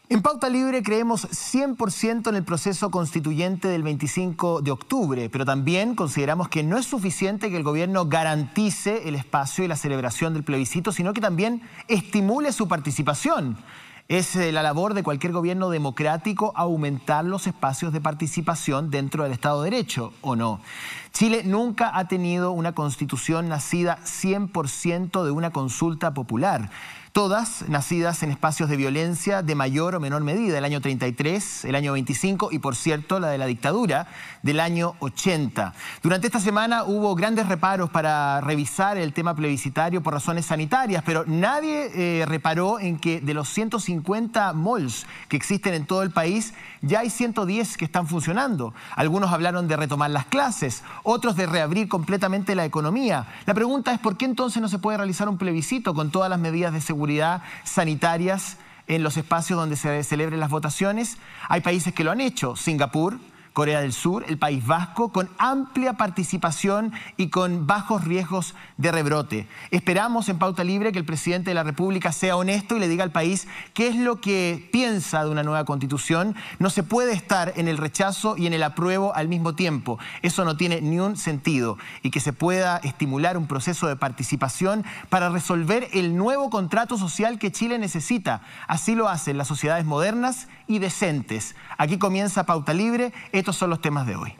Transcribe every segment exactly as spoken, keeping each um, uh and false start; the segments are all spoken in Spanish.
En Pauta Libre creemos cien por ciento en el proceso constituyente del veinticinco de octubre, pero también consideramos que no es suficiente que el gobierno garantice el espacio y la celebración del plebiscito, sino que también estimule su participación. Es la labor de cualquier gobierno democrático aumentar los espacios de participación dentro del Estado de Derecho, ¿o no? Chile nunca ha tenido una constitución nacida cien por ciento de una consulta popular. Todas nacidas en espacios de violencia de mayor o menor medida, el año treinta y tres, el año veinticinco y, por cierto, la de la dictadura del año ochenta. Durante esta semana hubo grandes reparos para revisar el tema plebiscitario por razones sanitarias, pero nadie eh, reparó en que de los ciento cincuenta malls que existen en todo el país, ya hay ciento diez que están funcionando. Algunos hablaron de retomar las clases, otros de reabrir completamente la economía. La pregunta es, ¿por qué entonces no se puede realizar un plebiscito con todas las medidas de seguridad sanitarias en los espacios donde se celebren las votaciones? Hay países que lo han hecho: Singapur, Corea del Sur, el País Vasco, con amplia participación y con bajos riesgos de rebrote. Esperamos en Pauta Libre que el presidente de la República sea honesto y le diga al país qué es lo que piensa de una nueva constitución. No se puede estar en el rechazo y en el apruebo al mismo tiempo. Eso no tiene ni un sentido. Y que se pueda estimular un proceso de participación para resolver el nuevo contrato social que Chile necesita. Así lo hacen las sociedades modernas y decentes. Aquí comienza Pauta Libre. Estos son los temas de hoy.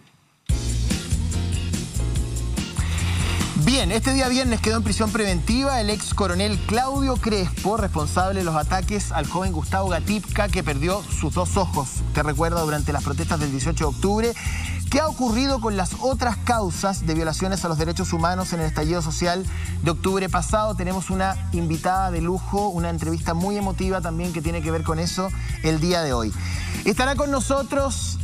Bien, este día viernes quedó en prisión preventiva el ex coronel Claudio Crespo, responsable de los ataques al joven Gustavo Gatipka, que perdió sus dos ojos, te recuerda, durante las protestas del dieciocho de octubre. ¿Qué ha ocurrido con las otras causas de violaciones a los derechos humanos en el estallido social de octubre pasado? Tenemos una invitada de lujo, una entrevista muy emotiva también que tiene que ver con eso el día de hoy. Estará con nosotros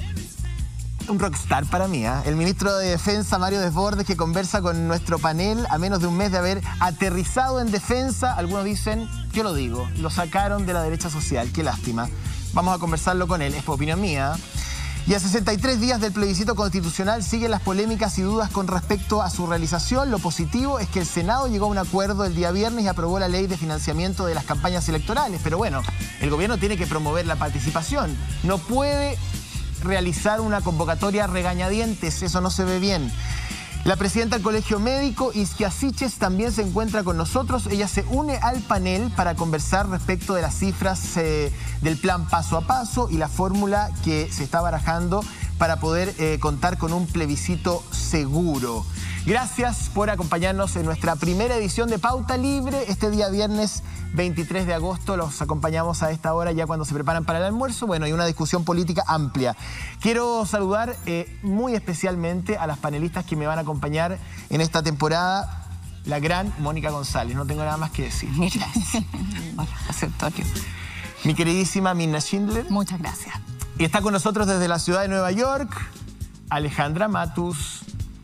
un rockstar para mí, ¿eh? el ministro de Defensa, Mario Desbordes, que conversa con nuestro panel a menos de un mes de haber aterrizado en defensa. Algunos dicen, yo lo digo, lo sacaron de la derecha social, qué lástima. Vamos a conversarlo con él, es por opinión mía. Y a sesenta y tres días del plebiscito constitucional siguen las polémicas y dudas con respecto a su realización. Lo positivo es que el Senado llegó a un acuerdo el día viernes y aprobó la ley de financiamiento de las campañas electorales. Pero bueno, el gobierno tiene que promover la participación. No puede realizar una convocatoria a regañadientes, eso no se ve bien. La presidenta del Colegio Médico, Isquia Siches, también se encuentra con nosotros. Ella se une al panel para conversar respecto de las cifras eh, del plan paso a paso y la fórmula que se está barajando para poder eh, contar con un plebiscito seguro. Gracias por acompañarnos en nuestra primera edición de Pauta Libre. Este día viernes veintitrés de agosto los acompañamos a esta hora ya cuando se preparan para el almuerzo. Bueno, hay una discusión política amplia. Quiero saludar eh, muy especialmente a las panelistas que me van a acompañar en esta temporada. La gran Mónica González, no tengo nada más que decir. Gracias. Bueno, Antonio. Mi queridísima Mirna Schindler. Muchas gracias. Y está con nosotros desde la ciudad de Nueva York, Alejandra Matus.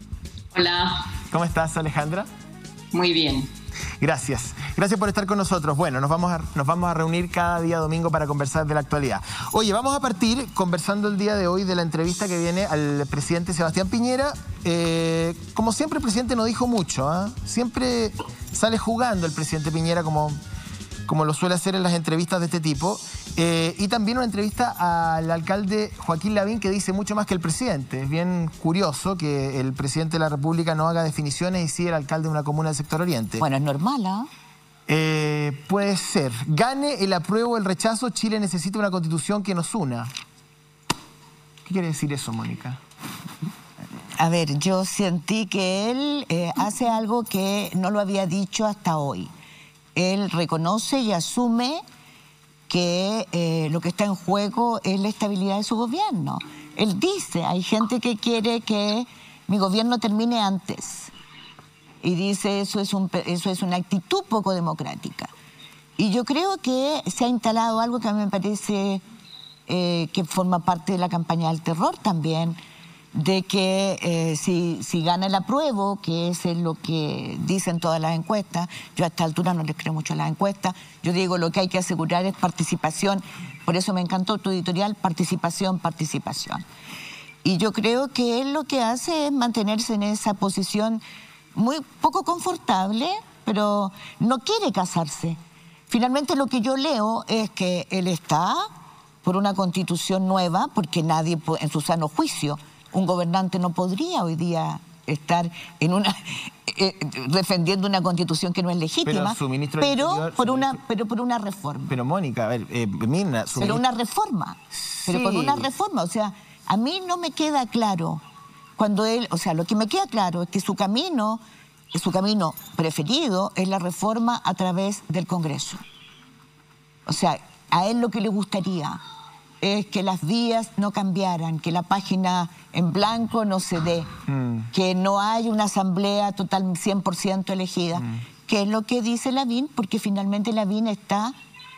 Hola. ¿Cómo estás, Alejandra? Muy bien. Gracias. Gracias por estar con nosotros. Bueno, nos vamos, a, nos vamos a reunir cada día domingo para conversar de la actualidad. Oye, vamos a partir conversando el día de hoy de la entrevista que viene al presidente Sebastián Piñera. Eh, como siempre, el presidente no dijo mucho, ¿eh? Siempre sale jugando el presidente Piñera como, como lo suele hacer en las entrevistas de este tipo. Eh, y también una entrevista al alcalde Joaquín Lavín, que dice mucho más que el presidente. Es bien curioso que el presidente de la República no haga definiciones y sí el alcalde de una comuna del sector oriente. Bueno, es normal, ¿ah? ¿eh? Eh, puede ser. Gane el apruebo o el rechazo, Chile necesita una constitución que nos una. ¿Qué quiere decir eso, Mónica? A ver, yo sentí que él eh, hace algo que no lo había dicho hasta hoy. Él reconoce y asume que eh, lo que está en juego es la estabilidad de su gobierno. Él dice, hay gente que quiere que mi gobierno termine antes. Y dice, eso es, un, eso es una actitud poco democrática. Y yo creo que se ha instalado algo que a mí me parece eh, que forma parte de la campaña del terror también, de que eh, si, si gana el apruebo, que es lo que dicen todas las encuestas, yo a esta altura no les creo mucho a las encuestas, yo digo lo que hay que asegurar es participación, por eso me encantó tu editorial, participación, participación. Y yo creo que él lo que hace es mantenerse en esa posición muy poco confortable, pero no quiere casarse. Finalmente lo que yo leo es que él está por una constitución nueva, porque nadie, en su sano juicio, un gobernante no podría hoy día estar en una eh, defendiendo una constitución que no es legítima, pero, su ministro pero Interior, por su una ministro... pero por una reforma. Pero Mónica, a ver, eh, Mirna, su pero ministro... una reforma, pero sí. por una reforma, o sea, a mí no me queda claro cuando él, o sea, lo que me queda claro es que su camino, su camino preferido es la reforma a través del Congreso. O sea, a él lo que le gustaría es que las vías no cambiaran, que la página en blanco no se dé, mm. que no haya una asamblea total cien por ciento elegida, mm. que es lo que dice Lavín, porque finalmente Lavín está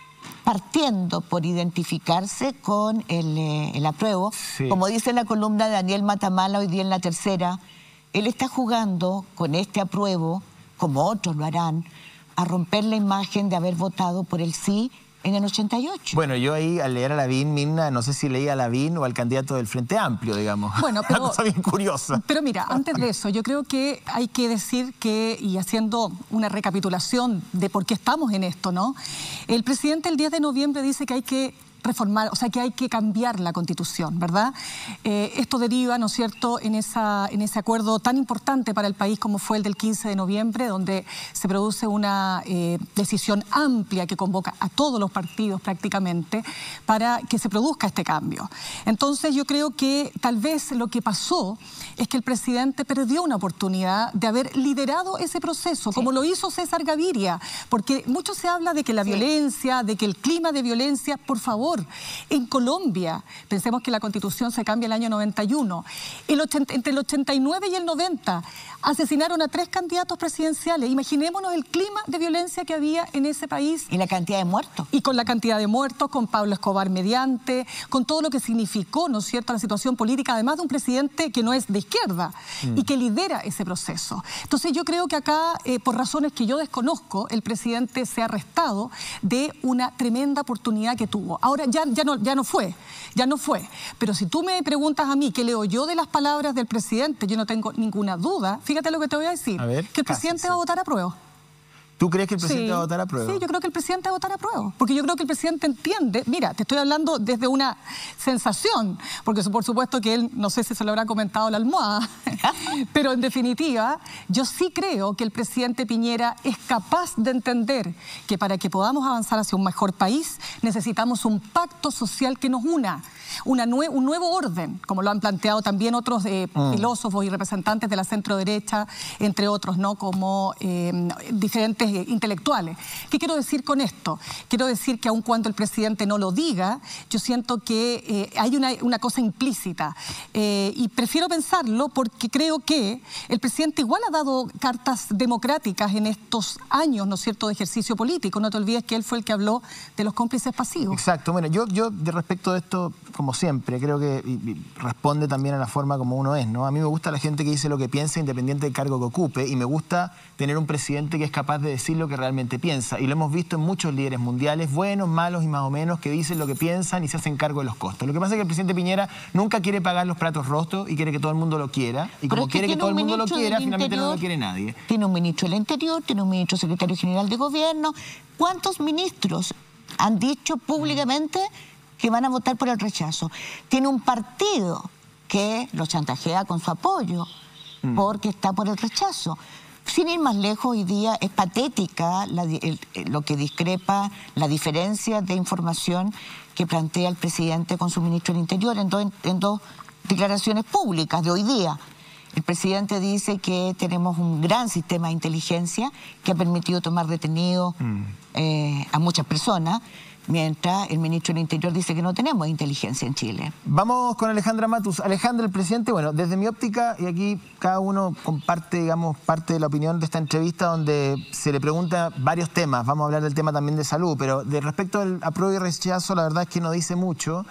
partiendo por identificarse con el, eh, el apruebo. Sí. Como dice en la columna de Daniel Matamala hoy día en La Tercera, él está jugando con este apruebo, como otros lo harán, a romper la imagen de haber votado por el sí en el ochenta y ocho. Bueno, yo ahí al leer a Lavín, Mirna, no sé si leí a Lavín o al candidato del Frente Amplio, digamos. Bueno, pero, una cosa bien curiosa. Pero mira, antes de eso, yo creo que hay que decir que, y haciendo una recapitulación de por qué estamos en esto, ¿no? El presidente el diez de noviembre dice que hay que reformar, o sea, que hay que cambiar la Constitución, ¿verdad? Eh, esto deriva, ¿no es cierto?, en, esa, en ese acuerdo tan importante para el país como fue el del quince de noviembre, donde se produce una eh, decisión amplia que convoca a todos los partidos prácticamente para que se produzca este cambio. Entonces yo creo que tal vez lo que pasó es que el presidente perdió una oportunidad de haber liderado ese proceso, sí. como lo hizo César Gaviria, porque mucho se habla de que la sí. violencia, de que el clima de violencia, por favor, en Colombia, pensemos que la Constitución se cambia el año noventa y uno, el ochenta, entre el ochenta y nueve y el noventa asesinaron a tres candidatos presidenciales. Imaginémonos el clima de violencia que había en ese país. Y la cantidad de muertos. Y con la cantidad de muertos, con Pablo Escobar mediante, con todo lo que significó, ¿no es cierto?, la situación política, además de un presidente que no es de izquierda mm. y que lidera ese proceso. Entonces yo creo que acá, eh, por razones que yo desconozco, el presidente se ha restado de una tremenda oportunidad que tuvo. Ahora ya, ya, no, ya no fue, ya no fue. Pero si tú me preguntas a mí qué leo yo de las palabras del presidente, yo no tengo ninguna duda. Fíjate lo que te voy a decir, a ver, que el presidente casi, va a sí. votar a prueba. ¿Tú crees que el presidente sí, va a votar a prueba? Sí, yo creo que el presidente va a votar a prueba. Porque yo creo que el presidente entiende, mira, te estoy hablando desde una sensación, porque por supuesto que él, no sé si se lo habrá comentado la almohada, pero en definitiva, yo sí creo que el presidente Piñera es capaz de entender que para que podamos avanzar hacia un mejor país, necesitamos un pacto social que nos una. Una nue un nuevo orden, como lo han planteado también otros eh, mm. filósofos y representantes de la centro-derecha, entre otros, ¿no?, como eh, diferentes eh, intelectuales. ¿Qué quiero decir con esto? Quiero decir que aun cuando el presidente no lo diga, yo siento que eh, hay una, una cosa implícita. Eh, y prefiero pensarlo porque creo que el presidente igual ha dado cartas democráticas en estos años, ¿no es cierto?, de ejercicio político. No te olvides que él fue el que habló de los cómplices pasivos. Exacto. Bueno, yo, yo de respecto de esto, como siempre, creo que y, y responde también a la forma como uno es, ¿no? A mí me gusta la gente que dice lo que piensa independiente del cargo que ocupe, y me gusta tener un presidente que es capaz de decir lo que realmente piensa, y lo hemos visto en muchos líderes mundiales, buenos, malos y más o menos, que dicen lo que piensan y se hacen cargo de los costos. Lo que pasa es que el presidente Piñera nunca quiere pagar los platos rotos y quiere que todo el mundo lo quiera, y como quiere que todo el mundo lo quiera, finalmente no lo quiere nadie. Tiene un ministro del Interior, tiene un ministro secretario general de Gobierno. ¿Cuántos ministros han dicho públicamente que van a votar por el rechazo? Tiene un partido que lo chantajea con su apoyo mm. porque está por el rechazo. Sin ir más lejos, hoy día es patética la, el, lo que discrepa, la diferencia de información que plantea el presidente con su ministro del Interior en, do, en dos declaraciones públicas de hoy día. El presidente dice que tenemos un gran sistema de inteligencia que ha permitido tomar detenidos mm. eh, a muchas personas, mientras el ministro del Interior dice que no tenemos inteligencia en Chile. Vamos con Alejandra Matus. Alejandra, el presidente, bueno, desde mi óptica, y aquí cada uno comparte, digamos, parte de la opinión de esta entrevista donde se le pregunta varios temas. Vamos a hablar del tema también de salud, pero de respecto al apruebo y rechazo, la verdad es que no dice mucho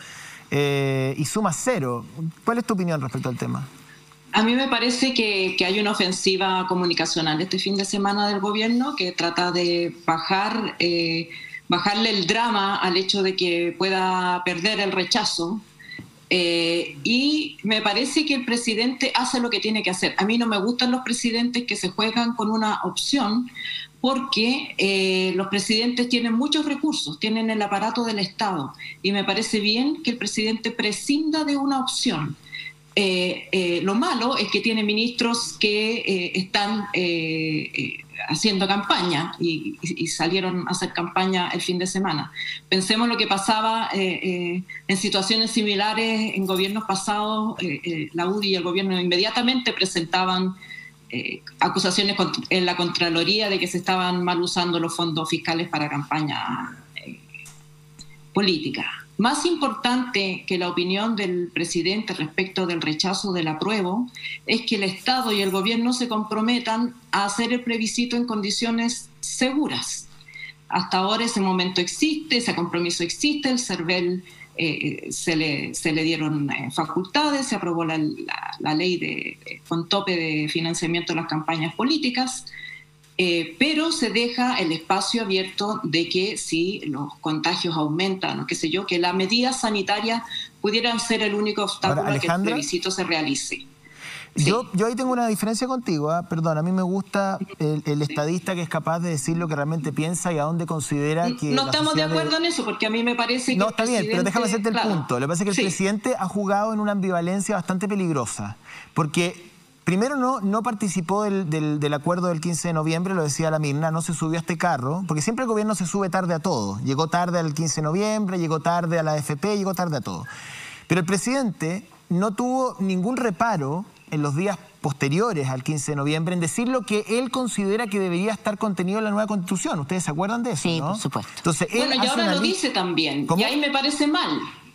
eh, y suma cero. ¿Cuál es tu opinión respecto al tema? A mí me parece que, que hay una ofensiva comunicacional este fin de semana del gobierno que trata de bajar, eh, bajarle el drama al hecho de que pueda perder el rechazo. Eh, y me parece que el presidente hace lo que tiene que hacer. A mí no me gustan los presidentes que se juegan con una opción porque eh, los presidentes tienen muchos recursos, tienen el aparato del Estado, y me parece bien que el presidente prescinda de una opción. Eh, eh, lo malo es que tiene ministros que eh, están eh, eh, haciendo campaña y, y, y salieron a hacer campaña el fin de semana. Pensemos lo que pasaba eh, eh, en situaciones similares en gobiernos pasados. eh, eh, la U D I y el gobierno inmediatamente presentaban eh, acusaciones en la Contraloría de que se estaban mal usando los fondos fiscales para campaña eh, política. Más importante que la opinión del presidente respecto del rechazo del apruebo es que el Estado y el gobierno se comprometan a hacer el plebiscito en condiciones seguras. Hasta ahora ese momento existe, ese compromiso existe, el CERVEL eh, se, le, se le dieron eh, facultades, se aprobó la, la, la ley de, de, con tope de financiamiento de las campañas políticas. Eh, pero se deja el espacio abierto de que si los contagios aumentan o qué sé yo, que las medidas sanitarias pudieran ser el único obstáculo a que el plebiscito se realice. Sí. Yo, yo ahí tengo una diferencia contigo, ¿eh? Perdón, a mí me gusta el, el estadista que es capaz de decir lo que realmente piensa y a dónde considera que... No estamos de acuerdo de... en eso, porque a mí me parece que... No, está bien, pero déjame hacerte el claro. punto. Lo que pasa es que el sí. presidente ha jugado en una ambivalencia bastante peligrosa, porque... Primero, no, no participó del, del, del acuerdo del quince de noviembre, lo decía la Mirna, no se subió a este carro, porque siempre el gobierno se sube tarde a todo. Llegó tarde al quince de noviembre, llegó tarde a la A F P, llegó tarde a todo. Pero el presidente no tuvo ningún reparo en los días posteriores al quince de noviembre en decir lo que él considera que debería estar contenido en la nueva Constitución. ¿Ustedes se acuerdan de eso? Sí, ¿no? por supuesto. Entonces, él bueno, y ahora lo dice también, ¿Cómo? Y ahí me parece mal.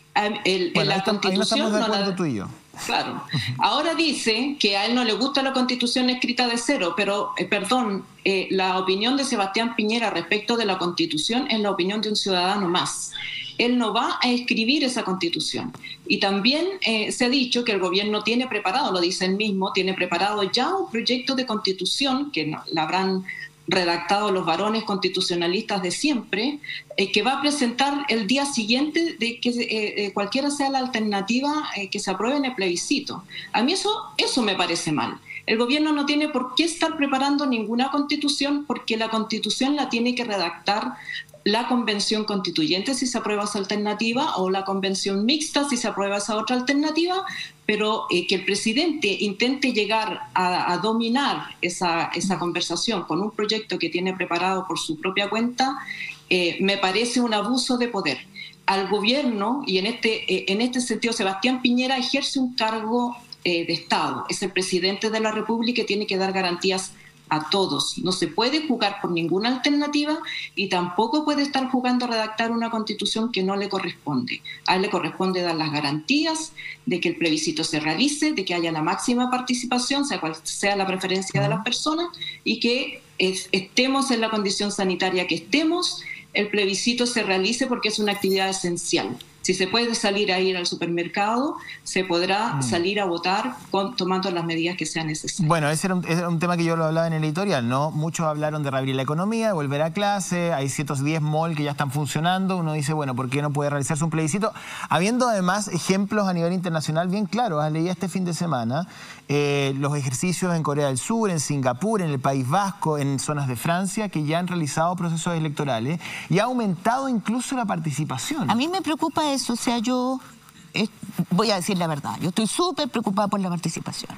El, bueno, la ahí, Constitución, ahí no estamos de acuerdo no la, tú y yo. Claro. Ahora dice que a él no le gusta la Constitución escrita de cero, pero, eh, perdón, eh, la opinión de Sebastián Piñera respecto de la Constitución es la opinión de un ciudadano más. Él no va a escribir esa Constitución. Y también eh, se ha dicho que el gobierno tiene preparado, lo dice él mismo, tiene preparado ya un proyecto de Constitución que no, la habrán redactado los varones constitucionalistas de siempre, eh, que va a presentar el día siguiente de que eh, cualquiera sea la alternativa eh, que se apruebe en el plebiscito. A mí eso, eso me parece mal. El gobierno no tiene por qué estar preparando ninguna constitución, porque la constitución la tiene que redactar la convención constituyente si se aprueba esa alternativa, o la convención mixta si se aprueba esa otra alternativa, pero eh, que el presidente intente llegar a, a dominar esa, esa conversación con un proyecto que tiene preparado por su propia cuenta, eh, me parece un abuso de poder. Al gobierno, y en este, eh, en este sentido Sebastián Piñera ejerce un cargo eh, de Estado, es el presidente de la República y tiene que dar garantías a todos. No se puede jugar por ninguna alternativa y tampoco puede estar jugando a redactar una constitución que no le corresponde. A él le corresponde dar las garantías de que el plebiscito se realice, de que haya la máxima participación, sea cual sea la preferencia de las personas, y que es, estemos en la condición sanitaria que estemos, el plebiscito se realice porque es una actividad esencial. Si se puede salir a ir al supermercado, se podrá mm. salir a votar con, tomando las medidas que sean necesarias. Bueno, ese era, un, ese era un tema que yo lo hablaba en el editorial, ¿no? Muchos hablaron de reabrir la economía, de volver a clase, hay ciento diez malls que ya están funcionando, uno dice, bueno, ¿por qué no puede realizarse un plebiscito? Habiendo además ejemplos a nivel internacional bien claros, leí este fin de semana eh, los ejercicios en Corea del Sur, en Singapur, en el País Vasco, en zonas de Francia, que ya han realizado procesos electorales y ha aumentado incluso la participación. A mí me preocupa eso. O sea, yo eh, voy a decir la verdad, yo estoy súper preocupada por la participación.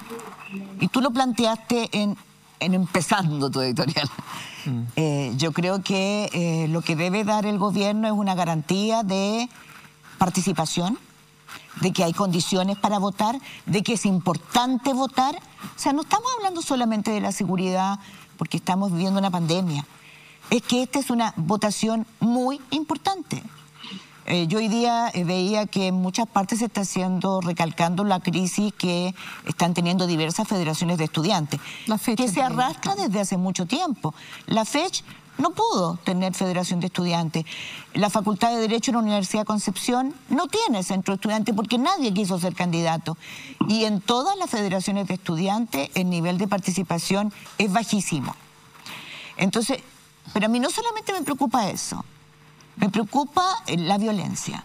Y tú lo planteaste en, en empezando tu editorial. Mm. Eh, yo creo que eh, lo que debe dar el gobierno es una garantía de participación, de que hay condiciones para votar, de que es importante votar. O sea, no estamos hablando solamente de la seguridad porque estamos viviendo una pandemia. Es que esta es una votación muy importante. Eh, yo hoy día eh, veía que en muchas partes se está haciendo, recalcando la crisis que están teniendo diversas federaciones de estudiantes, la fecha que se arrastra desde hace mucho tiempo. La FECH no pudo tener federación de estudiantes. La Facultad de Derecho en la Universidad de Concepción no tiene centro de estudiantes porque nadie quiso ser candidato. Y en todas las federaciones de estudiantes el nivel de participación es bajísimo. Entonces, pero a mí no solamente me preocupa eso. Me preocupa la violencia.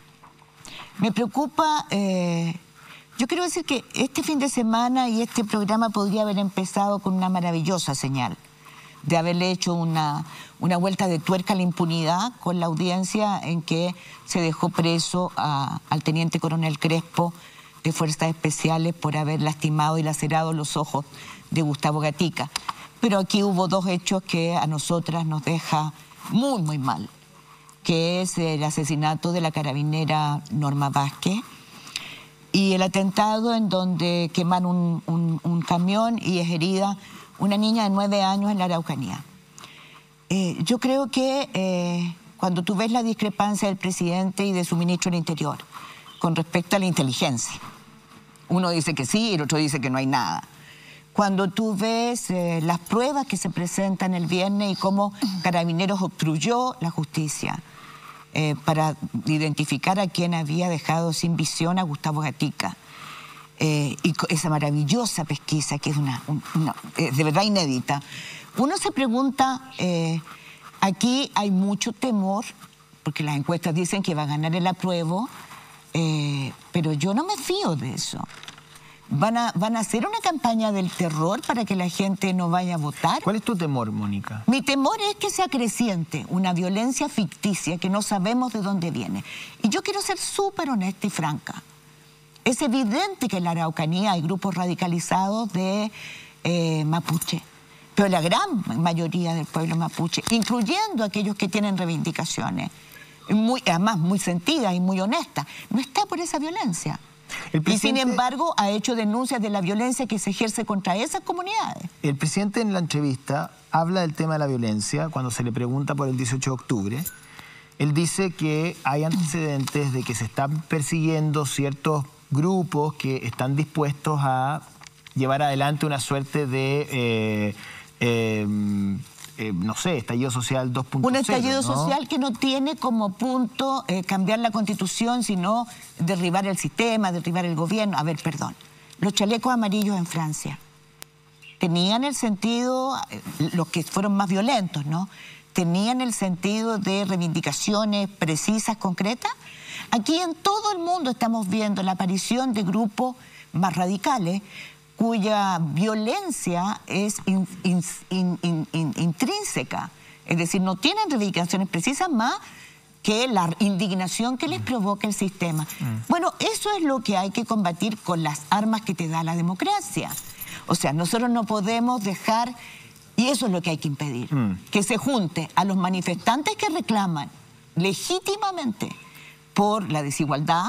Me preocupa... Eh, yo quiero decir que este fin de semana y este programa podría haber empezado con una maravillosa señal. de haberle hecho una, una vuelta de tuerca a la impunidad con la audiencia en que se dejó preso a, al teniente coronel Crespo de Fuerzas Especiales por haber lastimado y lacerado los ojos de Gustavo Gatica. Pero aquí hubo dos hechos que a nosotras nos deja muy, muy mal, que es el asesinato de la carabinera Norma Vázquez y el atentado en donde queman un, un, un camión y es herida una niña de nueve años en la Araucanía. Eh, yo creo que eh, cuando tú ves la discrepancia del presidente y de su ministro del Interior con respecto a la inteligencia, uno dice que sí y el otro dice que no hay nada. Cuando tú ves eh, las pruebas que se presentan el viernes y cómo Carabineros obstruyó la justicia eh, para identificar a quien había dejado sin visión a Gustavo Gatica, eh, y esa maravillosa pesquisa que es una, una, eh, de verdad inédita, uno se pregunta, eh, aquí hay mucho temor, porque las encuestas dicen que va a ganar el apruebo, eh, pero yo no me fío de eso. ¿Van a, ¿Van a hacer una campaña del terror para que la gente no vaya a votar? ¿Cuál es tu temor, Mónica? Mi temor es que se acreciente una violencia ficticia que no sabemos de dónde viene. Y yo quiero ser súper honesta y franca. Es evidente que en la Araucanía hay grupos radicalizados de eh, mapuche, pero la gran mayoría del pueblo mapuche, incluyendo aquellos que tienen reivindicaciones, muy, además muy sentidas y muy honestas, no está por esa violencia. El presidente, y sin embargo ha hecho denuncias de la violencia que se ejerce contra esas comunidades. El presidente en la entrevista habla del tema de la violencia cuando se le pregunta por el dieciocho de octubre. Él dice que hay antecedentes de que se están persiguiendo ciertos grupos que están dispuestos a llevar adelante una suerte de, eh, eh, eh, no sé, estallido social dos punto cero. Un estallido ¿no? social que no tiene como punto eh, cambiar la Constitución, sino derribar el sistema, derribar el gobierno. A ver, perdón. Los chalecos amarillos en Francia tenían el sentido, eh, los que fueron más violentos, ¿no? Tenían el sentido de reivindicaciones precisas, concretas. Aquí en todo el mundo estamos viendo la aparición de grupos más radicales cuya violencia es in, in, in, in, in, intrínseca, es decir, no tienen reivindicaciones precisas más que la indignación que les provoca el sistema. Mm. Bueno, eso es lo que hay que combatir con las armas que te da la democracia. O sea, nosotros no podemos dejar, y eso es lo que hay que impedir, mm. que se junte a los manifestantes que reclaman legítimamente por la desigualdad,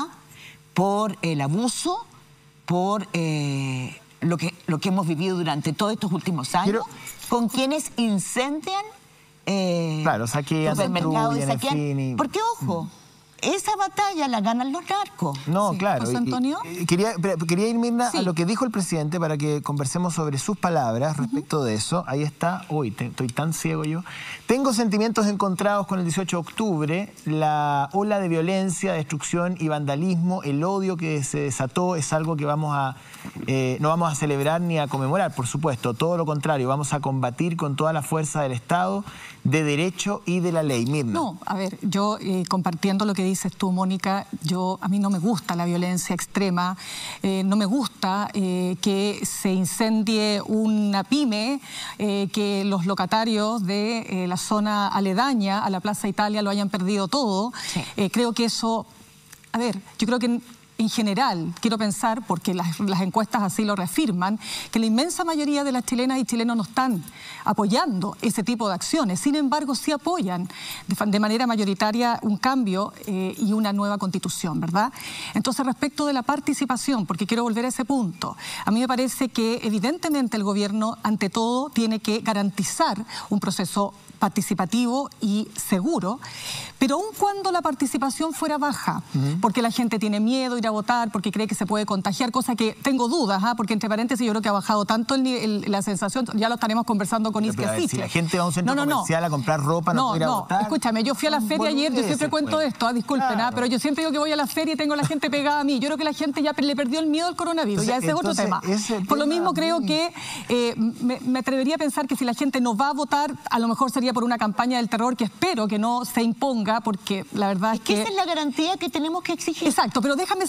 por el abuso, por eh, lo, que, lo que hemos vivido durante todos estos últimos años, Quiero... con quienes incendian eh, claro, saquean, supermercados y saquean. Y... Porque, ojo, esa batalla la ganan los narcos. No, sí. claro. José Antonio. Y, y quería, quería ir, Mirna, sí. a lo que dijo el presidente para que conversemos sobre sus palabras respecto uh-huh. de eso. Ahí está. Uy, te, estoy tan ciego yo. Tengo sentimientos encontrados con el dieciocho de octubre. La ola de violencia, destrucción y vandalismo, el odio que se desató es algo que vamos a, eh, no vamos a celebrar ni a conmemorar, por supuesto. Todo lo contrario, vamos a combatir con toda la fuerza del Estado, de derecho y de la ley. Mirna. No, a ver, yo eh, compartiendo lo que dices tú, Mónica, yo, a mí no me gusta la violencia extrema, eh, no me gusta eh, que se incendie una pyme, eh, que los locatarios de eh, la zona aledaña a la Plaza Italia lo hayan perdido todo. Sí. Eh, creo que eso, a ver, yo creo que en general, quiero pensar, porque las, las encuestas así lo reafirman, que la inmensa mayoría de las chilenas y chilenos no están apoyando ese tipo de acciones. Sin embargo, sí apoyan de, de manera mayoritaria un cambio eh, y una nueva constitución, ¿verdad? Entonces, respecto de la participación, porque quiero volver a ese punto, a mí me parece que evidentemente el gobierno, ante todo, tiene que garantizar un proceso participativo y seguro, pero aun cuando la participación fuera baja, uh-huh. porque la gente tiene miedo de ir a votar, porque cree que se puede contagiar, cosa que tengo dudas, ¿eh? Porque entre paréntesis yo creo que ha bajado tanto el, el, la sensación, ya lo estaremos conversando con Isquia Siche. Si la gente va a un centro no, no, comercial no. a comprar ropa, no, no puede ir a no, votar. Escúchame, yo fui a la feria ayer, yo siempre cuento pues. esto, ¿eh? disculpen, claro. ¿eh? pero yo siempre digo que voy a la feria y tengo a la gente pegada a mí. Yo creo que la gente ya le perdió el miedo al coronavirus, entonces, ya ese es otro tema. Por lo mismo creo que eh, me, me atrevería a pensar que si la gente no va a votar, a lo mejor sería por una campaña del terror que espero que no se imponga, porque la verdad es, es que... que esa es la garantía que tenemos que exigir. Exacto, pero déjame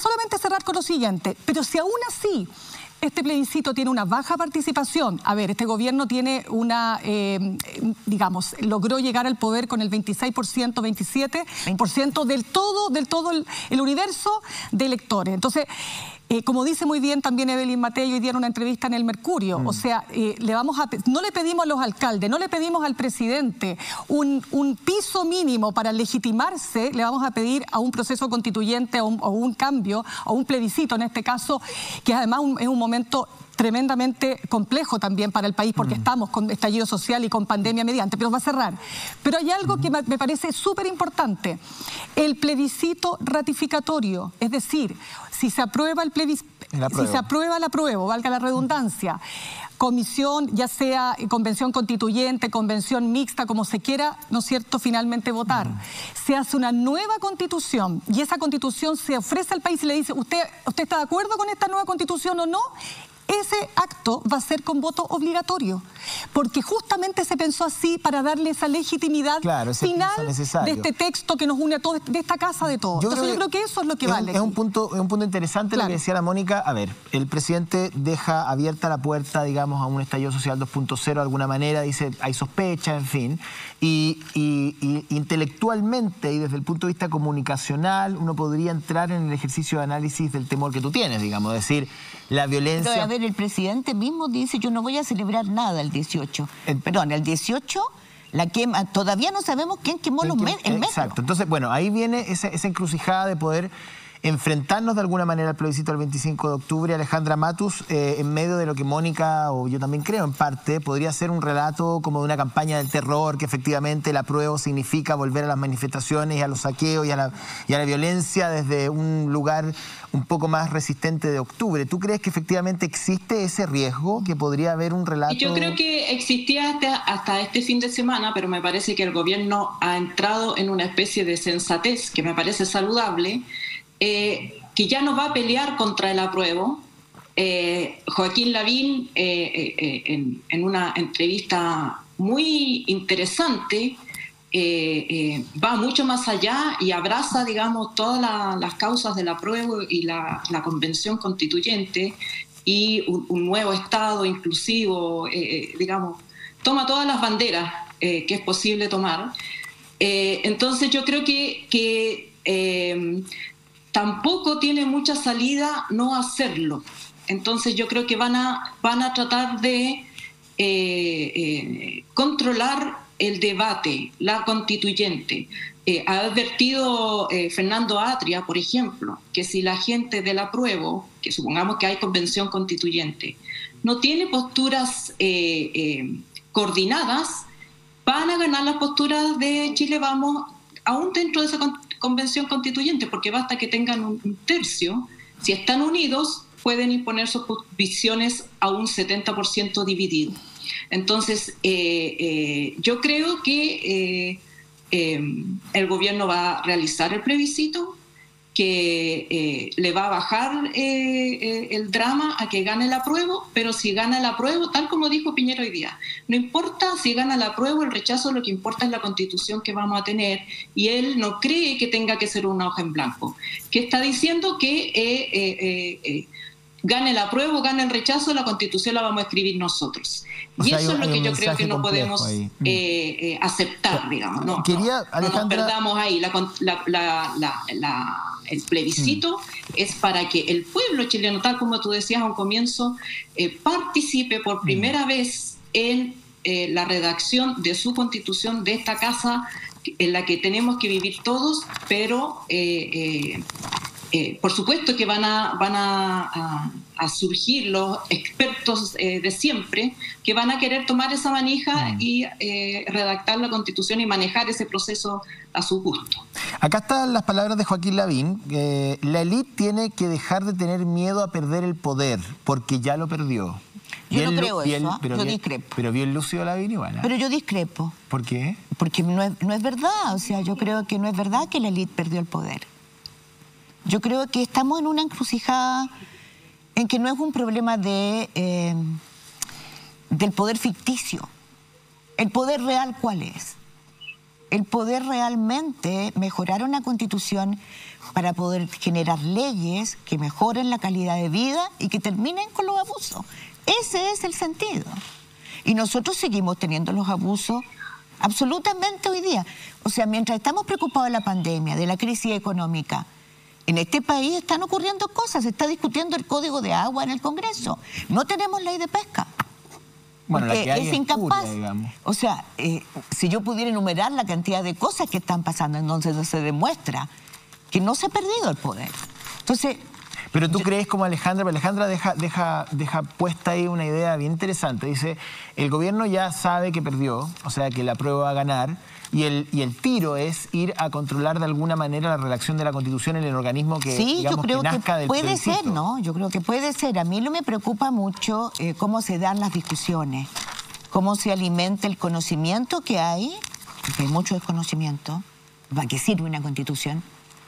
solamente cerrar con lo siguiente, pero si aún así este plebiscito tiene una baja participación, a ver, este gobierno tiene una, eh, digamos, logró llegar al poder con el veintiséis por ciento, veintisiete por ciento del todo, del todo el, el universo de electores. Entonces, Eh, como dice muy bien también Evelyn Matei hoy día en una entrevista en El Mercurio, mm. o sea, eh, le vamos a, no le pedimos a los alcaldes, no le pedimos al presidente un, un piso mínimo para legitimarse, le vamos a pedir a un proceso constituyente, a un, a un cambio, a un plebiscito en este caso, que además un, es un momento tremendamente complejo también para el país porque mm. estamos con estallido social y con pandemia mediante, pero va a cerrar. Pero hay algo mm. que me parece súper importante, el plebiscito ratificatorio, es decir, si se aprueba el plebiscito, si se aprueba el apruebo, valga la redundancia, comisión, ya sea convención constituyente, convención mixta, como se quiera, ¿no es cierto?, finalmente votar. Mm. Se hace una nueva constitución y esa constitución se ofrece al país y le dice, ¿usted, usted está de acuerdo con esta nueva constitución o no? Ese acto va a ser con voto obligatorio, porque justamente se pensó así para darle esa legitimidad claro, final de este texto que nos une a todos, de esta casa de todos. Yo Entonces creo yo creo que eso es lo que es vale. Un, es, un punto, es un punto interesante claro. lo que decía la Mónica. A ver, el presidente deja abierta la puerta, digamos, a un estallido social dos punto cero de alguna manera, dice, hay sospecha, en fin, y, y, y intelectualmente y desde el punto de vista comunicacional uno podría entrar en el ejercicio de análisis del temor que tú tienes, digamos, decir, la violencia... Pero, a ver, el presidente mismo dice, yo no voy a celebrar nada el dieciocho. El, Perdón, el dieciocho, la quema, todavía no sabemos quién quemó el, los me el metro. Exacto, entonces, bueno, ahí viene esa, esa encrucijada de poder enfrentarnos de alguna manera al plebiscito del veinticinco de octubre. Alejandra Matus, eh, en medio de lo que Mónica, o yo también creo en parte, podría ser un relato como de una campaña del terror, que efectivamente el apruebo significa volver a las manifestaciones y a los saqueos y a la, y a la violencia desde un lugar un poco más resistente de octubre. ¿Tú crees que efectivamente existe ese riesgo, que podría haber un relato? Yo creo que existía hasta, hasta este fin de semana, pero me parece que el gobierno ha entrado en una especie de sensatez que me parece saludable, Eh, que ya no va a pelear contra el apruebo. Eh, Joaquín Lavín, eh, eh, en, en una entrevista muy interesante, eh, eh, va mucho más allá y abraza, digamos, todas la, las causas del apruebo y la, la convención constituyente y un, un nuevo Estado inclusivo, eh, digamos, toma todas las banderas eh, que es posible tomar. Eh, entonces yo creo que... que eh, tampoco tiene mucha salida no hacerlo. Entonces yo creo que van a, van a tratar de eh, eh, controlar el debate, la constituyente. Eh, ha advertido eh, Fernando Atria, por ejemplo, que si la gente del apruebo, que supongamos que hay convención constituyente, no tiene posturas eh, eh, coordinadas, van a ganar las posturas de Chile Vamos, aún dentro de esa convención constituyente, porque basta que tengan un, un tercio. Si están unidos, pueden imponer sus visiones a un setenta por ciento dividido. Entonces, eh, eh, yo creo que eh, eh, el gobierno va a realizar el plebiscito, que eh, le va a bajar eh, eh, el drama a que gane el apruebo, pero si gana el apruebo, tal como dijo Piñera hoy día, no importa si gana el apruebo o el rechazo, lo que importa es la constitución que vamos a tener, y él no cree que tenga que ser una hoja en blanco, que está diciendo que eh, eh, eh, eh, gane el apruebo, gane el rechazo, la constitución la vamos a escribir nosotros. O y sea, eso hay, es lo que yo creo que no podemos eh, eh, aceptar, digamos. No, Quería, no, no nos perdamos ahí. La, la, la, la, la, el plebiscito mm. es para que el pueblo chileno, tal como tú decías a un comienzo, eh, participe por primera mm. vez en eh, la redacción de su constitución, de esta casa en la que tenemos que vivir todos, pero... Eh, eh, Eh, por supuesto que van a, van a, a, a surgir los expertos eh, de siempre que van a querer tomar esa manija mm. y eh, redactar la Constitución y manejar ese proceso a su gusto. Acá están las palabras de Joaquín Lavín. Eh, la élite tiene que dejar de tener miedo a perder el poder, porque ya lo perdió. Yo bien, no creo bien, eso, pero yo bien, discrepo. Pero bien lúcido Lavín igual. ¿eh? Pero yo discrepo. ¿Por qué? Porque no es, no es verdad, o sea, yo creo que no es verdad que la élite perdió el poder. Yo creo que estamos en una encrucijada en que no es un problema de, eh, del poder ficticio. ¿El poder real cuál es? el poder realmente mejorar una constitución para poder generar leyes que mejoren la calidad de vida y que terminen con los abusos. Ese es el sentido. Y nosotros seguimos teniendo los abusos absolutamente hoy día. O sea, mientras estamos preocupados de la pandemia, de la crisis económica, en este país están ocurriendo cosas. Se está discutiendo el Código de Agua en el Congreso. No tenemos ley de pesca. Bueno, porque la que hay es es incapaz. furia, digamos. O sea, eh, si yo pudiera enumerar la cantidad de cosas que están pasando, entonces se demuestra que no se ha perdido el poder. Entonces... Pero tú yo, crees como Alejandra, pero Alejandra deja, deja, deja puesta ahí una idea bien interesante. Dice, el gobierno ya sabe que perdió, o sea que la prueba va a ganar, y el, y el tiro es ir a controlar de alguna manera la redacción de la Constitución en el organismo que, sí, digamos, yo creo que nazca que del puede plebiscito. ser, ¿no? Yo creo que puede ser. A mí no me preocupa mucho eh, cómo se dan las discusiones, cómo se alimenta el conocimiento que hay, porque hay mucho desconocimiento. ¿Para qué sirve una Constitución?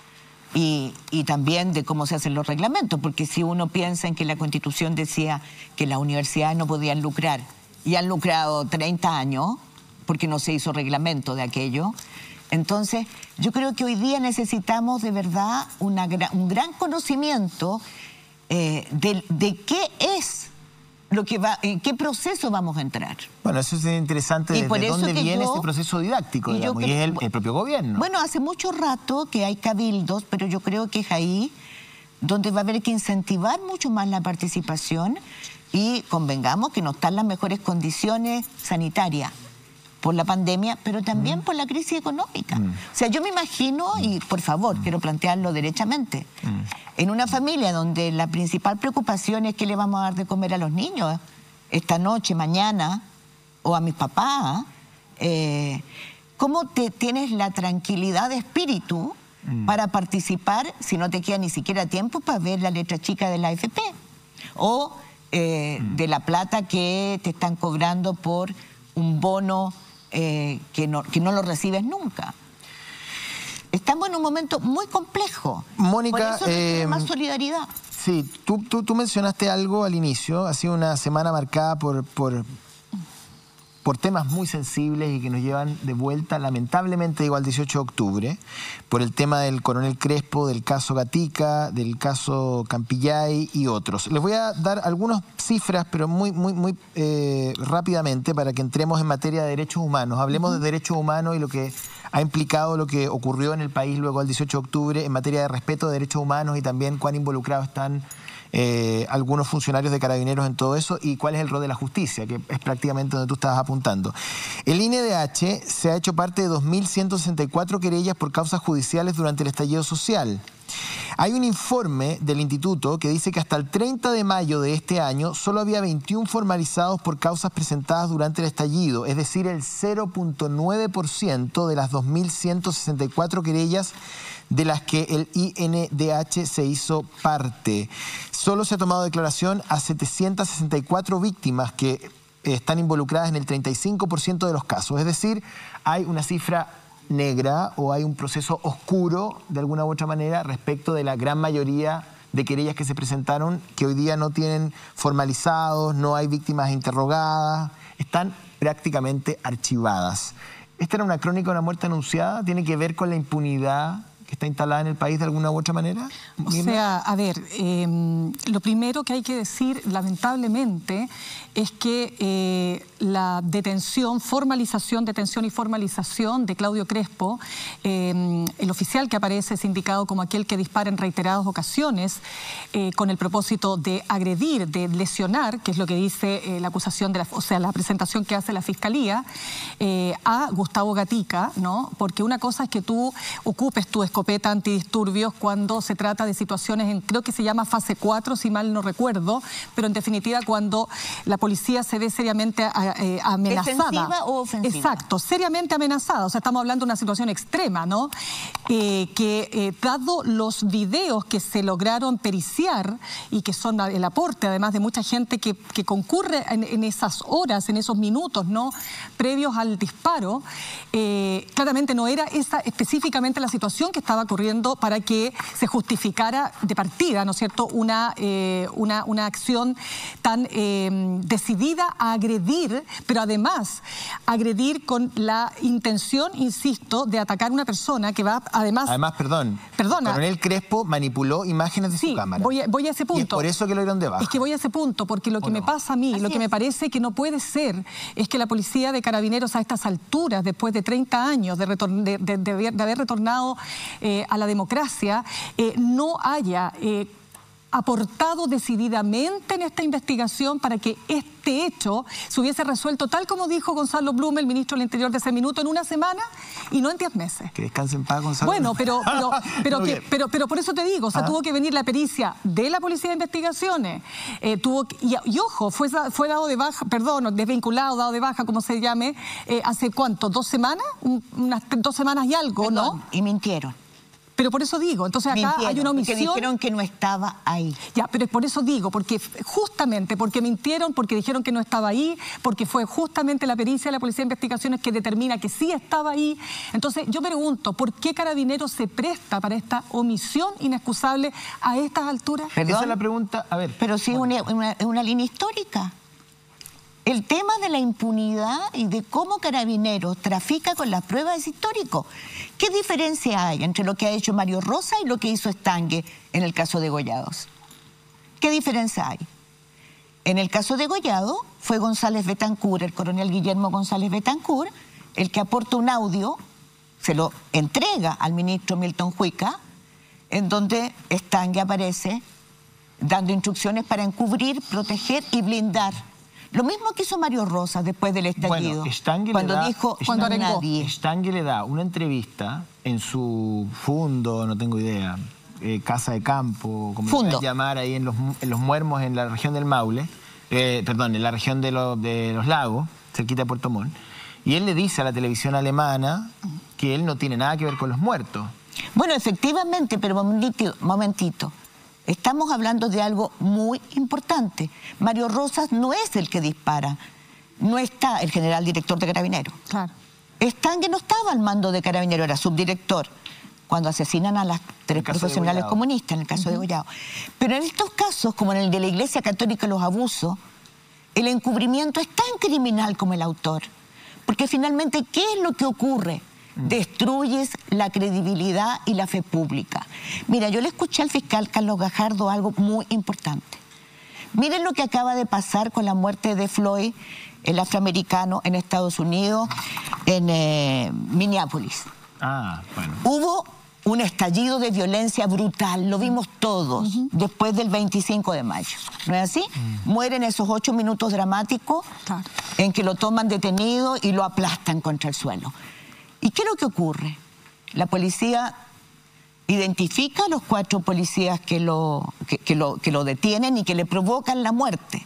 Y, y también de cómo se hacen los reglamentos, porque si uno piensa en que la Constitución decía que las universidades no podían lucrar, y han lucrado treinta años, porque no se hizo reglamento de aquello, entonces yo creo que hoy día necesitamos de verdad una, un gran conocimiento eh, de, de qué es lo que va, en qué proceso vamos a entrar. Bueno, eso es interesante, Y de por eso dónde que viene yo- ese proceso didáctico, y yo digamos, y, cre- es el, el propio gobierno. Bueno, hace mucho rato que hay cabildos, pero yo creo que es ahí donde va a haber que incentivar mucho más la participación y convengamos que no están las mejores condiciones sanitarias por la pandemia, pero también mm. por la crisis económica. Mm. O sea, yo me imagino, y por favor, mm. quiero plantearlo derechamente, mm. en una familia donde la principal preocupación es qué le vamos a dar de comer a los niños esta noche, mañana, o a mis papás, eh, ¿cómo te tienes la tranquilidad de espíritu mm. para participar si no te queda ni siquiera tiempo para ver la letra chica de la A F P? O eh, mm. de la plata que te están cobrando por un bono eh, que, no, que no lo recibes nunca. Estamos en un momento muy complejo. Mónica, por eso eh, más solidaridad. Sí, tú, tú, tú mencionaste algo al inicio. Ha sido una semana marcada por, por, por temas muy sensibles y que nos llevan de vuelta, lamentablemente, digo, al dieciocho de octubre, por el tema del coronel Crespo, del caso Gatica, del caso Campillay y otros. Les voy a dar algunas cifras, pero muy, muy, muy eh, rápidamente, para que entremos en materia de derechos humanos. Hablemos uh-huh. de derechos humanos y lo que ha implicado lo que ocurrió en el país luego del dieciocho de octubre en materia de respeto de derechos humanos y también cuán involucrados están eh, algunos funcionarios de Carabineros en todo eso y cuál es el rol de la justicia, que es prácticamente donde tú estabas apuntando. El I N D H se ha hecho parte de dos mil ciento sesenta y cuatro querellas por causas judiciales durante el estallido social. Hay un informe del instituto que dice que hasta el treinta de mayo de este año solo había veintiún formalizados por causas presentadas durante el estallido, es decir, el cero punto nueve por ciento de las dos mil ciento sesenta y cuatro querellas de las que el I N D H se hizo parte. Solo se ha tomado declaración a setecientas sesenta y cuatro víctimas que están involucradas en el treinta y cinco por ciento de los casos, es decir, hay una cifra negra o hay un proceso oscuro de alguna u otra manera respecto de la gran mayoría de querellas que se presentaron que hoy día no tienen formalizados, no hay víctimas interrogadas, están prácticamente archivadas. ¿Esta era una crónica de una muerte anunciada? ¿Tiene que ver con la impunidad que está instalada en el país de alguna u otra manera? O sea, a ver, eh, lo primero que hay que decir, lamentablemente, es que eh, la detención, formalización, detención y formalización de Claudio Crespo, eh, el oficial que aparece es indicado como aquel que dispara en reiteradas ocasiones eh, con el propósito de agredir, de lesionar, que es lo que dice eh, la acusación, de la, o sea, la presentación que hace la Fiscalía, eh, a Gustavo Gatica, ¿no? Porque una cosa es que tú ocupes tu escopeta antidisturbios cuando se trata de situaciones en, creo que se llama fase cuatro, si mal no recuerdo, pero en definitiva cuando la policía se ve seriamente a, eh, amenazada. ¿Defensiva o ofensiva? Exacto, seriamente amenazada. O sea, estamos hablando de una situación extrema, ¿no? Eh, que eh, dado los videos que se lograron periciar y que son el aporte, además de mucha gente que, que concurre en, en esas horas, en esos minutos, ¿no? Previos al disparo, eh, claramente no era esa específicamente la situación que estaba ocurriendo para que se justificara de partida, ¿no es cierto?, una, eh, una, una acción tan eh, decidida a agredir agredir, pero además agredir con la intención, insisto, de atacar a una persona que va además... Además, perdón, Perdona. Coronel Crespo manipuló imágenes de sí, su cámara. Voy a, voy a ese punto. Y es por eso que lo dieron de baja. Es que voy a ese punto, porque lo que me no? pasa a mí, Así lo que es. me parece que no puede ser, es que la policía de Carabineros a estas alturas, después de treinta años de, retor de, de, de, haber, de haber retornado eh, a la democracia, eh, no haya... Eh, aportado decididamente en esta investigación para que este hecho se hubiese resuelto tal como dijo Gonzalo Blume, el ministro del Interior de ese minuto, en una semana y no en diez meses. Que descanse en paz, Gonzalo. Bueno, pero, pero, pero, que, bien. pero, pero por eso te digo, o sea, Ah. tuvo que venir la pericia de la Policía de Investigaciones, eh, tuvo que- y, y ojo, fue, fue dado de baja, perdón, desvinculado, dado de baja, como se llame, eh, hace cuánto, dos semanas, Un- unas dos semanas y algo, Perdón, ¿no? y mintieron. Pero por eso digo, entonces acá Mintieron, hay una porque omisión. dijeron que no estaba ahí. Ya, pero es por eso digo, porque justamente porque mintieron, porque dijeron que no estaba ahí, porque fue justamente la pericia de la Policía de Investigaciones que determina que sí estaba ahí. Entonces yo me pregunto, ¿por qué Carabineros se presta para esta omisión inexcusable a estas alturas? Perdón. Esa es la pregunta. A ver. Pero sí es una, una, una línea histórica. El tema de la impunidad y de cómo Carabineros trafica con las pruebas es histórico. ¿Qué diferencia hay entre lo que ha hecho Mario Rosa y lo que hizo Estangue en el caso de Gollados? ¿Qué diferencia hay? En el caso de Gollado fue González Betancur, el coronel Guillermo González Betancur, el que aporta un audio, se lo entrega al ministro Milton Huica, en donde Estangue aparece dando instrucciones para encubrir, proteger y blindar. Lo mismo que hizo Mario Rosa después del estallido. Bueno, Estangue cuando le da, dijo cuando no arengó. nadie. Estangue le da una entrevista en su fundo, no tengo idea, eh, casa de campo, como Fundo. le quieran llamar, ahí en los, en los Muermos, en la región del Maule, eh, perdón, en la región de, lo- de los lagos, cerquita de Puerto Montt, y él le dice a la televisión alemana que él no tiene nada que ver con los muertos. Bueno, efectivamente, pero momentito, momentito. Estamos hablando de algo muy importante. Mario Rosas no es el que dispara. No está el general director de Carabineros. Claro. Estangue no estaba al mando de Carabineros, era subdirector, cuando asesinan a las tres el caso de profesionales Gollado. comunistas, en el caso de Gollado. Pero en estos casos, como en el de la Iglesia Católica y los abusos, el encubrimiento es tan criminal como el autor. Porque finalmente, ¿qué es lo que ocurre? Destruyes la credibilidad y la fe pública. Mira, yo le escuché al fiscal Carlos Gajardo algo muy importante. Miren lo que acaba de pasar con la muerte de Floyd, el afroamericano, en Estados Unidos, en eh, Minneapolis. Ah, bueno. Hubo un estallido de violencia brutal, lo vimos todos, después del veinticinco de mayo. ¿No es así? Mueren esos ocho minutos dramáticos Claro. en que lo toman detenido y lo aplastan contra el suelo. ¿Y qué es lo que ocurre? La policía identifica a los cuatro policías que lo, que, que lo, que lo detienen y que le provocan la muerte.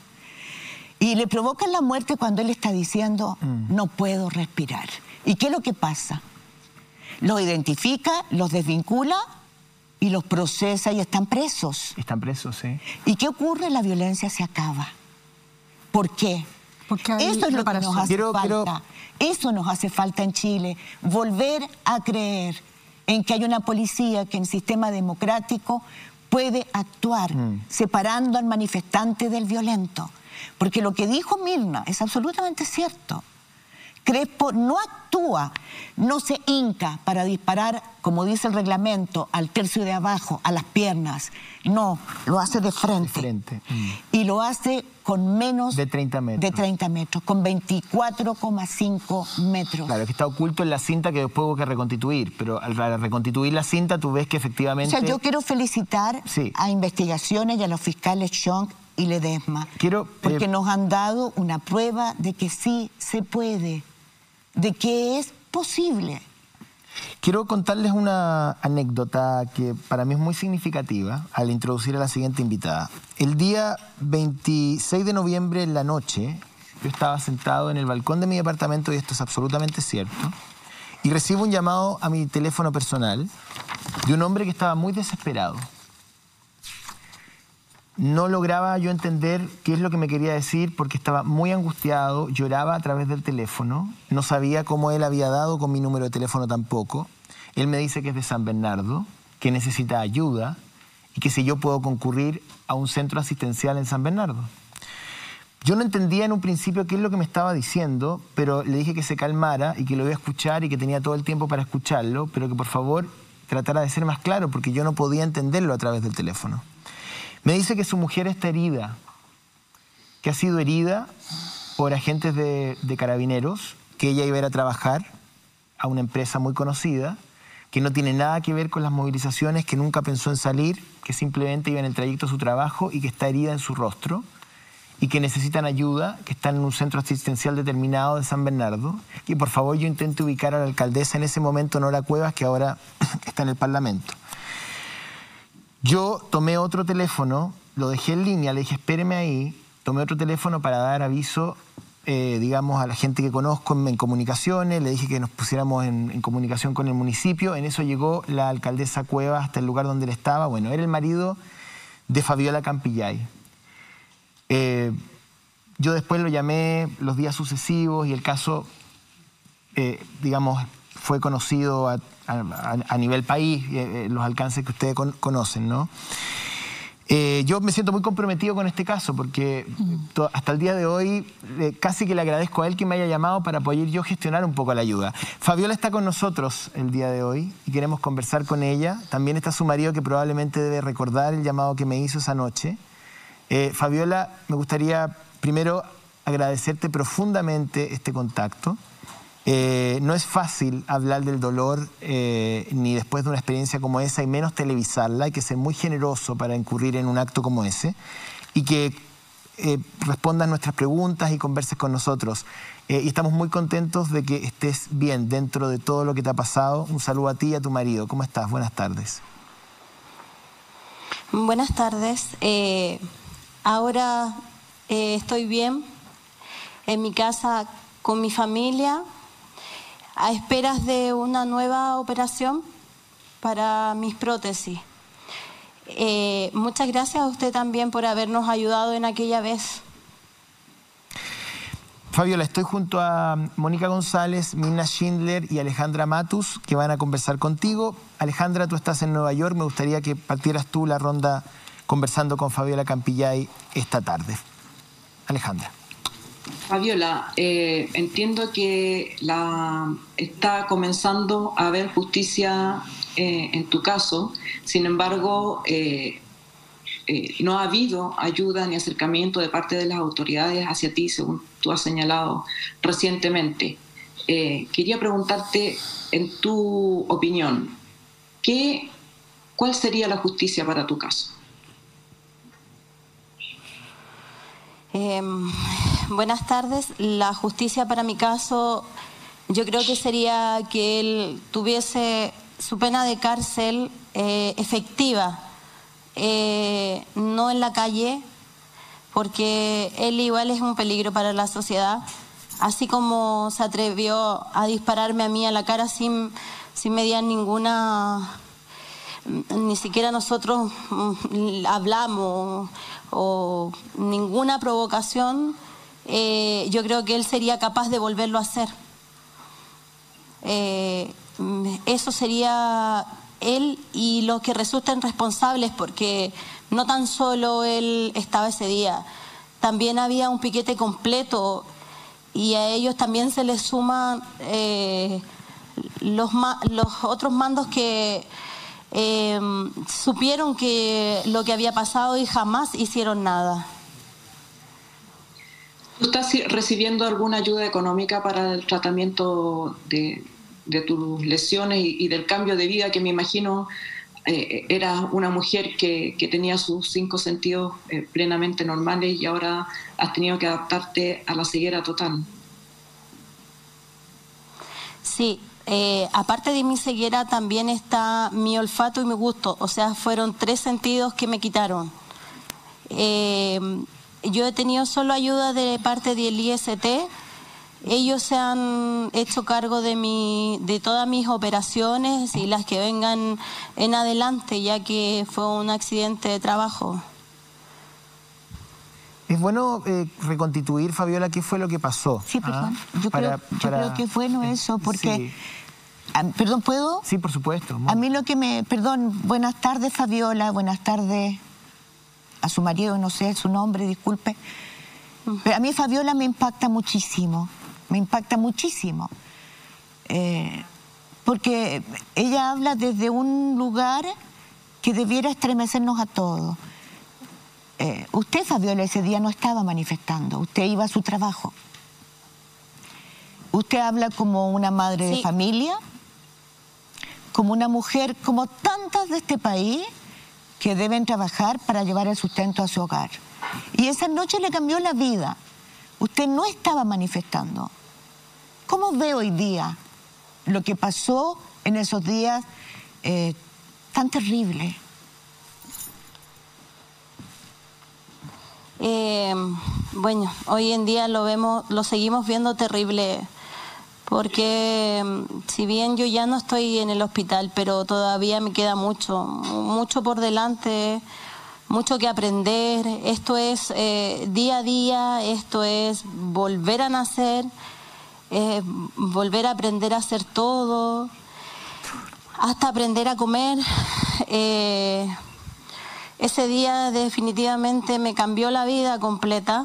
Y le provocan la muerte cuando él está diciendo, no puedo respirar. ¿Y qué es lo que pasa? Los identifica, los desvincula y los procesa y están presos. Están presos, sí. ¿Y qué ocurre? La violencia se acaba. ¿Por qué? Porque hay Eso es lo que reparación. nos hace Quiero- falta. quiero- Eso nos hace falta en Chile. Volver a creer en que hay una policía que en sistema democrático puede actuar separando al manifestante del violento. Porque lo que dijo Mirna es absolutamente cierto. Crespo no actúa, no se hinca para disparar, como dice el reglamento, al tercio de abajo, a las piernas. No, lo hace de frente. De frente. Mm. Y lo hace con menos De treinta metros. de treinta metros, con veinticuatro coma cinco metros. Claro, que está oculto en la cinta que después hubo que reconstituir, pero al al reconstituir la cinta tú ves que O efectivamente... sea, yo quiero felicitar Sí. a Investigaciones y a los fiscales Chong y Ledesma, Quiero, porque eh, nos han dado una prueba de que sí se puede, de que es posible. Quiero contarles una anécdota que para mí es muy significativa al introducir a la siguiente invitada. El día veintiséis de noviembre en la noche, yo estaba sentado en el balcón de mi departamento, y esto es absolutamente cierto, y recibo un llamado a mi teléfono personal de un hombre que estaba muy desesperado. No lograba yo entender qué es lo que me quería decir porque estaba muy angustiado, lloraba a través del teléfono, no sabía cómo él había dado con mi número de teléfono tampoco. Él me dice que es de San Bernardo, que necesita ayuda y que si yo puedo concurrir a un centro asistencial en San Bernardo. Yo no entendía en un principio qué es lo que me estaba diciendo, pero le dije que se calmara y que lo iba a escuchar y que tenía todo el tiempo para escucharlo, pero que por favor tratara de ser más claro porque yo no podía entenderlo a través del teléfono. Me dice que su mujer está herida, que ha sido herida por agentes de, de carabineros, que ella iba a ir a trabajar a una empresa muy conocida, que no tiene nada que ver con las movilizaciones, que nunca pensó en salir, que simplemente iba en el trayecto a su trabajo y que está herida en su rostro y que necesitan ayuda, que están en un centro asistencial determinado de San Bernardo. Y por favor yo intento ubicar a la alcaldesa en ese momento, Nora Cuevas, que ahora está en el Parlamento. Yo tomé otro teléfono, lo dejé en línea, le dije espéreme ahí, tomé otro teléfono para dar aviso, eh, digamos, a la gente que conozco en, en comunicaciones, le dije que nos pusiéramos en, en comunicación con el municipio. En eso llegó la alcaldesa Cuevas hasta el lugar donde él estaba. Bueno, era el marido de Fabiola Campillay. Eh, yo después lo llamé los días sucesivos y el caso, eh, digamos, fue conocido a, a, a nivel país, eh, los alcances que ustedes con, conocen, ¿no? Eh, yo me siento muy comprometido con este caso porque to, hasta el día de hoy eh, casi que le agradezco a él que me haya llamado para poder yo gestionar un poco la ayuda. Fabiola está con nosotros el día de hoy y queremos conversar con ella. También está su marido que probablemente debe recordar el llamado que me hizo esa noche. Eh, Fabiola, me gustaría primero agradecerte profundamente este contacto. Eh, no es fácil hablar del dolor eh, ni después de una experiencia como esa y menos televisarla. Hay que ser muy generoso para incurrir en un acto como ese y que eh, respondas nuestras preguntas y converses con nosotros. Eh, y estamos muy contentos de que estés bien dentro de todo lo que te ha pasado. Un saludo a ti y a tu marido. ¿Cómo estás? Buenas tardes. Buenas tardes. Eh, ahora eh, estoy bien en mi casa con mi familia, a esperas de una nueva operación para mis prótesis. Eh, muchas gracias a usted también por habernos ayudado en aquella vez. Fabiola, estoy junto a Mónica González, Mina Schindler y Alejandra Matus, que van a conversar contigo. Alejandra, tú estás en Nueva York, me gustaría que partieras tú la ronda conversando con Fabiola Campillay esta tarde. Alejandra. Fabiola, eh, entiendo que la, está comenzando a haber justicia eh, en tu caso, sin embargo, eh, eh, no ha habido ayuda ni acercamiento de parte de las autoridades hacia ti, según tú has señalado recientemente. Eh, quería preguntarte, en tu opinión, ¿qué, ¿cuál sería la justicia para tu caso? Eh, buenas tardes. La justicia para mi caso, yo creo que sería que él tuviese su pena de cárcel eh, efectiva, eh, no en la calle, porque él igual es un peligro para la sociedad, así como se atrevió a dispararme a mí a la cara sin, sin mediar ninguna, ni siquiera nosotros hablamos o ninguna provocación. Eh, yo creo que él sería capaz de volverlo a hacer. Eh, eso sería él y los que resulten responsables, porque no tan solo él estaba ese día, también había un piquete completo y a ellos también se les suman eh, los, los otros mandos que Eh, supieron que lo que había pasado y jamás hicieron nada. ¿Tú estás recibiendo alguna ayuda económica para el tratamiento de, de tus lesiones y, y del cambio de vida que me imagino eh, eras una mujer que, que tenía sus cinco sentidos eh, plenamente normales y ahora has tenido que adaptarte a la ceguera total? Sí. Eh, aparte de mi ceguera también está mi olfato y mi gusto, o sea, fueron tres sentidos que me quitaron. Eh, yo he tenido solo ayuda de parte del I S T, ellos se han hecho cargo de, mi, de todas mis operaciones y las que vengan en adelante, ya que fue un accidente de trabajo. Es bueno eh, reconstituir, Fabiola, qué fue lo que pasó. Sí, perdón. ¿Ah? Yo, para, creo, yo para... creo que es bueno eso, porque... Sí. A, perdón, ¿puedo? Sí, por supuesto. A mí lo que me... Perdón, buenas tardes, Fabiola, buenas tardes a su marido, no sé su nombre, disculpe. Pero a mí Fabiola me impacta muchísimo, me impacta muchísimo. Eh, porque ella habla desde un lugar que debiera estremecernos a todos. Eh, usted, Fabiola, ese día no estaba manifestando, usted iba a su trabajo. Usted habla como una madre sí. de familia, como una mujer, como tantas de este país, que deben trabajar para llevar el sustento a su hogar. Y esa noche le cambió la vida. Usted no estaba manifestando. ¿Cómo ve hoy día lo que pasó en esos días eh, tan terribles? Eh, bueno, hoy en día lo vemos, lo seguimos viendo terrible, porque si bien yo ya no estoy en el hospital, pero todavía me queda mucho, mucho por delante, mucho que aprender. Esto es eh, día a día, esto es volver a nacer, eh, volver a aprender a hacer todo, hasta aprender a comer. Eh, ese día definitivamente me cambió la vida completa.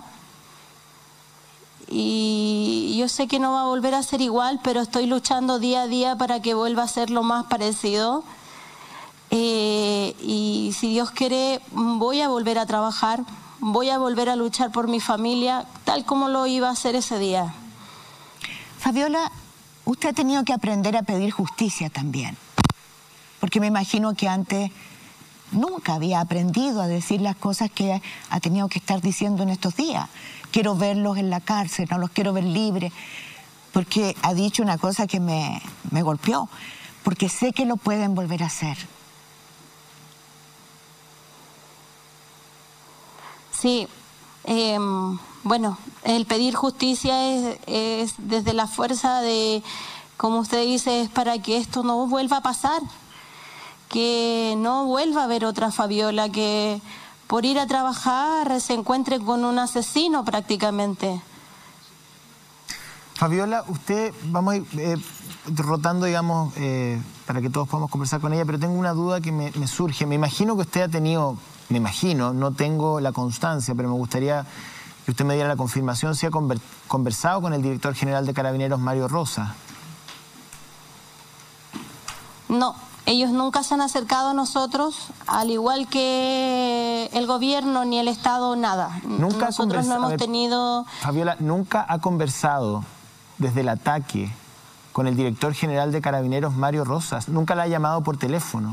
Y yo sé que no va a volver a ser igual, pero estoy luchando día a día para que vuelva a ser lo más parecido. Eh, y si Dios quiere, voy a volver a trabajar, voy a volver a luchar por mi familia, tal como lo iba a hacer ese día. Fabiola, usted ha tenido que aprender a pedir justicia también, porque me imagino que antes nunca había aprendido a decir las cosas que ha tenido que estar diciendo en estos días. Quiero verlos en la cárcel, no los quiero ver libres, porque ha dicho una cosa que me, me golpeó, porque sé que lo pueden volver a hacer. Sí, eh, bueno, el pedir justicia es, es desde la fuerza de, como usted dice, es para que esto no vuelva a pasar, que no vuelva a haber otra Fabiola, que por ir a trabajar se encuentre con un asesino prácticamente. Fabiola, usted, vamos a ir eh, rotando, digamos, eh, para que todos podamos conversar con ella, pero tengo una duda que me, me surge. Me imagino que usted ha tenido, me imagino, no tengo la constancia, pero me gustaría que usted me diera la confirmación si ha conversado con el director general de Carabineros, Mario Rosas. No. Ellos nunca se han acercado a nosotros, al igual que el gobierno ni el Estado, nada. Nunca nosotros no hemos ver, tenido... Fabiola, ¿nunca ha conversado desde el ataque con el director general de Carabineros, Mario Rosas? ¿Nunca la ha llamado por teléfono?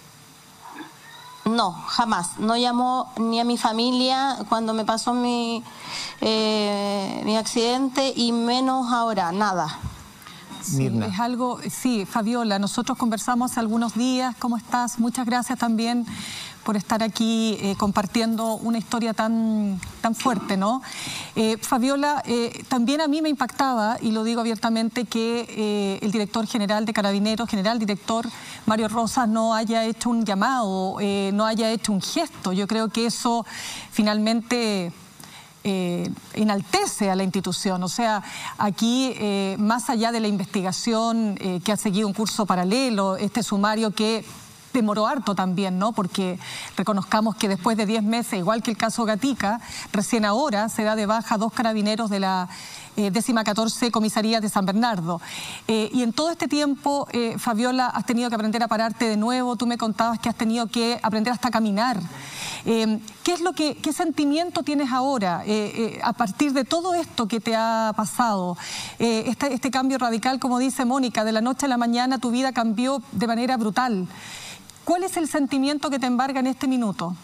No, jamás. No llamó ni a mi familia cuando me pasó mi, eh, mi accidente y menos ahora, nada. Sí, es algo, sí, Fabiola, nosotros conversamos hace algunos días. ¿Cómo estás? Muchas gracias también por estar aquí eh, compartiendo una historia tan, tan fuerte, ¿no? Eh, Fabiola, eh, también a mí me impactaba, y lo digo abiertamente, que eh, el director general de Carabineros, general director Mario Rosas, no haya hecho un llamado, eh, no haya hecho un gesto. Yo creo que eso finalmente... Eh, enaltece a la institución. O sea, aquí, eh, más allá de la investigación eh, que ha seguido un curso paralelo, este sumario que demoró harto también, ¿no? Porque reconozcamos que después de diez meses, igual que el caso Gatica, recién ahora se da de baja a dos carabineros de la eh, décima catorce Comisaría de San Bernardo. Eh, y en todo este tiempo, eh, Fabiola, has tenido que aprender a pararte de nuevo. Tú me contabas que has tenido que aprender hasta a caminar. Eh, ¿Qué es lo que, qué sentimiento tienes ahora eh, eh, a partir de todo esto que te ha pasado? Eh, este, este cambio radical, como dice Mónica, de la noche a la mañana tu vida cambió de manera brutal. ¿Cuál es el sentimiento que te embarga en este minuto?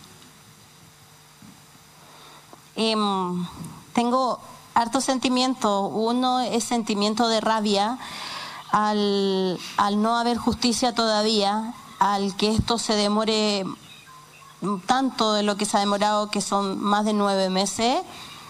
Eh, tengo hartos sentimientos. Uno es sentimiento de rabia al, al no haber justicia todavía, al que esto se demore tanto de lo que se ha demorado, que son más de nueve meses.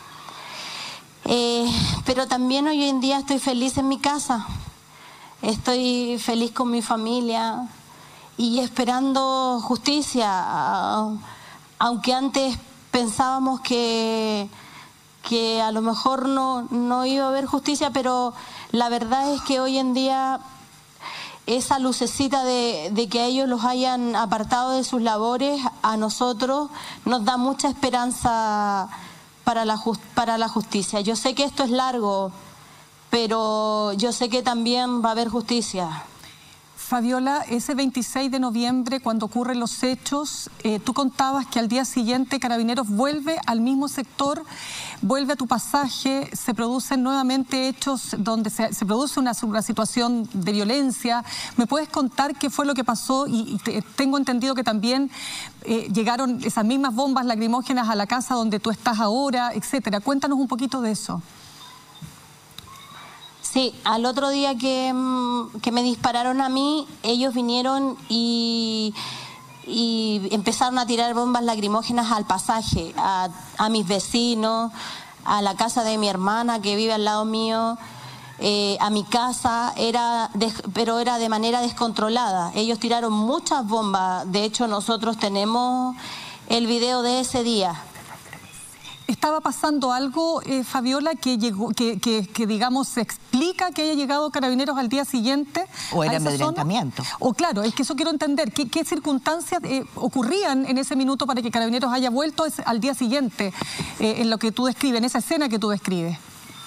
Eh, pero también hoy en día estoy feliz en mi casa. Estoy feliz con mi familia y esperando justicia, aunque antes pensábamos que, que a lo mejor no, no iba a haber justicia, pero la verdad es que hoy en día esa lucecita de, de que ellos los hayan apartado de sus labores, a nosotros nos da mucha esperanza para la, just, para la justicia. Yo sé que esto es largo, pero yo sé que también va a haber justicia. Fabiola, ese veintiséis de noviembre, cuando ocurren los hechos, eh, tú contabas que al día siguiente Carabineros vuelve al mismo sector, vuelve a tu pasaje, se producen nuevamente hechos donde se, se produce una, una situación de violencia. ¿Me puedes contar qué fue lo que pasó? Y, y te, tengo entendido que también eh, llegaron esas mismas bombas lacrimógenas a la casa donde tú estás ahora, etcétera. Cuéntanos un poquito de eso. Sí, al otro día que, que me dispararon a mí, ellos vinieron y, y empezaron a tirar bombas lacrimógenas al pasaje, a, a mis vecinos, a la casa de mi hermana que vive al lado mío, eh, a mi casa, era de, pero era de manera descontrolada. Ellos tiraron muchas bombas, de hecho nosotros tenemos el video de ese día. ¿Estaba pasando algo, eh, Fabiola, que, llegó, que, que, que, digamos, se explica que haya llegado Carabineros al día siguiente? ¿O era amedrentamiento? O claro, es que eso quiero entender. ¿Qué, qué circunstancias eh, ocurrían en ese minuto para que Carabineros haya vuelto al día siguiente, eh, en lo que tú describes, en esa escena que tú describes?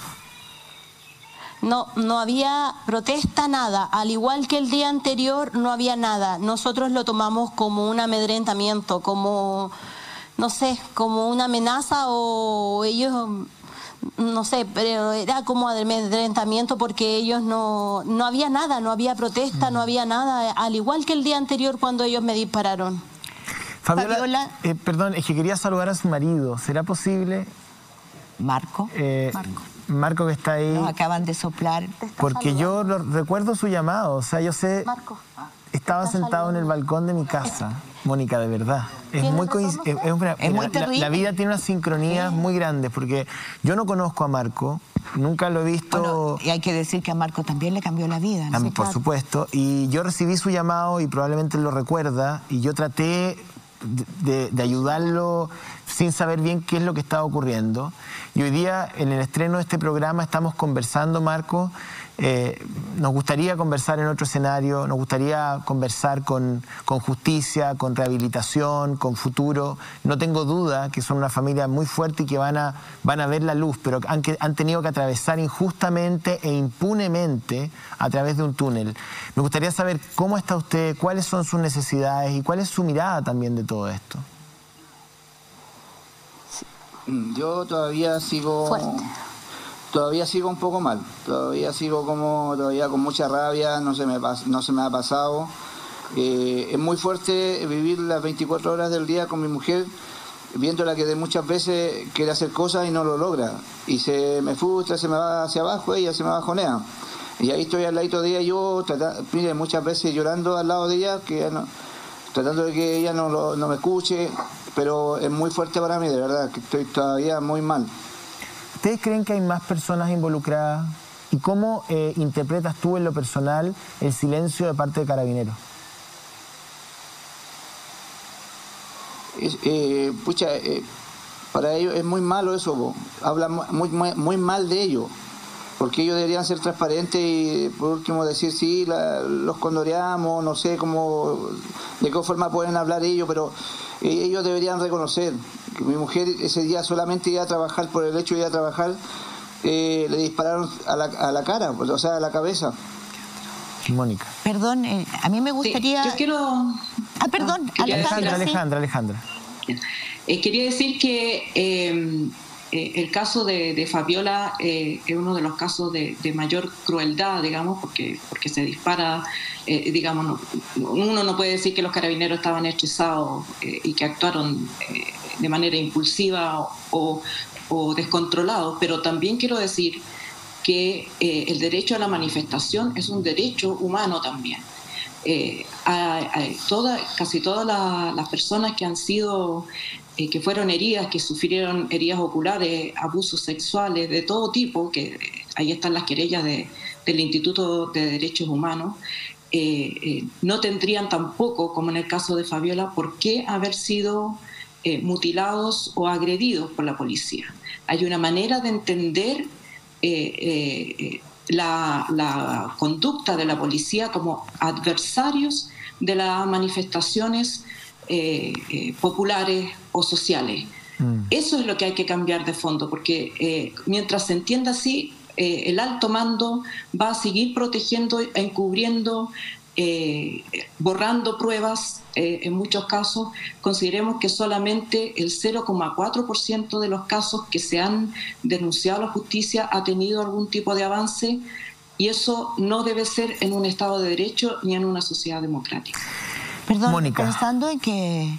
No, no había protesta, nada. Al igual que el día anterior, no había nada. Nosotros lo tomamos como un amedrentamiento, como... no sé, como una amenaza o ellos, no sé, pero era como amedrentamiento porque ellos no, no había nada, no había protesta, no había nada, al igual que el día anterior cuando ellos me dispararon. Fabiola, Fabiola. Eh, perdón, es que quería saludar a su marido, ¿será posible? Marco. Eh, Marco. Marco que está ahí. Nos acaban de soplar. Porque yo lo, recuerdo su llamado, o sea, yo sé... Marco. Estaba sentado en el balcón de mi casa, Mónica, de verdad. Es muy, es, es una, es muy la, la vida tiene unas sincronías sí. muy grandes, porque yo no conozco a Marco, nunca lo he visto... Bueno, y hay que decir que a Marco también le cambió la vida, ¿no? A mí, por claro. supuesto, y yo recibí su llamado y probablemente lo recuerda, y yo traté de, de, de ayudarlo sin saber bien qué es lo que estaba ocurriendo. Y hoy día, en el estreno de este programa, estamos conversando, Marco. Eh, nos gustaría conversar en otro escenario, nos gustaría conversar con, con justicia, con rehabilitación, con futuro. No tengo duda que son una familia muy fuerte y que van a, van a ver la luz, pero han, que, han tenido que atravesar injustamente e impunemente a través de un túnel. Me gustaría saber cómo está usted, cuáles son sus necesidades y cuál es su mirada también de todo esto. Yo todavía sigo... Fuerte. Todavía sigo un poco mal, todavía sigo como, todavía con mucha rabia, no se me, no se me ha pasado. Eh, es muy fuerte vivir las veinticuatro horas del día con mi mujer, viéndola que de muchas veces quiere hacer cosas y no lo logra. Y se me frustra, se me va hacia abajo, ella se me bajonea. Y ahí estoy al ladito de ella, yo tratando, mire, muchas veces llorando al lado de ella, que no, tratando de que ella no, lo, no me escuche, pero es muy fuerte para mí, de verdad, que estoy todavía muy mal. ¿Ustedes creen que hay más personas involucradas? ¿Y cómo eh, interpretas tú en lo personal el silencio de parte de Carabineros? Es, eh, pucha, eh, para ellos es muy malo eso, bo. Hablan muy, muy, muy mal de ellos, porque ellos deberían ser transparentes y por último decir sí, la, los condoreamos, no sé cómo, de qué forma pueden hablar ellos, pero eh, ellos deberían reconocer que mi mujer ese día solamente iba a trabajar por el hecho de ir a trabajar, eh, le dispararon a la, a la cara, o sea, a la cabeza. Mónica. Perdón, eh, a mí me gustaría... Sí, yo quiero... Ah, perdón, no, Alejandra. Alejandra, Alejandra. Eh, quería decir que eh, eh, el caso de, de Fabiola eh, es uno de los casos de, de mayor crueldad, digamos, porque, porque se dispara, eh, digamos, no, uno no puede decir que los carabineros estaban estresados eh, y que actuaron eh, de manera impulsiva o, o descontrolados, pero también quiero decir que eh, el derecho a la manifestación es un derecho humano también. Eh, a, a toda, casi todas la, las personas que han sido, eh, que fueron heridas, que sufrieron heridas oculares, abusos sexuales de todo tipo, que eh, ahí están las querellas de, del Instituto de Derechos Humanos, eh, eh, no tendrían tampoco, como en el caso de Fabiola, por qué haber sido eh, mutilados o agredidos por la policía. Hay una manera de entender eh, eh, La, la conducta de la policía como adversarios de las manifestaciones eh, eh, populares o sociales. Mm. Eso es lo que hay que cambiar de fondo, porque eh, mientras se entienda así, eh, el alto mando va a seguir protegiendo, encubriendo, eh, borrando pruebas. Eh, en muchos casos consideremos que solamente el cero coma cuatro por ciento de los casos que se han denunciado a la justicia ha tenido algún tipo de avance, y eso no debe ser en un Estado de Derecho ni en una sociedad democrática. Perdón, Mónica. Pensando en que,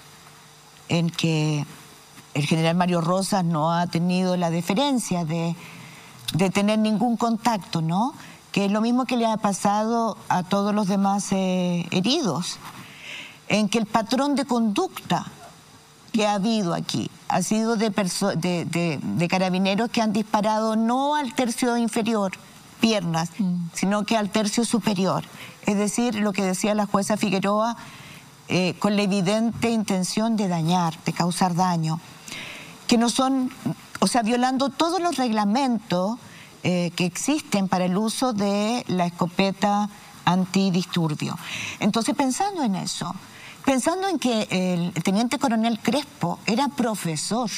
en que el general Mario Rosas no ha tenido la deferencia de, de tener ningún contacto, ¿no? Que es lo mismo que le ha pasado a todos los demás eh, heridos, en que el patrón de conducta que ha habido aquí ha sido de, de, de, de carabineros que han disparado no al tercio inferior, piernas, mm. sino que al tercio superior. Es decir, lo que decía la jueza Figueroa, eh, con la evidente intención de dañar, de causar daño, que no son, o sea, violando todos los reglamentos eh, que existen para el uso de la escopeta antidisturbio. Entonces, pensando en eso, pensando en que el teniente coronel Crespo era profesor,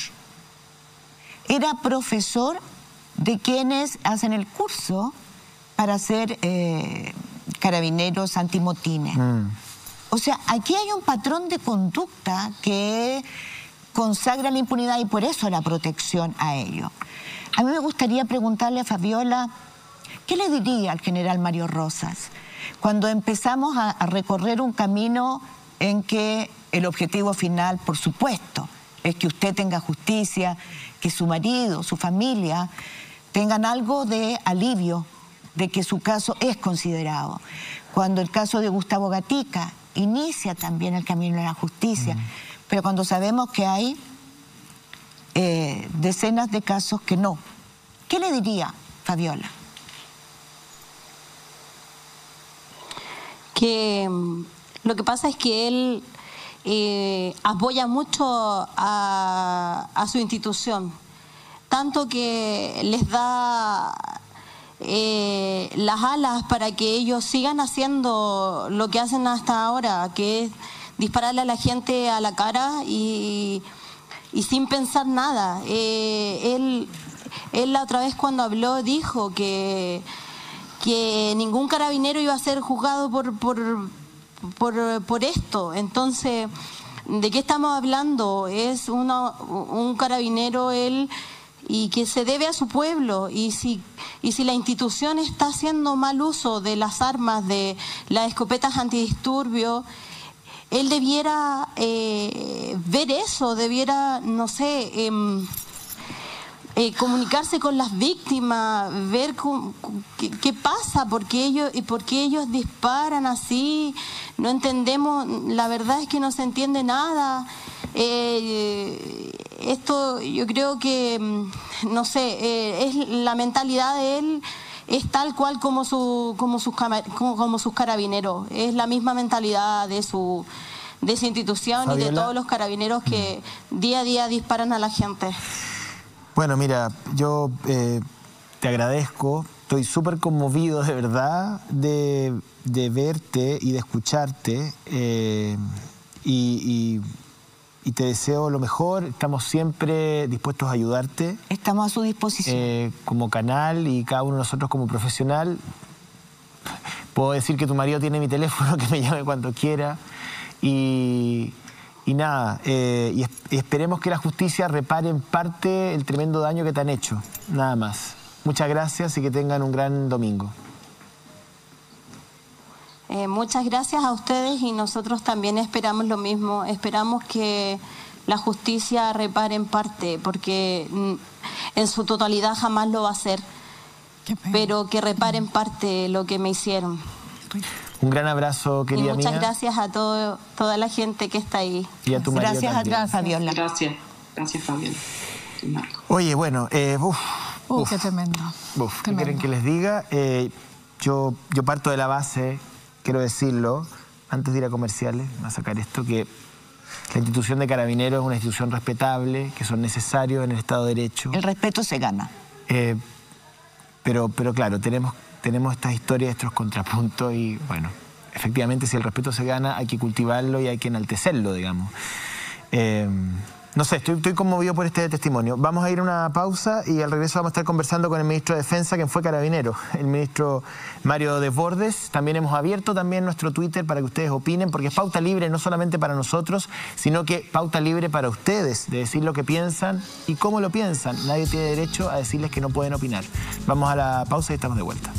era profesor de quienes hacen el curso para ser eh, carabineros antimotines. Mm. O sea, aquí hay un patrón de conducta que consagra la impunidad y por eso la protección a ello. A mí me gustaría preguntarle a Fabiola, ¿qué le diría al general Mario Rosas cuando empezamos a, a recorrer un camino en que el objetivo final, por supuesto, es que usted tenga justicia, que su marido, su familia, tengan algo de alivio de que su caso es considerado? Cuando el caso de Gustavo Gatica inicia también el camino a la justicia, mm. pero cuando sabemos que hay eh, decenas de casos que no. ¿Qué le diría, Fabiola? Que um, lo que pasa es que él eh, apoya mucho a, a su institución, tanto que les da eh, las alas para que ellos sigan haciendo lo que hacen hasta ahora, que es dispararle a la gente a la cara y, y sin pensar nada. Eh, él, él la otra vez cuando habló dijo que, que ningún carabinero iba a ser juzgado por, por, por, por esto. Entonces, ¿de qué estamos hablando? Es uno, un carabinero, él, y que se debe a su pueblo, y si, y si la institución está haciendo mal uso de las armas, de las escopetas antidisturbios, él debiera eh, ver eso, debiera, no sé, eh, eh, comunicarse con las víctimas, ver con, con, qué, qué pasa, por qué ellos, y por qué ellos disparan así. No entendemos, la verdad es que no se entiende nada. Eh, esto yo creo que, no sé, eh, es la mentalidad de él, es tal cual como, su, como, sus, como, como sus carabineros, es la misma mentalidad de su, de su institución, Fabiola, y de todos los carabineros que día a día disparan a la gente. Bueno, mira, yo eh, te agradezco, estoy súper conmovido de verdad de, de verte y de escucharte, eh, y... y Y te deseo lo mejor, estamos siempre dispuestos a ayudarte. Estamos a su disposición. Eh, como canal y cada uno de nosotros como profesional. Puedo decir que tu marido tiene mi teléfono, que me llame cuando quiera. Y, y nada, eh, y, es, y esperemos que la justicia repare en parte el tremendo daño que te han hecho. Nada más. Muchas gracias y que tengan un gran domingo. Eh, muchas gracias a ustedes, y nosotros también esperamos lo mismo. Esperamos que la justicia repare en parte, porque en su totalidad jamás lo va a hacer, pero que repare en parte lo que me hicieron. Un gran abrazo, querida mía. Y muchas mía. gracias a todo, toda la gente que está ahí. Y a tu marido gracias también. a Fabiola. Gracias, gracias Fabiola. Oye, bueno, eh, uf, Uh, uf, qué tremendo. Uf, ¿qué tremendo. quieren que les diga? Eh, yo, yo parto de la base, quiero decirlo, antes de ir a comerciales, voy a sacar esto, que la institución de Carabineros es una institución respetable, que son necesarios en el Estado de Derecho. El respeto se gana. Eh, pero, pero claro, tenemos, tenemos estas historias, estos contrapuntos, y bueno, efectivamente si el respeto se gana hay que cultivarlo y hay que enaltecerlo, digamos. Eh, No sé, estoy, estoy conmovido por este testimonio. Vamos a ir a una pausa y al regreso vamos a estar conversando con el ministro de Defensa, quien fue carabinero, el ministro Mario Desbordes. También hemos abierto también nuestro Twitter para que ustedes opinen, porque es pauta libre no solamente para nosotros, sino que pauta libre para ustedes, de decir lo que piensan y cómo lo piensan. Nadie tiene derecho a decirles que no pueden opinar. Vamos a la pausa y estamos de vuelta.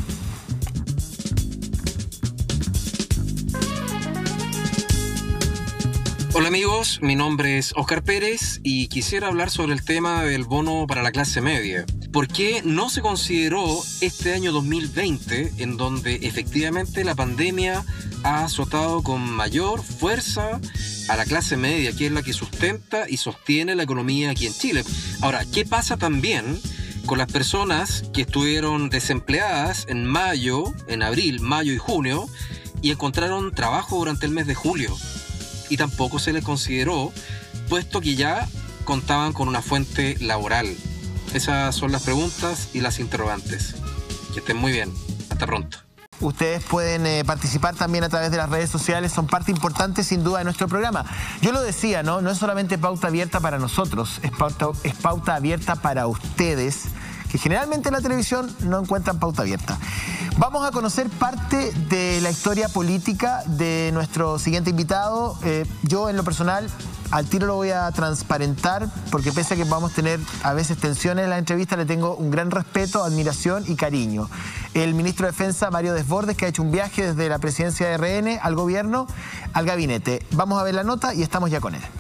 Hola amigos, mi nombre es Oscar Pérez y quisiera hablar sobre el tema del bono para la clase media. ¿Por qué no se consideró este año dos mil veinte, en donde efectivamente la pandemia ha azotado con mayor fuerza a la clase media, que es la que sustenta y sostiene la economía aquí en Chile? Ahora, ¿qué pasa también con las personas que estuvieron desempleadas en mayo, en abril, mayo y junio y encontraron trabajo durante el mes de julio? Y tampoco se les consideró, puesto que ya contaban con una fuente laboral. Esas son las preguntas y las interrogantes. Que estén muy bien. Hasta pronto. Ustedes pueden eh, participar también a través de las redes sociales, son parte importante sin duda de nuestro programa. Yo lo decía, ¿no? No es solamente pauta abierta para nosotros, es pauta, es pauta abierta para ustedes, que generalmente en la televisión no encuentran pauta abierta. Vamos a conocer parte de la historia política de nuestro siguiente invitado. Eh, yo, en lo personal, al tiro lo voy a transparentar, porque pese a que vamos a tener a veces tensiones en la entrevista, le tengo un gran respeto, admiración y cariño. El ministro de Defensa, Mario Desbordes, que ha hecho un viaje desde la presidencia de R N al gobierno, al gabinete. Vamos a ver la nota y estamos ya con él.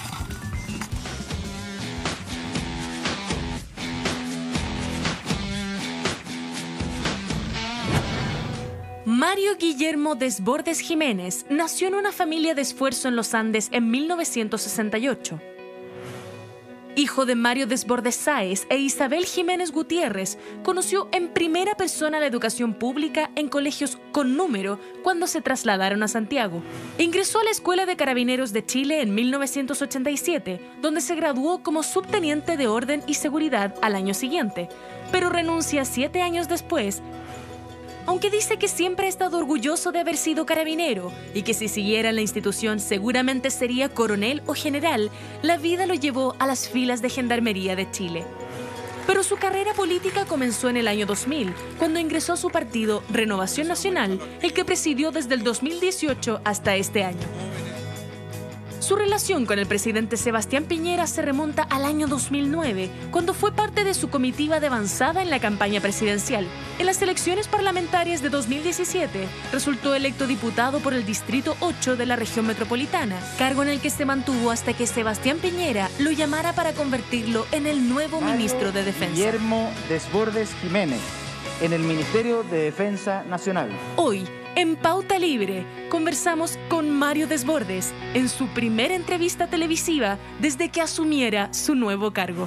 Mario Guillermo Desbordes Jiménez nació en una familia de esfuerzo en los Andes en mil novecientos sesenta y ocho. Hijo de Mario Desbordes Sáez e Isabel Jiménez Gutiérrez, conoció en primera persona la educación pública en colegios con número cuando se trasladaron a Santiago. Ingresó a la Escuela de Carabineros de Chile en mil novecientos ochenta y siete, donde se graduó como subteniente de Orden y Seguridad al año siguiente, pero renuncia siete años después. Aunque dice que siempre ha estado orgulloso de haber sido carabinero y que si siguiera en la institución seguramente sería coronel o general, la vida lo llevó a las filas de Gendarmería de Chile. Pero su carrera política comenzó en el año dos mil, cuando ingresó a su partido Renovación Nacional, el que presidió desde el dos mil dieciocho hasta este año. Su relación con el presidente Sebastián Piñera se remonta al año dos mil nueve, cuando fue parte de su comitiva de avanzada en la campaña presidencial. En las elecciones parlamentarias de dos mil diecisiete, resultó electo diputado por el Distrito ocho de la región metropolitana, cargo en el que se mantuvo hasta que Sebastián Piñera lo llamara para convertirlo en el nuevo ministro de Defensa. Guillermo Desbordes Jiménez, en el Ministerio de Defensa Nacional. Hoy, en Pauta Libre, conversamos con Mario Desbordes en su primera entrevista televisiva desde que asumiera su nuevo cargo.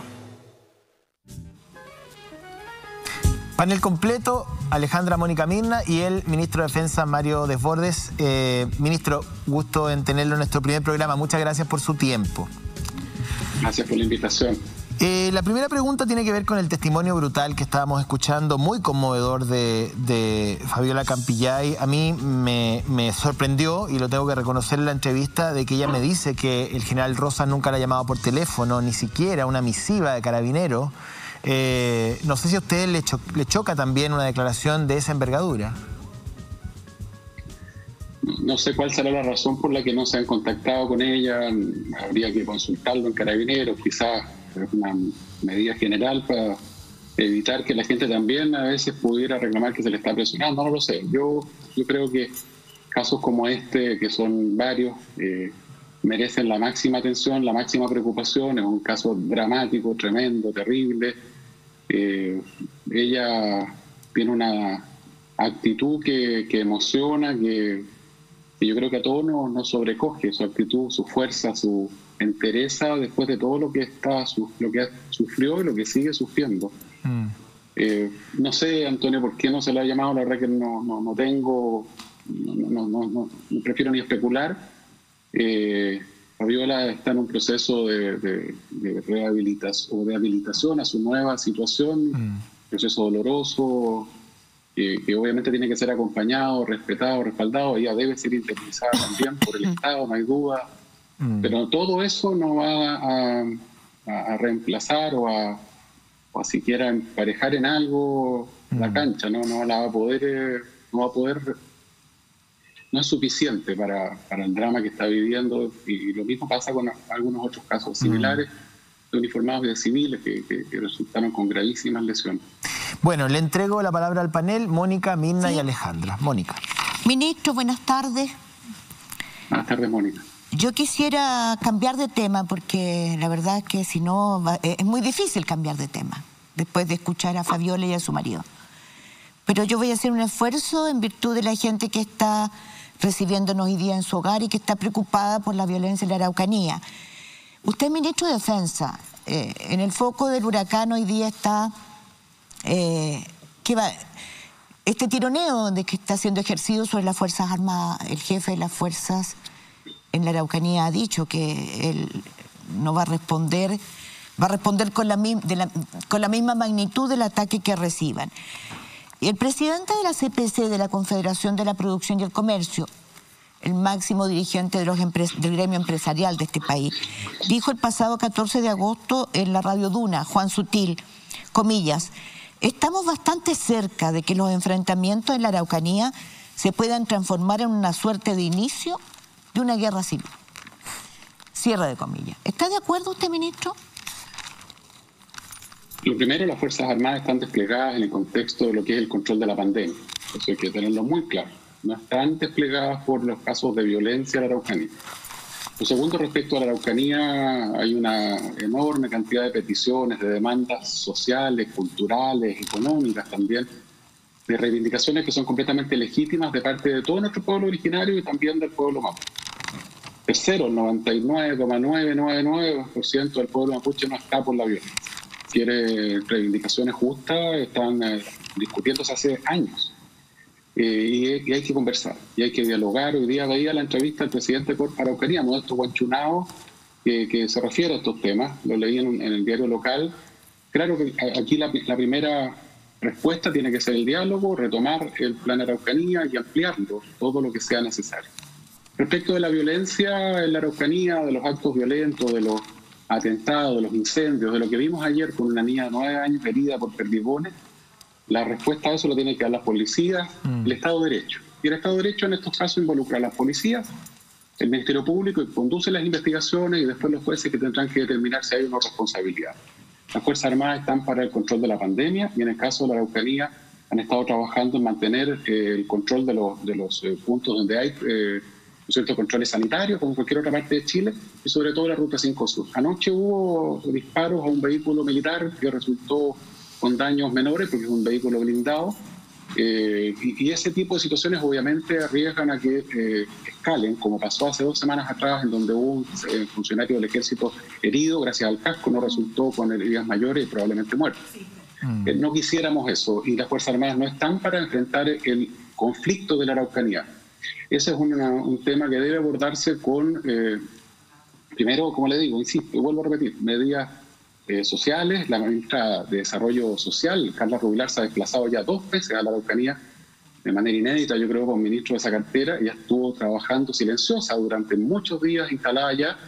Panel completo, Alejandra Mónica Mirna y el ministro de Defensa, Mario Desbordes. Eh, ministro, gusto en tenerlo en nuestro primer programa. Muchas gracias por su tiempo. Gracias por la invitación. Eh, la primera pregunta tiene que ver con el testimonio brutal que estábamos escuchando, muy conmovedor de, de Fabiola Campillay. A mí me, me sorprendió, y lo tengo que reconocer en la entrevista, de que ella me dice que el general Rosas nunca la ha llamado por teléfono, ni siquiera una misiva de Carabineros. Eh, no sé si a usted le, cho le choca también una declaración de esa envergadura. No sé cuál será la razón por la que no se han contactado con ella. Habría que consultarlo en Carabineros, quizás es una medida general para evitar que la gente también a veces pudiera reclamar que se le está presionando. No lo sé. Yo, yo creo que casos como este, que son varios, eh, merecen la máxima atención, la máxima preocupación. Es un caso dramático, tremendo, terrible. Eh, ella tiene una actitud que, que emociona, que, que yo creo que a todos nos, nos sobrecoge, su actitud, su fuerza, su entereza después de todo lo que está lo que sufrió y lo que sigue sufriendo. Mm. Eh, no sé, Antonio, por qué no se le ha llamado, la verdad que no, no, no tengo, no, no, no, no, no prefiero ni especular. Eh, Fabiola está en un proceso de, de, de rehabilitación o de habilitación a su nueva situación, mm. proceso doloroso, eh, que obviamente tiene que ser acompañado, respetado, respaldado. Ella debe ser indemnizada también por el Estado, no hay duda. Mm. Pero todo eso no va a, a, a reemplazar o a, o a siquiera emparejar en algo mm. la cancha, ¿no? No la va a poder, eh, no va a poder, no es suficiente para, para el drama que está viviendo, y lo mismo pasa con algunos otros casos similares mm. de uniformados y de civiles que, que, que resultaron con gravísimas lesiones. Bueno, le entrego la palabra al panel, Mónica, Mirna sí. y Alejandra. Mónica. Ministro, buenas tardes. Buenas tardes, Mónica. Yo quisiera cambiar de tema porque la verdad es que si no, es muy difícil cambiar de tema después de escuchar a Fabiola y a su marido. Pero yo voy a hacer un esfuerzo en virtud de la gente que está recibiéndonos hoy día en su hogar y que está preocupada por la violencia en la Araucanía. Usted es ministro de Defensa. Eh, en el foco del huracán hoy día está eh, ¿qué va? este tironeo de que está siendo ejercido sobre las Fuerzas Armadas. El jefe de las fuerzas en la Araucanía ha dicho que él no va a responder, va a responder con la, de la, con la misma magnitud del ataque que reciban. Y el presidente de la C P C, de la Confederación de la Producción y el Comercio, el máximo dirigente de los del gremio empresarial de este país, dijo el pasado catorce de agosto en la Radio Duna, Juan Sutil, comillas, estamos bastante cerca de que los enfrentamientos en la Araucanía se puedan transformar en una suerte de inicio de una guerra civil. Cierre de comillas. ¿Está de acuerdo usted, ministro? Lo primero, las Fuerzas Armadas están desplegadas en el contexto de lo que es el control de la pandemia. Eso hay que tenerlo muy claro. No están desplegadas por los casos de violencia en la Araucanía. Lo segundo, respecto a la Araucanía, hay una enorme cantidad de peticiones, de demandas sociales, culturales, económicas también, de reivindicaciones que son completamente legítimas de parte de todo nuestro pueblo originario y también del pueblo mapuche. Tercero, el noventa y nueve coma novecientos noventa y nueve por ciento del pueblo mapuche no está por la violencia. Quiere reivindicaciones justas, están eh, discutiéndose hace años. Eh, y, y hay que conversar, y hay que dialogar. Hoy día veía la entrevista del presidente por Araucanía, Modesto Guanchunao, que, que se refiere a estos temas, lo leí en, en el diario local. Claro que aquí la, la primera respuesta tiene que ser el diálogo, retomar el plan Araucanía y ampliarlo, todo lo que sea necesario. Respecto de la violencia en la Araucanía, de los actos violentos, de los atentados, de los incendios, de lo que vimos ayer con una niña de nueve años herida por perdigones, la respuesta a eso lo tiene que dar las policías, mm. el Estado de Derecho. Y el Estado de Derecho en estos casos involucra a las policías, el Ministerio Público, que conduce las investigaciones, y después los jueces que tendrán que determinar si hay una responsabilidad. Las Fuerzas Armadas están para el control de la pandemia y en el caso de la Araucanía han estado trabajando en mantener eh, el control de los, de los eh, puntos donde hay eh, ciertos controles sanitarios, como en cualquier otra parte de Chile, y sobre todo la Ruta cinco Sur. Anoche hubo disparos a un vehículo militar que resultó con daños menores porque es un vehículo blindado, eh, y, y ese tipo de situaciones obviamente arriesgan a que eh, escalen, como pasó hace dos semanas atrás, en donde hubo un eh, funcionario del ejército herido gracias al casco, no resultó con heridas mayores y probablemente muerto. Mm. Eh, no quisiéramos eso, y las Fuerzas Armadas no están para enfrentar el conflicto de la Araucanía. Ese es una, un tema que debe abordarse con, eh, primero, como le digo, insisto, vuelvo a repetir, medidas eh, sociales. La ministra de Desarrollo Social, Carla Rubilar, se ha desplazado ya dos veces a la Araucanía de manera inédita, yo creo, como ministro de esa cartera. Ella estuvo trabajando silenciosa durante muchos días instalada allá.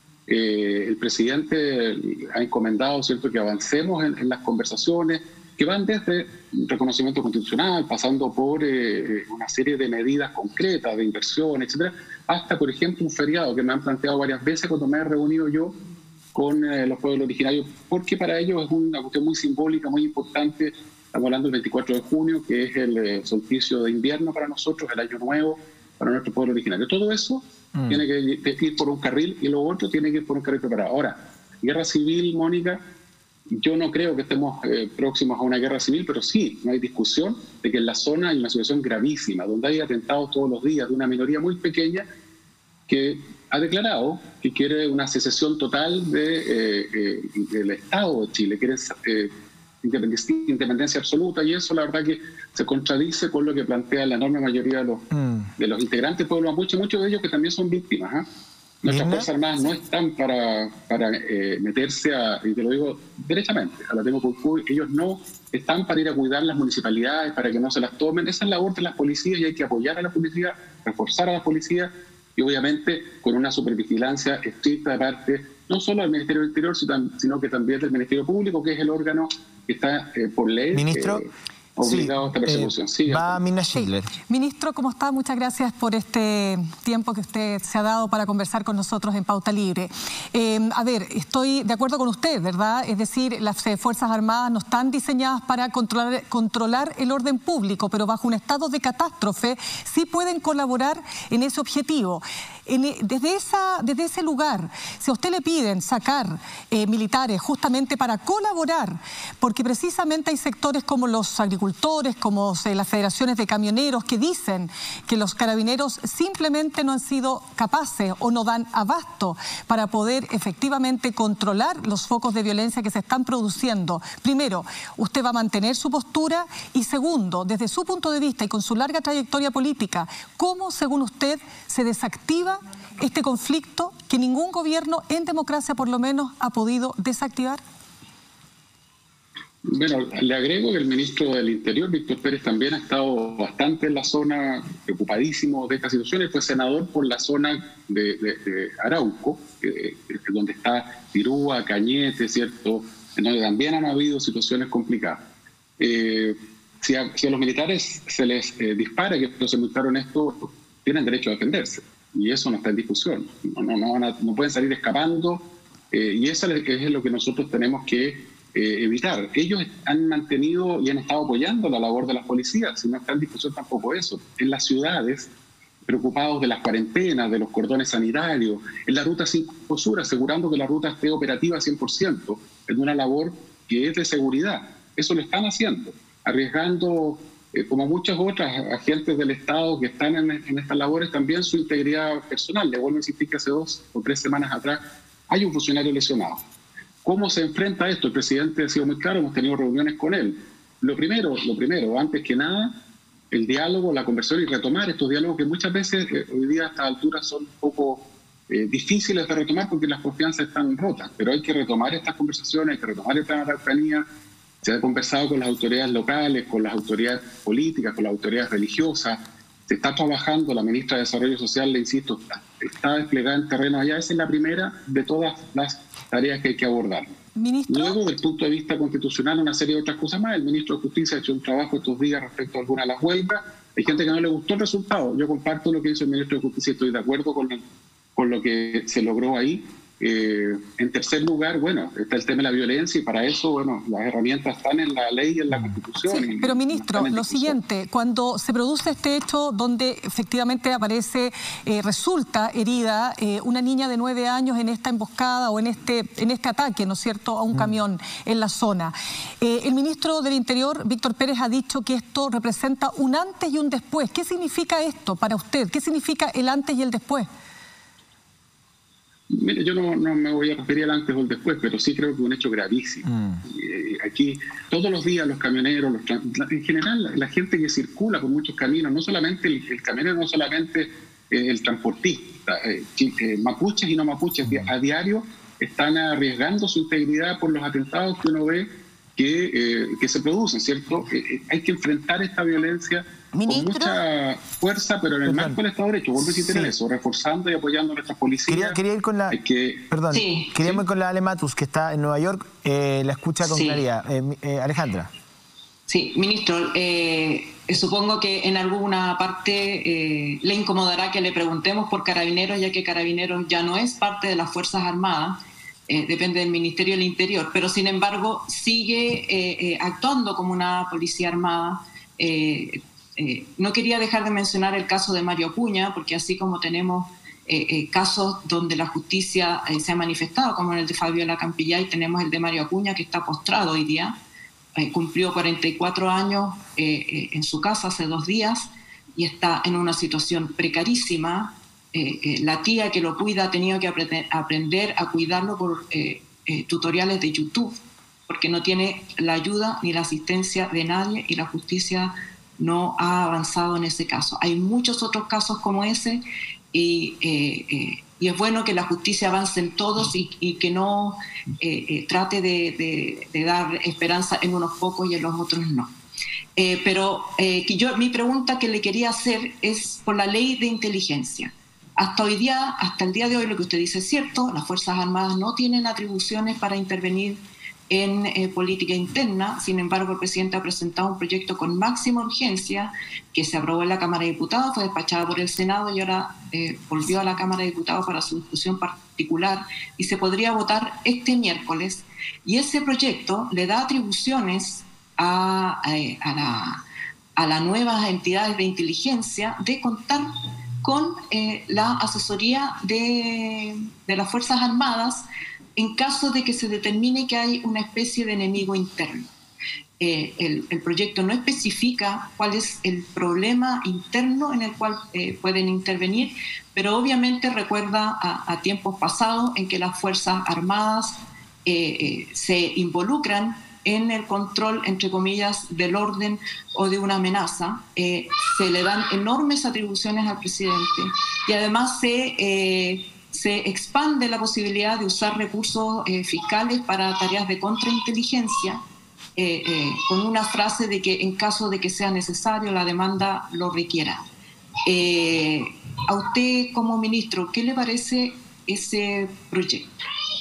Eh, el presidente ha encomendado, ¿cierto?, que avancemos en, en las conversaciones, que van desde reconocimiento constitucional, pasando por eh, una serie de medidas concretas, de inversión, etcétera, hasta, por ejemplo, un feriado que me han planteado varias veces cuando me he reunido yo con eh, los pueblos originarios, porque para ellos es una cuestión muy simbólica, muy importante. Estamos hablando del veinticuatro de junio, que es el eh, solsticio de invierno para nosotros, el año nuevo para nuestro pueblo originario. Todo eso mm. tiene que ir por un carril y lo otro tiene que ir por un carril preparado. Ahora, guerra civil, Mónica, yo no creo que estemos eh, próximos a una guerra civil, pero sí, no hay discusión de que en la zona hay una situación gravísima, donde hay atentados todos los días de una minoría muy pequeña que ha declarado que quiere una secesión total de, eh, eh, del Estado de Chile, quiere eh, independencia, independencia absoluta, y eso la verdad que se contradice con lo que plantea la enorme mayoría de los, mm. de los integrantes del pueblo mapuche, muchos de ellos que también son víctimas, ¿eh? Nuestras Fuerzas Armadas no están para, para eh, meterse a, y te lo digo derechamente, a la Temocurcuy. Ellos no están para ir a cuidar las municipalidades, para que no se las tomen. Esa es la labor de las policías y hay que apoyar a la policía, reforzar a la policía y obviamente con una supervigilancia estricta de parte no solo del Ministerio del Interior, sino que también del Ministerio Público, que es el órgano que está eh, por ley Ministro, eh, obligado sí, a esta persecución. Eh, sí, va Mirna Schindler. Sí. Ministro, ¿cómo está? Muchas gracias por este tiempo que usted se ha dado para conversar con nosotros en Pauta Libre. Eh, a ver, estoy de acuerdo con usted, ¿verdad? Es decir, las eh, Fuerzas Armadas no están diseñadas para controlar, controlar el orden público, pero bajo un estado de catástrofe sí pueden colaborar en ese objetivo. En, desde, esa, desde ese lugar, si a usted le piden sacar eh, militares justamente para colaborar, porque precisamente hay sectores como los agricultores, como eh, las federaciones de camioneros, que dicen que los carabineros simplemente no han sido capaces o no dan abasto para poder efectivamente controlar los focos de violencia que se están produciendo. Primero, ¿usted va a mantener su postura? Y segundo, desde su punto de vista y con su larga trayectoria política, ¿cómo, según usted, se desactiva este conflicto que ningún gobierno en democracia por lo menos ha podido desactivar? Bueno, le agrego que el ministro del Interior, Víctor Pérez, también ha estado bastante en la zona, preocupadísimo de esta situación. Él fue senador por la zona de, de, de Arauco, eh, donde está Tirúa, Cañete, ¿cierto?, en donde también han habido situaciones complicadas. Eh, si, a, si a los militares se les eh, dispara, que no se multaron esto, tienen derecho a defenderse. Y eso no está en discusión. No, no, no, van a, no pueden salir escapando, eh, y eso es lo que nosotros tenemos que eh, evitar. Ellos han mantenido y han estado apoyando la labor de las policías, si no está en discusión tampoco eso. En las ciudades, preocupados de las cuarentenas, de los cordones sanitarios, en la ruta cinco Sur, asegurando que la ruta esté operativa cien por ciento, en una labor que es de seguridad. Eso lo están haciendo, arriesgando, Eh, como muchas otras agentes del Estado que están en, en estas labores, también su integridad personal. Le vuelvo a insistir que hace dos o tres semanas atrás hay un funcionario lesionado. ¿Cómo se enfrenta a esto? El presidente ha sido muy claro, hemos tenido reuniones con él. Lo primero, lo primero, antes que nada, el diálogo, la conversación y retomar estos diálogos que muchas veces eh, hoy día a estas alturas son un poco eh, difíciles de retomar porque las confianzas están rotas, pero hay que retomar estas conversaciones, hay que retomar el plan de Araucanía. Se ha conversado con las autoridades locales, con las autoridades políticas, con las autoridades religiosas. Se está trabajando, la ministra de Desarrollo Social, le insisto, está, está desplegada en terreno allá. Esa es la primera de todas las tareas que hay que abordar. ¿Ministro? Luego, desde el punto de vista constitucional, una serie de otras cosas más. El ministro de Justicia ha hecho un trabajo estos días respecto a algunas de las huelgas. Hay gente que no le gustó el resultado. Yo comparto lo que hizo el ministro de Justicia y estoy de acuerdo con, el, con lo que se logró ahí. Eh, en tercer lugar, bueno, está el tema de la violencia y para eso, bueno, las herramientas están en la ley y en la Constitución. Sí, pero ministro, lo siguiente, cuando se produce este hecho donde efectivamente aparece, eh, resulta herida eh, una niña de nueve años en esta emboscada o en este, en este ataque, ¿no es cierto?, a un camión en la zona. Eh, el ministro del Interior, Víctor Pérez, ha dicho que esto representa un antes y un después. ¿Qué significa esto para usted? ¿Qué significa el antes y el después? Mire, yo no, no me voy a referir al antes o el después, pero sí creo que es un hecho gravísimo. Mm. Eh, aquí, todos los días, los camioneros, los, en general, la, la gente que circula por muchos caminos, no solamente el, el camionero, no solamente eh, el transportista, eh, eh, mapuches y no mapuches, mm. a diario están arriesgando su integridad por los atentados que uno ve que, eh, que se producen, ¿cierto? Eh, eh, hay que enfrentar esta violencia ¿Ministro? con mucha fuerza, pero en el marco del Estado de Derecho, vuelvo a insistir en eso, reforzando y apoyando a nuestras policías. Quería, quería ir con la... Que, perdón, sí, quería sí. ir con la Ale Matus, que está en Nueva York, eh, la escucha con sí. claridad. Eh, eh, Alejandra. Sí, ministro, eh, supongo que en alguna parte eh, le incomodará que le preguntemos por Carabineros, ya que Carabineros ya no es parte de las Fuerzas Armadas, eh, depende del Ministerio del Interior, pero sin embargo sigue eh, eh, actuando como una policía armada. Eh, eh, no quería dejar de mencionar el caso de Mario Acuña, porque así como tenemos eh, eh, casos donde la justicia eh, se ha manifestado, como en el de Fabiola Campillay, tenemos el de Mario Acuña, que está postrado hoy día. Eh, cumplió cuarenta y cuatro años eh, eh, en su casa hace dos días y está en una situación precarísima. Eh, eh, la tía que lo cuida ha tenido que aprender, aprender a cuidarlo por eh, eh, tutoriales de YouTube, porque no tiene la ayuda ni la asistencia de nadie y la justicia no ha avanzado en ese caso. Hay muchos otros casos como ese y, eh, eh, y es bueno que la justicia avance en todos y, y que no eh, eh, trate de, de, de dar esperanza en unos pocos y en los otros no. Eh, pero eh, que yo, mi pregunta que le quería hacer es por la ley de inteligencia. Hasta hoy día, hasta el día de hoy, lo que usted dice es cierto, las Fuerzas Armadas no tienen atribuciones para intervenir en eh, política interna. Sin embargo, el presidente ha presentado un proyecto con máxima urgencia que se aprobó en la Cámara de Diputados, fue despachado por el Senado y ahora eh, volvió a la Cámara de Diputados para su discusión particular y se podría votar este miércoles. Y ese proyecto le da atribuciones a, a, a, la, a las nuevas entidades de inteligencia de contar con eh, la asesoría de, de las Fuerzas Armadas en caso de que se determine que hay una especie de enemigo interno. Eh, el, el proyecto no especifica cuál es el problema interno en el cual eh, pueden intervenir, pero obviamente recuerda a, a tiempos pasados en que las Fuerzas Armadas eh, eh, se involucran en el control, entre comillas, del orden o de una amenaza. Eh, se le dan enormes atribuciones al presidente y además se... Eh, se expande la posibilidad de usar recursos eh, fiscales para tareas de contrainteligencia, eh, eh, con una frase de que en caso de que sea necesario la demanda lo requiera. Eh, a usted como ministro, ¿qué le parece ese proyecto?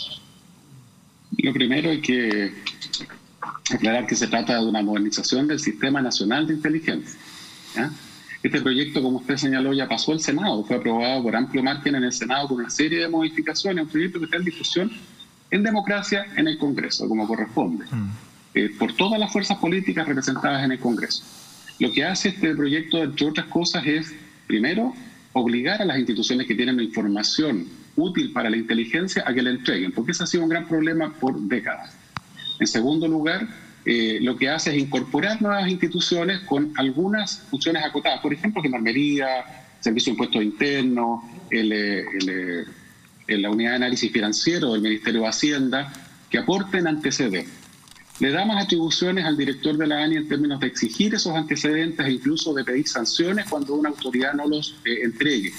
Lo primero es que aclarar que se trata de una modernización del Sistema Nacional de Inteligencia, ¿ya? Este proyecto, como usted señaló, ya pasó al Senado, fue aprobado por amplio margen en el Senado con una serie de modificaciones, un proyecto que está en discusión en democracia en el Congreso, como corresponde, mm. eh, por todas las fuerzas políticas representadas en el Congreso. Lo que hace este proyecto, entre otras cosas, es, primero, obligar a las instituciones que tienen información útil para la inteligencia a que la entreguen, porque ese ha sido un gran problema por décadas. En segundo lugar, Eh, lo que hace es incorporar nuevas instituciones con algunas funciones acotadas. Por ejemplo, Gendarmería, Servicio de Impuestos Internos, el, el, el, la Unidad de Análisis Financiero del Ministerio de Hacienda, que aporten antecedentes. Le da más atribuciones al director de la ANI en términos de exigir esos antecedentes e incluso de pedir sanciones cuando una autoridad no los eh, entregue.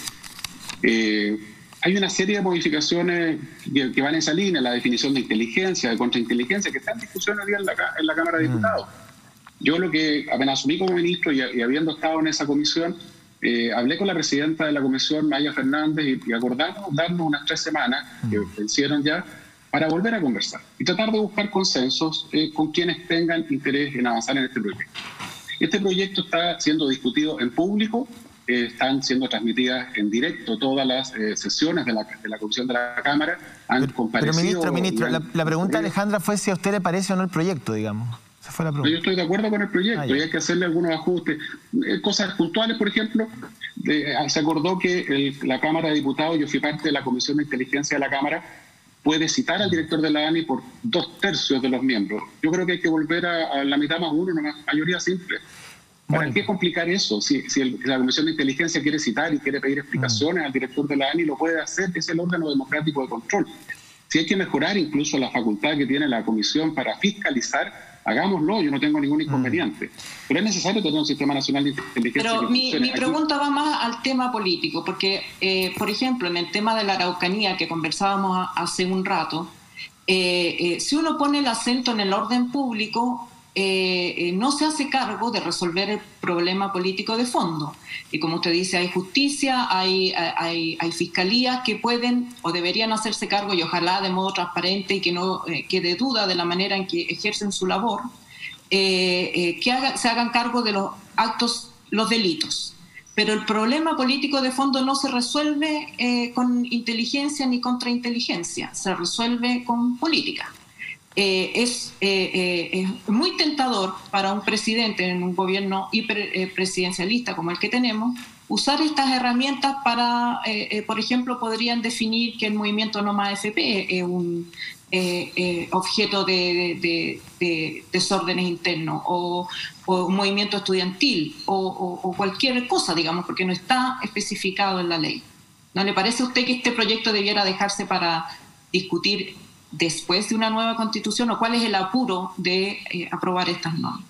Eh, Hay una serie de modificaciones que, que van en esa línea, la definición de inteligencia, de contrainteligencia, que está en discusión hoy día en la, en la Cámara de Diputados. Yo lo que apenas asumí como ministro y, y habiendo estado en esa comisión, eh, hablé con la presidenta de la comisión, Maya Fernández, y, y acordamos darnos unas tres semanas, que vencieron ya, para volver a conversar y tratar de buscar consensos eh, con quienes tengan interés en avanzar en este proyecto. Este proyecto está siendo discutido en público, Eh, están siendo transmitidas en directo todas las eh, sesiones de la, de la Comisión de la Cámara, han pero, comparecido... Pero ministro, ministro, han, la, la pregunta, Alejandra, fue si a usted le parece o no el proyecto, digamos. Esa fue la pregunta. Yo estoy de acuerdo con el proyecto, ah, y hay que hacerle algunos ajustes. Eh, cosas puntuales, por ejemplo, de, se acordó que el, la Cámara de Diputados, yo fui parte de la Comisión de Inteligencia de la Cámara, puede citar al director de la ANI por dos tercios de los miembros. Yo creo que hay que volver a, a la mitad más uno, una mayoría simple. ¿Para bueno. qué complicar eso? Si, si el, la Comisión de Inteligencia quiere citar y quiere pedir explicaciones mm. al director de la ANI, lo puede hacer, es el órgano democrático de control. Si hay que mejorar incluso la facultad que tiene la Comisión para fiscalizar, hagámoslo, yo no tengo ningún inconveniente. Mm. Pero es necesario tener un Sistema Nacional de Inteligencia. Pero que mi, mi pregunta va más al tema político, porque, eh, por ejemplo, en el tema de la Araucanía que conversábamos hace un rato, eh, eh, si uno pone el acento en el orden público, Eh, eh, no se hace cargo de resolver el problema político de fondo. Y como usted dice, hay justicia, hay, hay, hay fiscalías que pueden o deberían hacerse cargo, y ojalá de modo transparente y que no eh, quede duda de la manera en que ejercen su labor, eh, eh, que haga, se hagan cargo de los actos, los delitos. Pero el problema político de fondo no se resuelve eh, con inteligencia ni contrainteligencia, se resuelve con política. Eh, es, eh, eh, es muy tentador para un presidente en un gobierno hiperpresidencialista como el que tenemos usar estas herramientas para, eh, eh, por ejemplo, podrían definir que el movimiento No Más F P es un eh, eh, objeto de, de, de desórdenes internos o, o un movimiento estudiantil o, o, o cualquier cosa, digamos, porque no está especificado en la ley. ¿No le parece a usted que este proyecto debiera dejarse para discutir después de una nueva constitución, o cuál es el apuro de eh, aprobar estas normas?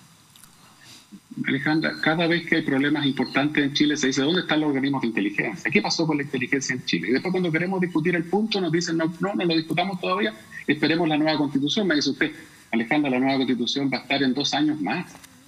Alejandra, cada vez que hay problemas importantes en Chile se dice, ¿dónde están los organismos de inteligencia? ¿Qué pasó con la inteligencia en Chile? Y después cuando queremos discutir el punto nos dicen, no, no, no lo discutamos todavía, esperemos la nueva constitución. Me dice usted, Alejandra, la nueva constitución va a estar en dos años más.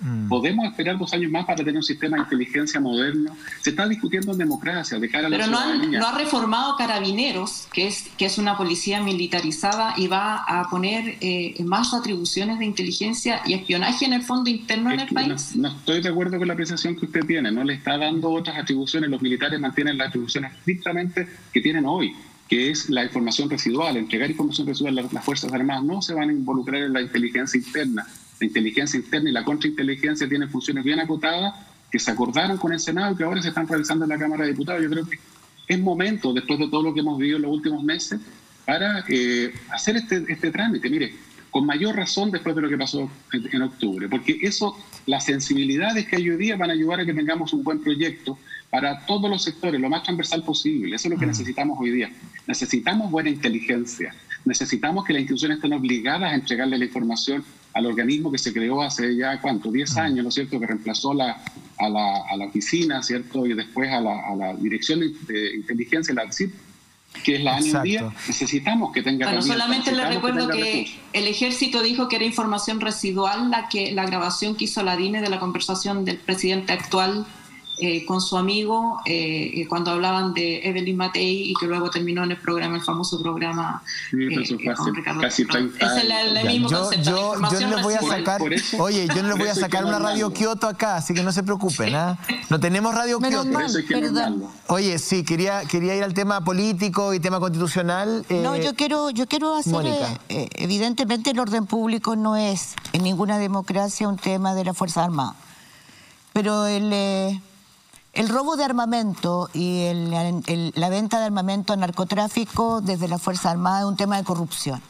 Mm. ¿Podemos esperar dos años más para tener un sistema de inteligencia moderno? Se está discutiendo en democracia de cara a la Pero no, ciudadanía. han, no ha reformado Carabineros, que es, que es una policía militarizada, y va a poner eh, más atribuciones de inteligencia y espionaje en el fondo interno es en el que país. No, no estoy de acuerdo con la apreciación que usted tiene. No le está dando otras atribuciones. Los militares mantienen las atribuciones estrictamente que tienen hoy, que es la información residual. Entregar información residual a las Fuerzas Armadas no se van a involucrar en la inteligencia interna. La inteligencia interna y la contrainteligencia tienen funciones bien acotadas que se acordaron con el Senado y que ahora se están realizando en la Cámara de Diputados. Yo creo que es momento, después de todo lo que hemos vivido en los últimos meses, para eh, hacer este, este trámite. Mire, con mayor razón después de lo que pasó en, en octubre, porque eso, las sensibilidades que hay hoy día van a ayudar a que tengamos un buen proyecto para todos los sectores, lo más transversal posible. Eso es lo que necesitamos hoy día. Necesitamos buena inteligencia. Necesitamos que las instituciones estén obligadas a entregarle la información al organismo que se creó hace ya, ¿cuánto? diez años, ¿no es cierto?, que reemplazó la, a, la, a la oficina, ¿cierto?, y después a la, a la Dirección de Inteligencia, la A N S I P, que es la ANI hoy día. Necesitamos que tenga... Bueno, solamente le recuerdo que, que el Ejército dijo que era información residual la, que, la grabación que hizo la D I N E de la conversación del presidente actual Eh, con su amigo eh, cuando hablaban de Evelyn Matei y que luego terminó en el programa, el famoso programa sí, eh, con Ricardo. Casi treinta es el, el mismo yo, concepto. Yo, yo no les voy a sacar, por eso, oye, yo no les voy a sacar una radio Kioto acá, así que no se preocupen, ¿eh? No tenemos radio Kioto. Perdón. Oye, sí, quería, quería ir al tema político y tema constitucional. Eh, no, yo quiero, yo quiero hacer, eh, evidentemente el orden público no es en ninguna democracia un tema de la Fuerza Armada, pero el... Eh, El robo de armamento y el, el, la venta de armamento a narcotráfico desde la Fuerza Armada es un tema de corrupción.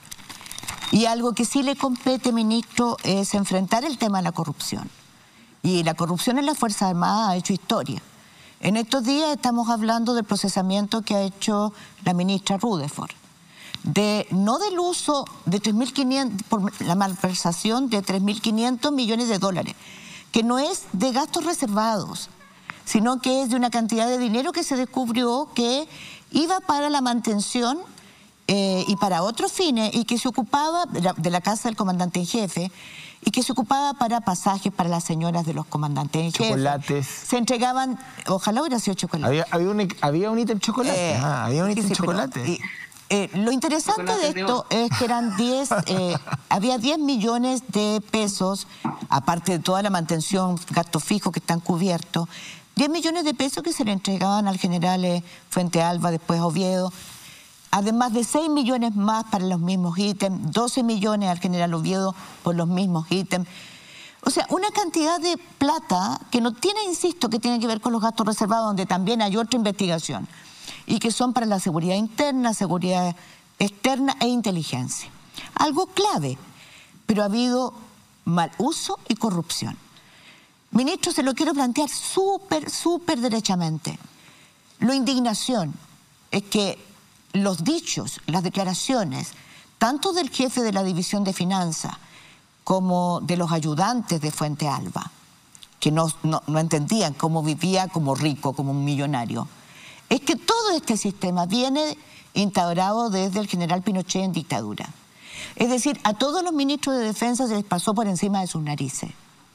Y algo que sí le compete, ministro, es enfrentar el tema de la corrupción. Y la corrupción en la Fuerza Armada ha hecho historia. En estos días estamos hablando del procesamiento que ha hecho la ministra Rutherford. De, no del uso de tres mil quinientos, por la malversación de tres mil quinientos millones de dólares, que no es de gastos reservados, sino que es de una cantidad de dinero que se descubrió que iba para la mantención eh, y para otros fines, y que se ocupaba de la, de la casa del comandante en jefe, y que se ocupaba para pasajes para las señoras de los comandantes en jefe. Chocolates. Se entregaban, ojalá hubiera sido chocolate. Había, había, un, había un ítem chocolate. Eh, ah, había un ítem sí, chocolate. Pero, y, eh, lo interesante de esto es que eran diez, eh, había diez millones de pesos, aparte de toda la mantención, gastos fijos que están cubiertos, diez millones de pesos que se le entregaban al general eh, Fuente Alba, después a Oviedo, además de seis millones más para los mismos ítems, doce millones al general Oviedo por los mismos ítems. O sea, una cantidad de plata que no tiene, insisto, que tiene que ver con los gastos reservados, donde también hay otra investigación, y que son para la seguridad interna, seguridad externa e inteligencia. Algo clave, pero ha habido mal uso y corrupción. Ministro, se lo quiero plantear súper, súper derechamente. La indignación es que los dichos, las declaraciones, tanto del jefe de la División de Finanzas como de los ayudantes de Fuente Alba, que no, no, no entendían cómo vivía como rico, como un millonario, es que todo este sistema viene instaurado desde el general Pinochet en dictadura. Es decir, a todos los ministros de Defensa se les pasó por encima de sus narices.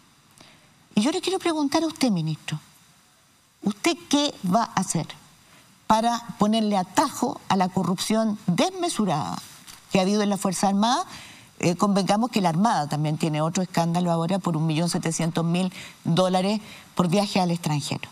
Y yo le quiero preguntar a usted, ministro, ¿usted qué va a hacer para ponerle atajo a la corrupción desmesurada que ha habido en la Fuerza Armada? Eh, convengamos que la Armada también tiene otro escándalo ahora por un millón setecientos mil dólares por viaje al extranjero.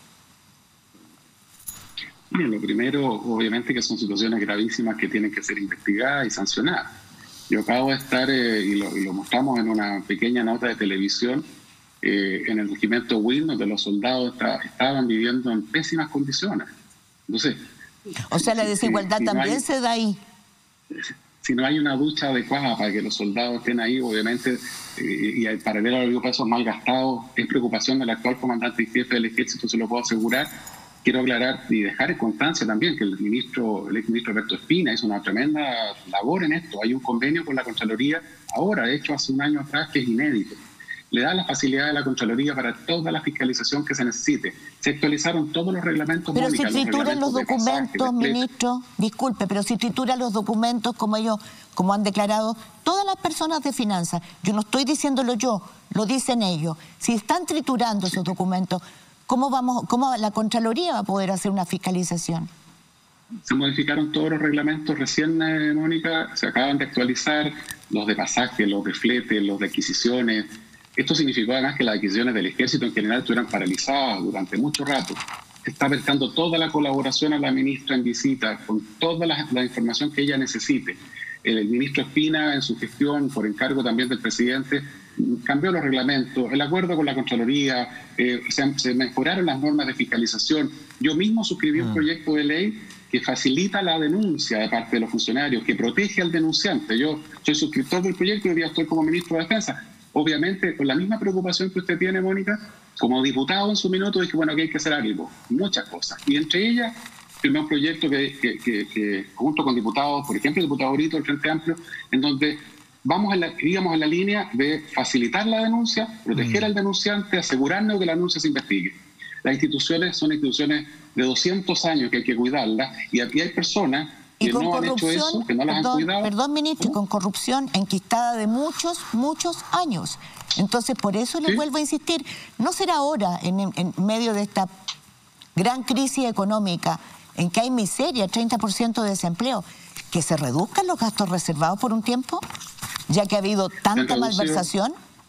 Bien, lo primero, obviamente, que son situaciones gravísimas que tienen que ser investigadas y sancionadas. Yo acabo de estar, eh, y, lo, y lo mostramos en una pequeña nota de televisión, Eh, en el regimiento Win, donde los soldados está, estaban viviendo en pésimas condiciones. Entonces, o sea, la desigualdad si, si también no hay, se da ahí. Si no hay una ducha adecuada para que los soldados estén ahí, obviamente, eh, y al paralelo a los pesos mal gastados, es preocupación del actual comandante y jefe del ejército, se lo puedo asegurar. Quiero aclarar y dejar en constancia también que el ministro, el exministro Alberto Espina hizo una tremenda labor en esto. Hay un convenio con la Contraloría ahora, de hecho, hace un año atrás, que es inédito. le da la facilidad de la Contraloría para toda la fiscalización que se necesite. Se actualizaron todos los reglamentos. Pero Mónica, si trituran los, los documentos, ministro, disculpe, pero si trituran los documentos como ellos, como han declarado todas las personas de finanzas, yo no estoy diciéndolo yo, lo dicen ellos, si están triturando esos documentos, ¿cómo, vamos, cómo la Contraloría va a poder hacer una fiscalización? Se modificaron todos los reglamentos recién, eh, Mónica, se acaban de actualizar los de pasaje, los de flete, los de adquisiciones. Esto significó además que las adquisiciones del ejército en general estuvieran paralizadas durante mucho rato. Se está prestando toda la colaboración a la ministra en visita, con toda la, la información que ella necesite. El ministro Espina, en su gestión, por encargo también del presidente, cambió los reglamentos, el acuerdo con la Contraloría, eh, se, se mejoraron las normas de fiscalización. Yo mismo suscribí un proyecto de ley que facilita la denuncia de parte de los funcionarios, que protege al denunciante. Yo soy suscriptor del proyecto y hoy día estoy como ministro de Defensa. Obviamente, con la misma preocupación que usted tiene, Mónica, como diputado en su minuto, dije, bueno, que hay que hacer algo, muchas cosas. Y entre ellas, firmé un proyecto que, que, que, que junto con diputados, por ejemplo, el diputado Brito del Frente Amplio, en donde vamos en la, íbamos en la línea de facilitar la denuncia, proteger mm. al denunciante, asegurarnos que la denuncia se investigue. Las instituciones son instituciones de doscientos años que hay que cuidarlas, y aquí hay personas que no han hecho eso, que no las perdón, han cuidado. Perdón, ministro, con corrupción enquistada de muchos, muchos años. Entonces, por eso le ¿Sí? vuelvo a insistir, ¿no será ahora, en, en medio de esta gran crisis económica, en que hay miseria, treinta por ciento de desempleo, que se reduzcan los gastos reservados por un tiempo, ya que ha habido tanta malversación?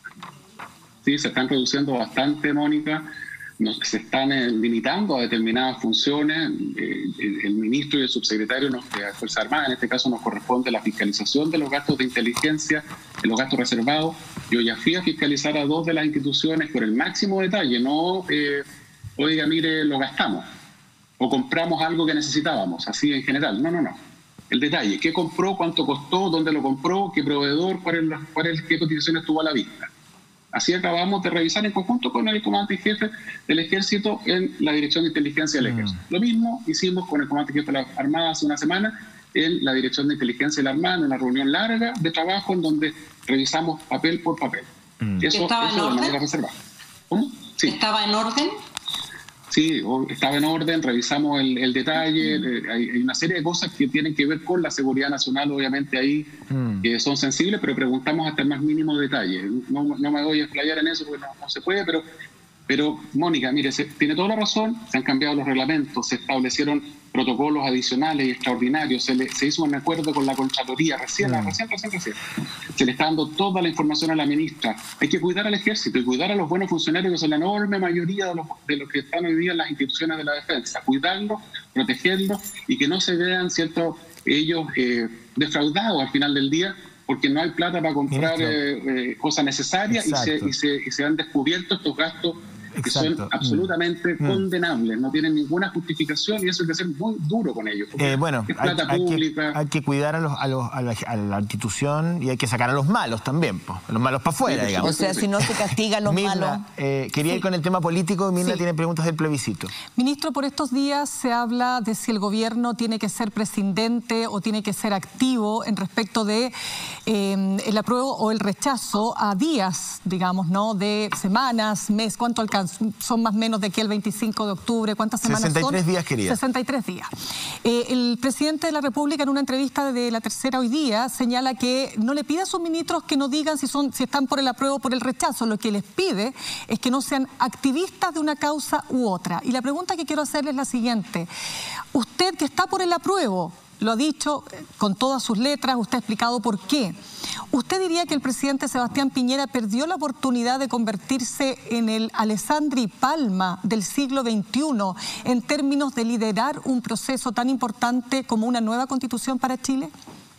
Sí, se están reduciendo bastante, Mónica. Nos, se están eh, limitando a determinadas funciones. Eh, el, el ministro y el subsecretario de las Fuerzas Armadas, en este caso nos corresponde la fiscalización de los gastos de inteligencia, de los gastos reservados. Yo ya fui a fiscalizar a dos de las instituciones por el máximo detalle, no, eh, oiga, mire, lo gastamos, o compramos algo que necesitábamos, así en general. No, no, no. El detalle, qué compró, cuánto costó, dónde lo compró, qué proveedor, cuál es, cuál es, qué cotizaciones tuvo a la vista. Así acabamos de revisar en conjunto con el comandante en jefe del Ejército en la Dirección de Inteligencia del Ejército. Mm. Lo mismo hicimos con el comandante en jefe de la Armada hace una semana en la Dirección de Inteligencia de la Armada, en una reunión larga de trabajo en donde revisamos papel por papel. Mm. Eso, ¿Estaba eso en orden? De manera reservada. ¿Cómo? Sí. ¿Estaba en orden? Sí, estaba en orden, revisamos el, el detalle, mm. hay, hay una serie de cosas que tienen que ver con la seguridad nacional, obviamente ahí mm. que son sensibles, pero preguntamos hasta el más mínimo detalle. No, no me voy a explayar en eso porque no, no se puede, pero, pero Mónica, mire, se, tiene toda la razón, se han cambiado los reglamentos, se establecieron protocolos adicionales y extraordinarios, se, le, se hizo un acuerdo con la Contraloría, recién, mm. recién, recién, recién. Se le está dando toda la información a la ministra. Hay que cuidar al ejército y cuidar a los buenos funcionarios, que son la enorme mayoría de los, de los que están hoy día en las instituciones de la defensa. Cuidarlos, protegerlos y que no se vean, ¿cierto?, ellos eh, defraudados al final del día porque no hay plata para comprar eh, eh, cosas necesarias y se, y, se, y se han descubierto estos gastos que Exacto. son absolutamente mm. condenables, no tienen ninguna justificación y eso hay que ser muy duro con ellos. Eh, bueno, es plata hay, pública. Hay que, hay que cuidar a, los, a, los, a, la, a la institución y hay que sacar a los malos también, po, a los malos para afuera, sí, digamos. O sea, si no se castiga a los Mirna, malos. Eh, quería sí. ir con el tema político. Mirna sí. tiene preguntas del plebiscito. Ministro, por estos días se habla de si el gobierno tiene que ser prescindente o tiene que ser activo en respecto de eh, el apruebo o el rechazo a días, digamos, ¿no? De semanas, mes, ¿cuánto alcanza? Son más o menos de aquí al veinticinco de octubre. ¿Cuántas semanas son? sesenta y tres días, querida. sesenta y tres días. Eh, el presidente de la República, en una entrevista de La Tercera hoy día, señala que no le pide a sus ministros que no digan si, son, si están por el apruebo o por el rechazo. Lo que les pide es que no sean activistas de una causa u otra. Y la pregunta que quiero hacerle es la siguiente. Usted que está por el apruebo, lo ha dicho con todas sus letras, usted ha explicado por qué. ¿Usted diría que el presidente Sebastián Piñera perdió la oportunidad de convertirse en el Alessandri Palma del siglo veintiuno en términos de liderar un proceso tan importante como una nueva constitución para Chile?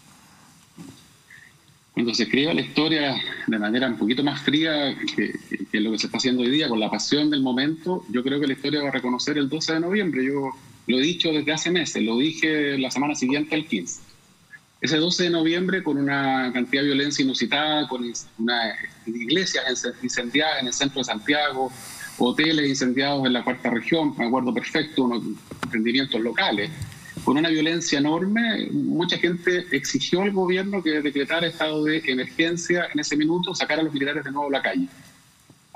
Cuando se escriba la historia de manera un poquito más fría que, que lo que se está haciendo hoy día, con la pasión del momento, yo creo que la historia va a reconocer el doce de noviembre. Yo lo he dicho desde hace meses, lo dije la semana siguiente al quince. Ese doce de noviembre, con una cantidad de violencia inusitada, con una iglesias incendiadas en el centro de Santiago, hoteles incendiados en la cuarta región, me acuerdo perfecto, unos emprendimientos locales, con una violencia enorme, mucha gente exigió al gobierno que decretara estado de emergencia en ese minuto, sacar a los militares de nuevo a la calle.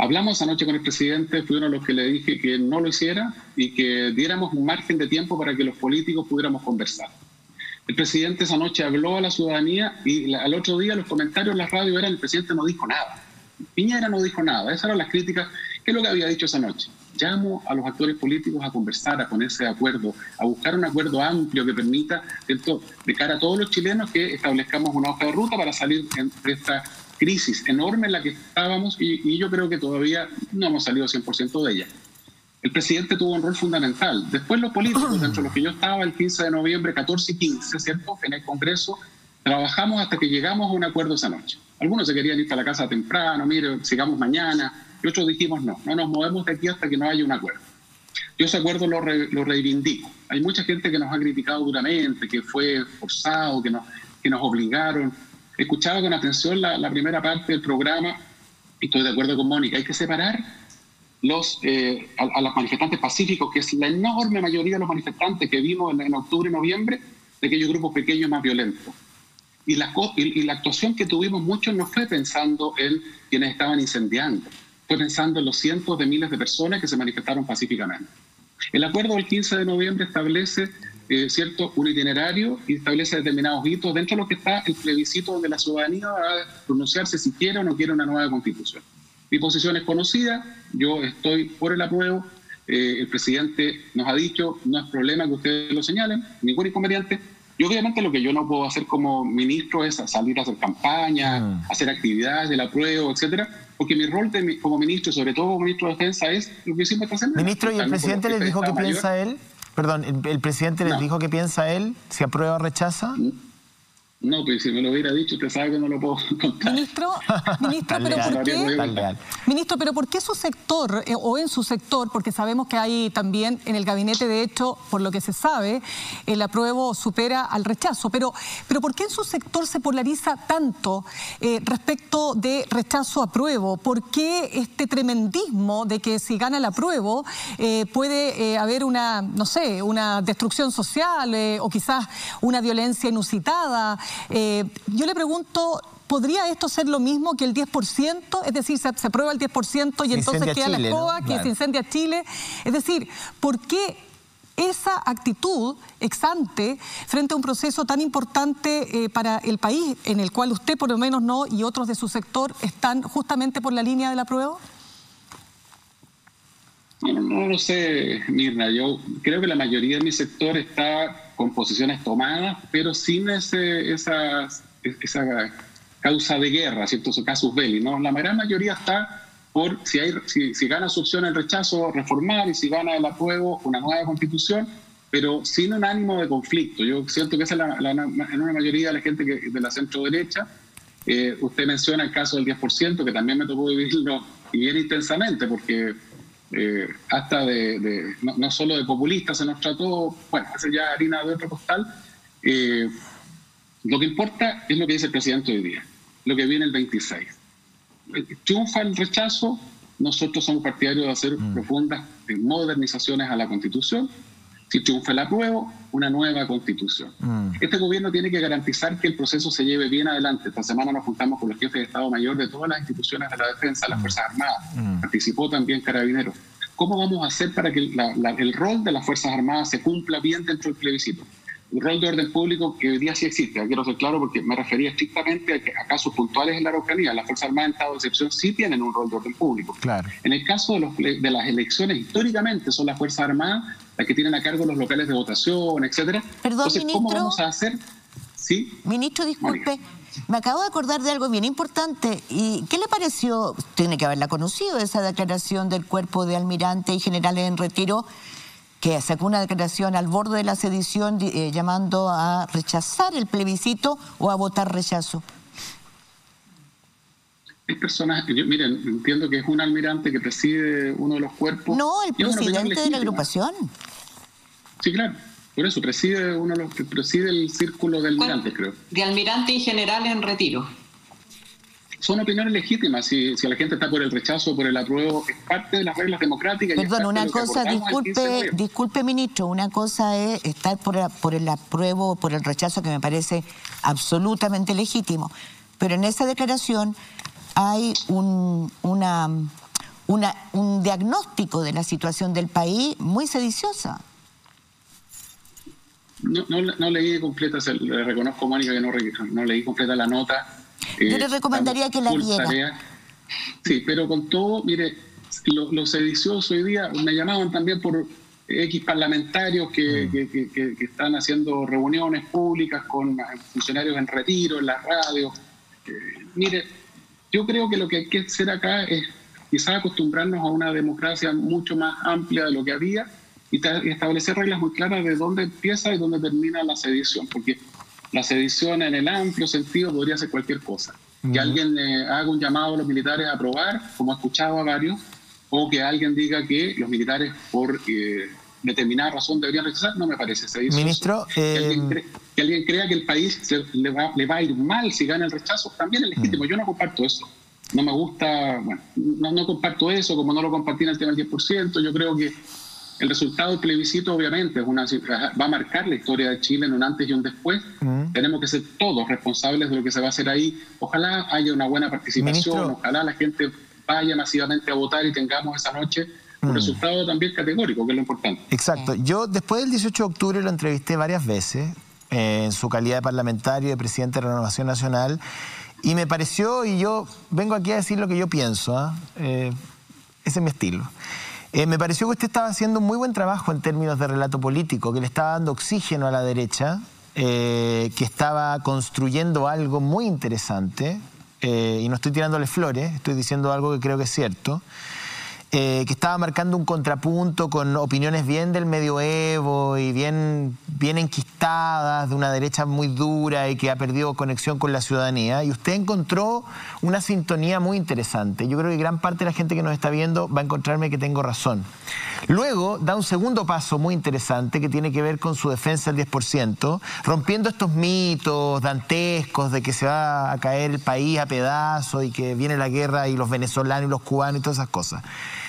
Hablamos anoche con el presidente, fui uno de los que le dije que no lo hiciera y que diéramos un margen de tiempo para que los políticos pudiéramos conversar. El presidente esa noche habló a la ciudadanía y la, al otro día los comentarios en la radio eran: el presidente no dijo nada. Piñera no dijo nada. Esas eran las críticas. ¿Qué es lo que había dicho esa noche? Llamo a los actores políticos a conversar, a ponerse de acuerdo, a buscar un acuerdo amplio que permita, ¿cierto?, de cara a todos los chilenos, que establezcamos una hoja de ruta para salir de esta crisis enorme en la que estábamos y, y yo creo que todavía no hemos salido cien por ciento de ella. El presidente tuvo un rol fundamental. Después los políticos, dentro de los que yo estaba el quince de noviembre, catorce y quince, ¿cierto?, en el Congreso, trabajamos hasta que llegamos a un acuerdo esa noche. Algunos se querían ir para la casa temprano, mire, sigamos mañana, y otros dijimos no, no nos movemos de aquí hasta que no haya un acuerdo. Yo ese acuerdo lo, re, lo reivindico. Hay mucha gente que nos ha criticado duramente, que fue forzado, que nos, que nos obligaron. Escuchaba con atención la, la primera parte del programa y estoy de acuerdo con Mónica. Hay que separar los, eh, a, a los manifestantes pacíficos, que es la enorme mayoría de los manifestantes que vimos en, en octubre y noviembre, de aquellos grupos pequeños más violentos. Y la, y, y la actuación que tuvimos muchos no fue pensando en quienes estaban incendiando, fue pensando en los cientos de miles de personas que se manifestaron pacíficamente. El acuerdo del quince de noviembre establece eh, cierto, un itinerario y establece determinados hitos dentro de lo que está el plebiscito, donde la ciudadanía va a pronunciarse si quiere o no quiere una nueva constitución. Mi posición es conocida, yo estoy por el apruebo, eh, el presidente nos ha dicho, no es problema que ustedes lo señalen, ningún inconveniente. Y obviamente lo que yo no puedo hacer como ministro es salir a hacer campaña, mm. hacer actividades del apruebo, etcétera, porque mi rol de, como ministro, sobre todo como ministro de Defensa, es lo que hicimos esta semana. Ministro, ¿y el presidente les dijo qué piensa él? Perdón, ¿el, el presidente les no. dijo qué piensa él? ¿Si aprueba o rechaza? No, pues si me lo hubiera dicho, usted sabe que no lo puedo contar. Ministro, ministro, pero ¿por qué? Ministro, pero ¿por qué su sector, eh, o en su sector, porque sabemos que hay también en el gabinete, de hecho, por lo que se sabe, el apruebo supera al rechazo, pero, pero ¿por qué en su sector se polariza tanto eh, respecto de rechazo-apruebo? ¿Por qué este tremendismo de que si gana el apruebo eh, puede eh, haber una, no sé, una destrucción social eh, o quizás una violencia inusitada? Eh, yo le pregunto, ¿podría esto ser lo mismo que el diez por ciento? Es decir, se, se aprueba el diez por ciento y se entonces queda Chile, la escoba, ¿no? Claro. Que se incendia Chile. Es decir, ¿por qué esa actitud ex ante frente a un proceso tan importante eh, para el país, en el cual usted por lo menos no y otros de su sector están justamente por la línea del apruebo? No, no lo sé, Mirna. Yo creo que la mayoría de mi sector está con posiciones tomadas, pero sin ese, esa, esa causa de guerra, ¿cierto? Esos casus belli, ¿no? La gran mayoría está por, si, hay, si, si gana su opción el rechazo, reformar, y si gana el apruebo, una nueva constitución, pero sin un ánimo de conflicto. Yo siento que esa es la, la, la enorme mayoría de la gente que, de la centro-derecha. Eh, usted menciona el caso del diez por ciento, que también me tocó vivirlo y bien intensamente, porque Eh, hasta de, de no, no solo de populistas se nos trató, bueno, esa ya harina de otro costal. Eh, lo que importa es lo que dice el presidente hoy día, lo que viene el veintiséis. Triunfa el rechazo, nosotros somos partidarios de hacer mm. profundas modernizaciones a la Constitución. Si triunfa el apruebo, una nueva Constitución. Mm. Este gobierno tiene que garantizar que el proceso se lleve bien adelante. Esta semana nos juntamos con los jefes de Estado Mayor de todas las instituciones de la defensa, las Fuerzas Armadas. Mm. Participó también Carabineros. ¿Cómo vamos a hacer para que la, la, el rol de las Fuerzas Armadas se cumpla bien dentro del plebiscito? El rol de orden público, que hoy día sí existe, quiero ser claro porque me refería estrictamente a, que, a casos puntuales en la Araucanía. Las Fuerzas Armadas en estado de excepción sí tienen un rol de orden público. Claro. En el caso de, los, de las elecciones, históricamente son las Fuerzas Armadas las que tienen a cargo los locales de votación, etcétera. Perdón, Entonces, ministro, ¿cómo vamos a hacer? ¿Sí? Ministro, disculpe, Mónica, me acabo de acordar de algo bien importante. ¿Y qué le pareció? Tiene que haberla conocido, esa declaración del cuerpo de almirantes y generales en retiro, que sacó una declaración al borde de la sedición eh, llamando a rechazar el plebiscito o a votar rechazo. Hay personas, yo, miren, entiendo que es un almirante que preside uno de los cuerpos. No, el presidente de la agrupación. Sí, claro, por eso preside uno de los que preside el círculo de almirantes, creo. De almirante y general en retiro. Son opiniones legítimas. Si, si la gente está por el rechazo o por el apruebo, es parte de las reglas democráticas. Perdón, una cosa, disculpe, disculpe, ministro, una cosa es estar por, por el apruebo o por el rechazo, que me parece absolutamente legítimo. Pero en esa declaración hay un, una, una, un diagnóstico de la situación del país muy sediciosa. No, no, no leí completa, se, le reconozco a Mónica que no, no leí completa la nota. Yo eh, le recomendaría que la viera. Tarea. Sí, pero con todo, mire, lo, lo sedicioso hoy día, me llamaban también por X parlamentarios que, mm. que, que, que, que están haciendo reuniones públicas con funcionarios en retiro, en las radios. Eh, mire, yo creo que lo que hay que hacer acá es quizás acostumbrarnos a una democracia mucho más amplia de lo que había y establecer reglas muy claras de dónde empieza y dónde termina la sedición, porque la sedición en el amplio sentido podría ser cualquier cosa. Que uh-huh. alguien eh, haga un llamado a los militares a aprobar, como he escuchado a varios, o que alguien diga que los militares por eh, determinada razón deberían rechazar, no me parece sedición. Ministro, que, eh... alguien cre- que alguien crea que el país se, le, va, le va a ir mal si gana el rechazo, también es legítimo. Uh-huh. Yo no comparto eso. No me gusta, bueno, no, no comparto eso, como no lo compartí en el tema del diez por ciento. Yo creo que el resultado del plebiscito, obviamente, es una, va a marcar la historia de Chile en un antes y un después. Uh-huh. Tenemos que ser todos responsables de lo que se va a hacer ahí. Ojalá haya una buena participación, Ministro, ojalá la gente vaya masivamente a votar y tengamos esa noche un uh-huh. resultado también categórico, que es lo importante. Exacto. Yo después del dieciocho de octubre lo entrevisté varias veces, eh, en su calidad de parlamentario, de presidente de Renovación Nacional, y me pareció, y yo vengo aquí a decir lo que yo pienso, ¿eh? Eh, ese es mi estilo. Eh, me pareció que usted estaba haciendo un muy buen trabajo en términos de relato político, que le estaba dando oxígeno a la derecha, eh, que estaba construyendo algo muy interesante, eh, y no estoy tirándole flores, estoy diciendo algo que creo que es cierto, eh, que estaba marcando un contrapunto con opiniones bien del medioevo y bien, bien enquistadas, de una derecha muy dura y que ha perdido conexión con la ciudadanía. Y usted encontró una sintonía muy interesante. Yo creo que gran parte de la gente que nos está viendo va a encontrarme que tengo razón. Luego da un segundo paso muy interesante que tiene que ver con su defensa del diez por ciento, rompiendo estos mitos dantescos de que se va a caer el país a pedazos y que viene la guerra y los venezolanos y los cubanos y todas esas cosas.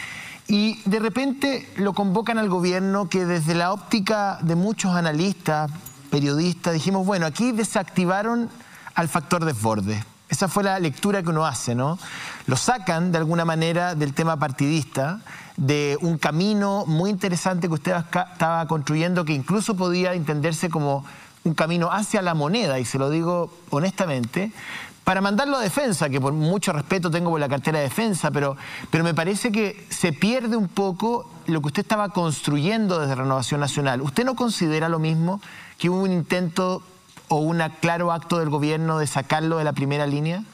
Y de repente lo convocan al gobierno, que desde la óptica de muchos analistas, periodistas, dijimos, bueno, aquí desactivaron al factor desborde. Esa fue la lectura que uno hace, ¿no? Lo sacan de alguna manera del tema partidista, de un camino muy interesante que usted estaba construyendo, que incluso podía entenderse como un camino hacia la moneda, y se lo digo honestamente, para mandarlo a defensa, que por mucho respeto tengo por la cartera de defensa, pero, pero me parece que se pierde un poco lo que usted estaba construyendo desde Renovación Nacional. ¿Usted no considera lo mismo, que hubo un intento o un claro acto del gobierno de sacarlo de la primera línea?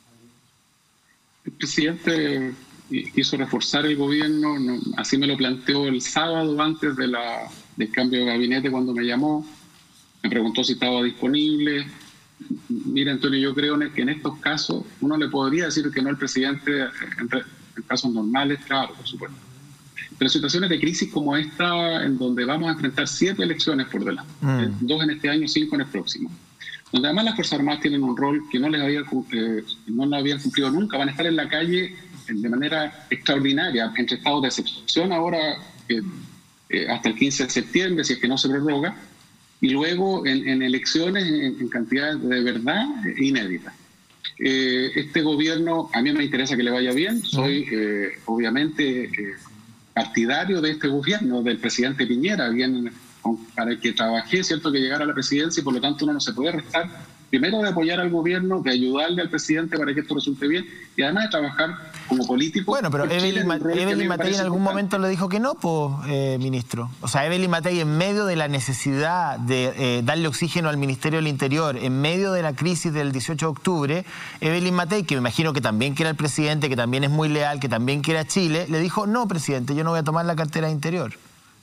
El presidente quiso reforzar el gobierno, así me lo planteó el sábado antes de la, del cambio de gabinete, cuando me llamó, me preguntó si estaba disponible. Mira, Antonio, yo creo que en estos casos uno le podría decir que no al presidente en, en casos normales, claro, por supuesto. Pero en situaciones de crisis como esta, en donde vamos a enfrentar siete elecciones por delante, mm. dos en este año, cinco en el próximo, donde además las Fuerzas Armadas tienen un rol que no les había, eh, no lo habían cumplido nunca, van a estar en la calle de manera extraordinaria, entre estados de excepción ahora eh, eh, hasta el quince de septiembre, si es que no se prorroga, y luego en, en elecciones en, en cantidades de verdad inéditas. Eh, este gobierno, a mí me interesa que le vaya bien, soy eh, obviamente eh, partidario de este gobierno, del presidente Piñera, bien, para el que trabajé, cierto que llegara a la presidencia, y por lo tanto uno no se puede restar, primero de apoyar al gobierno, de ayudarle al presidente para que esto resulte bien, y además de trabajar como político. Bueno, pero Evelyn, Evelyn Matei en algún importante. momento le dijo que no, pues, eh, ministro. O sea, Evelyn Matei, en medio de la necesidad de eh, darle oxígeno al Ministerio del Interior, en medio de la crisis del dieciocho de octubre, Evelyn Matei, que me imagino que también quiere al presidente, que también es muy leal, que también quiere a Chile, le dijo, no, presidente, yo no voy a tomar la cartera de Interior.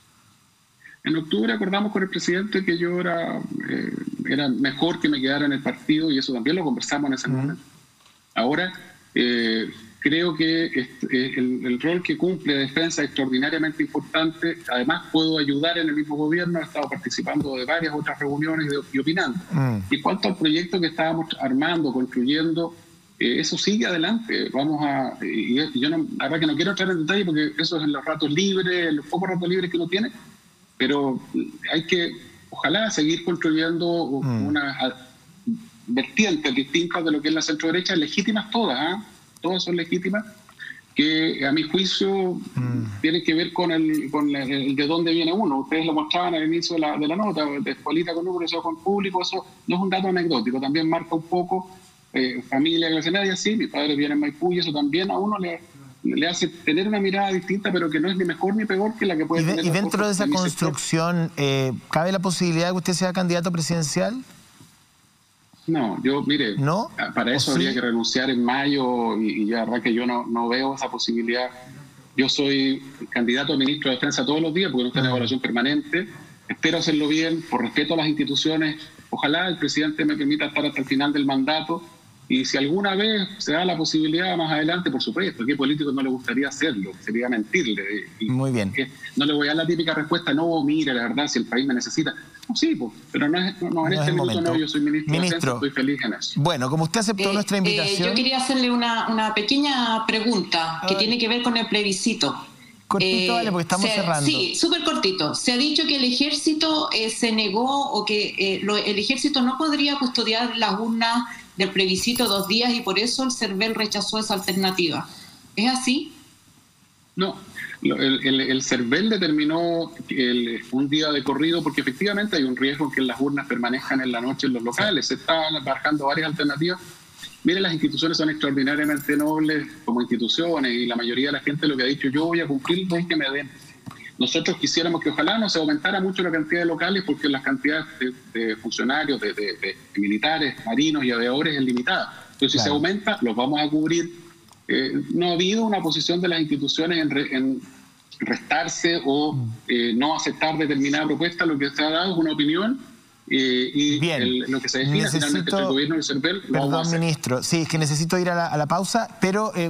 En octubre acordamos con el presidente que yo era, eh, era mejor que me quedara en el partido, y eso también lo conversamos en ese momento. Uh-huh. Ahora, eh, creo que este, el, el rol que cumple de defensa es extraordinariamente importante. Además, puedo ayudar en el mismo gobierno, he estado participando de varias otras reuniones y, de, y opinando. Uh-huh. Y cuanto al proyecto que estábamos armando, construyendo, eh, eso sigue adelante. Vamos a... Y, y yo no, la verdad que no quiero entrar en detalle porque eso es en los ratos libres, en los pocos ratos libres que uno tiene, pero hay que, ojalá, seguir construyendo mm. unas vertientes distintas de lo que es la centro-derecha, legítimas todas, ¿eh? Todas son legítimas, que a mi juicio mm. tiene que ver con el, con el, el de dónde viene uno. Ustedes lo mostraban al inicio de la, de la nota, de escuelita con números, eso con público, eso no es un dato anecdótico, también marca un poco eh, familia, clase media, sí, mis padres vienen en Maipú y eso también a uno le, le hace tener una mirada distinta, pero que no es ni mejor ni peor que la que puede y de, tener. Y dentro de esa de construcción, eh, ¿cabe la posibilidad de que usted sea candidato presidencial? No, yo, mire, ¿No? para eso habría sí? que renunciar en mayo y, y ya, la verdad que yo no, no veo esa posibilidad. Yo soy candidato a ministro de Defensa todos los días porque no está en evaluación permanente. Espero hacerlo bien, por respeto a las instituciones. Ojalá el presidente me permita estar hasta el final del mandato. Y si alguna vez se da la posibilidad más adelante, por supuesto, ¿a qué político no le gustaría hacerlo? Sería mentirle. Y Muy bien. No le voy a dar la típica respuesta, no, mire, la verdad, si el país me necesita. No, sí, pues, pero no, es, no, no en no este es minuto momento. no, yo soy ministro, ministro de Defensa, estoy feliz en eso. Bueno, como usted aceptó eh, nuestra invitación... Eh, yo quería hacerle una, una pequeña pregunta que Ay. tiene que ver con el plebiscito. Cortito, dale, porque estamos se, cerrando. Sí, súper cortito. Se ha dicho que el ejército eh, se negó o que eh, lo, el ejército no podría custodiar las urnas del plebiscito dos días y por eso el CERVEL rechazó esa alternativa. ¿Es así? No, el, el, el CERVEL determinó el, un día de corrido porque efectivamente hay un riesgo en que las urnas permanezcan en la noche en los locales. Se están barajando varias alternativas. Mire, las instituciones son extraordinariamente nobles como instituciones y la mayoría de la gente lo que ha dicho, yo voy a cumplir lo que me den. Nosotros quisiéramos que ojalá no se aumentara mucho la cantidad de locales porque las cantidades de, de funcionarios, de, de, de militares, marinos y aviadores es limitada. Entonces, claro, si se aumenta, los vamos a cubrir. Eh, no ha habido una posición de las instituciones en, re, en restarse o eh, no aceptar determinada propuesta. Lo que se ha dado es una opinión eh, y Bien. El, lo que se define Necesito, finalmente entre el gobierno y el CERVEL. Perdón, ministro. Sí, es que necesito ir a la, a la pausa, pero eh,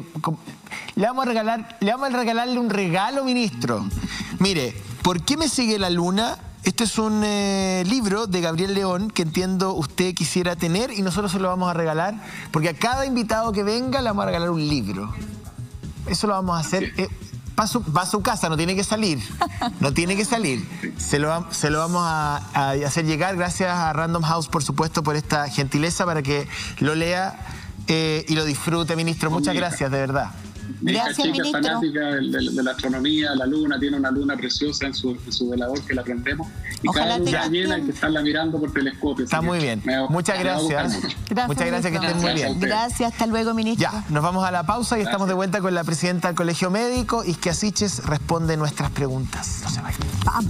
le vamos a regalar, le vamos a regalarle un regalo, ministro. Mire, ¿por qué me sigue la luna? Este es un eh, libro de Gabriel León que entiendo usted quisiera tener y nosotros se lo vamos a regalar porque a cada invitado que venga le vamos a regalar un libro. Eso lo vamos a hacer. Eh, va, a su, va a su casa, no tiene que salir. No tiene que salir. Se lo, se lo vamos a, a hacer llegar. Gracias a Random House, por supuesto, por esta gentileza para que lo lea eh, y lo disfrute, ministro. Muchas gracias, de verdad. Mi hija Gracias, chica es ministro. fanática de, de, de la astronomía, la luna, tiene una luna preciosa en su, en su velador que la prendemos. Y Ojalá cada luna tengas llena hay tiempo. que estarla mirando por telescopio. Está muy bien. Me, Muchas me va a gustar gracias. mucho. Gracias, Muchas gracias, que estén muy Gracias a bien. usted. Gracias, hasta luego, ministro. Ya, nos vamos a la pausa y Gracias. estamos de vuelta con la presidenta del Colegio Médico, Isquia Siches, responde nuestras preguntas. No se vayan. Vamos.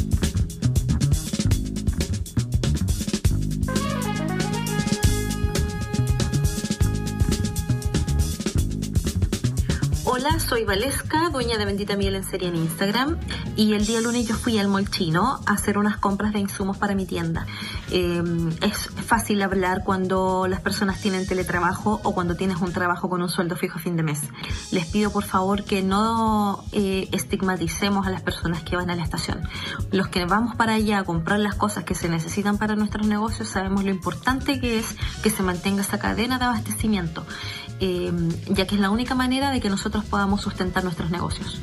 Hola, soy Valesca, dueña de Bendita Miel en Serie en Instagram, y el día lunes yo fui al Mall Chino a hacer unas compras de insumos para mi tienda. Eh, es fácil hablar cuando las personas tienen teletrabajo o cuando tienes un trabajo con un sueldo fijo a fin de mes. Les pido por favor que no eh, estigmaticemos a las personas que van a la estación. Los que vamos para allá a comprar las cosas que se necesitan para nuestros negocios sabemos lo importante que es que se mantenga esa cadena de abastecimiento. Eh, ya que es la única manera de que nosotros podamos sustentar nuestros negocios.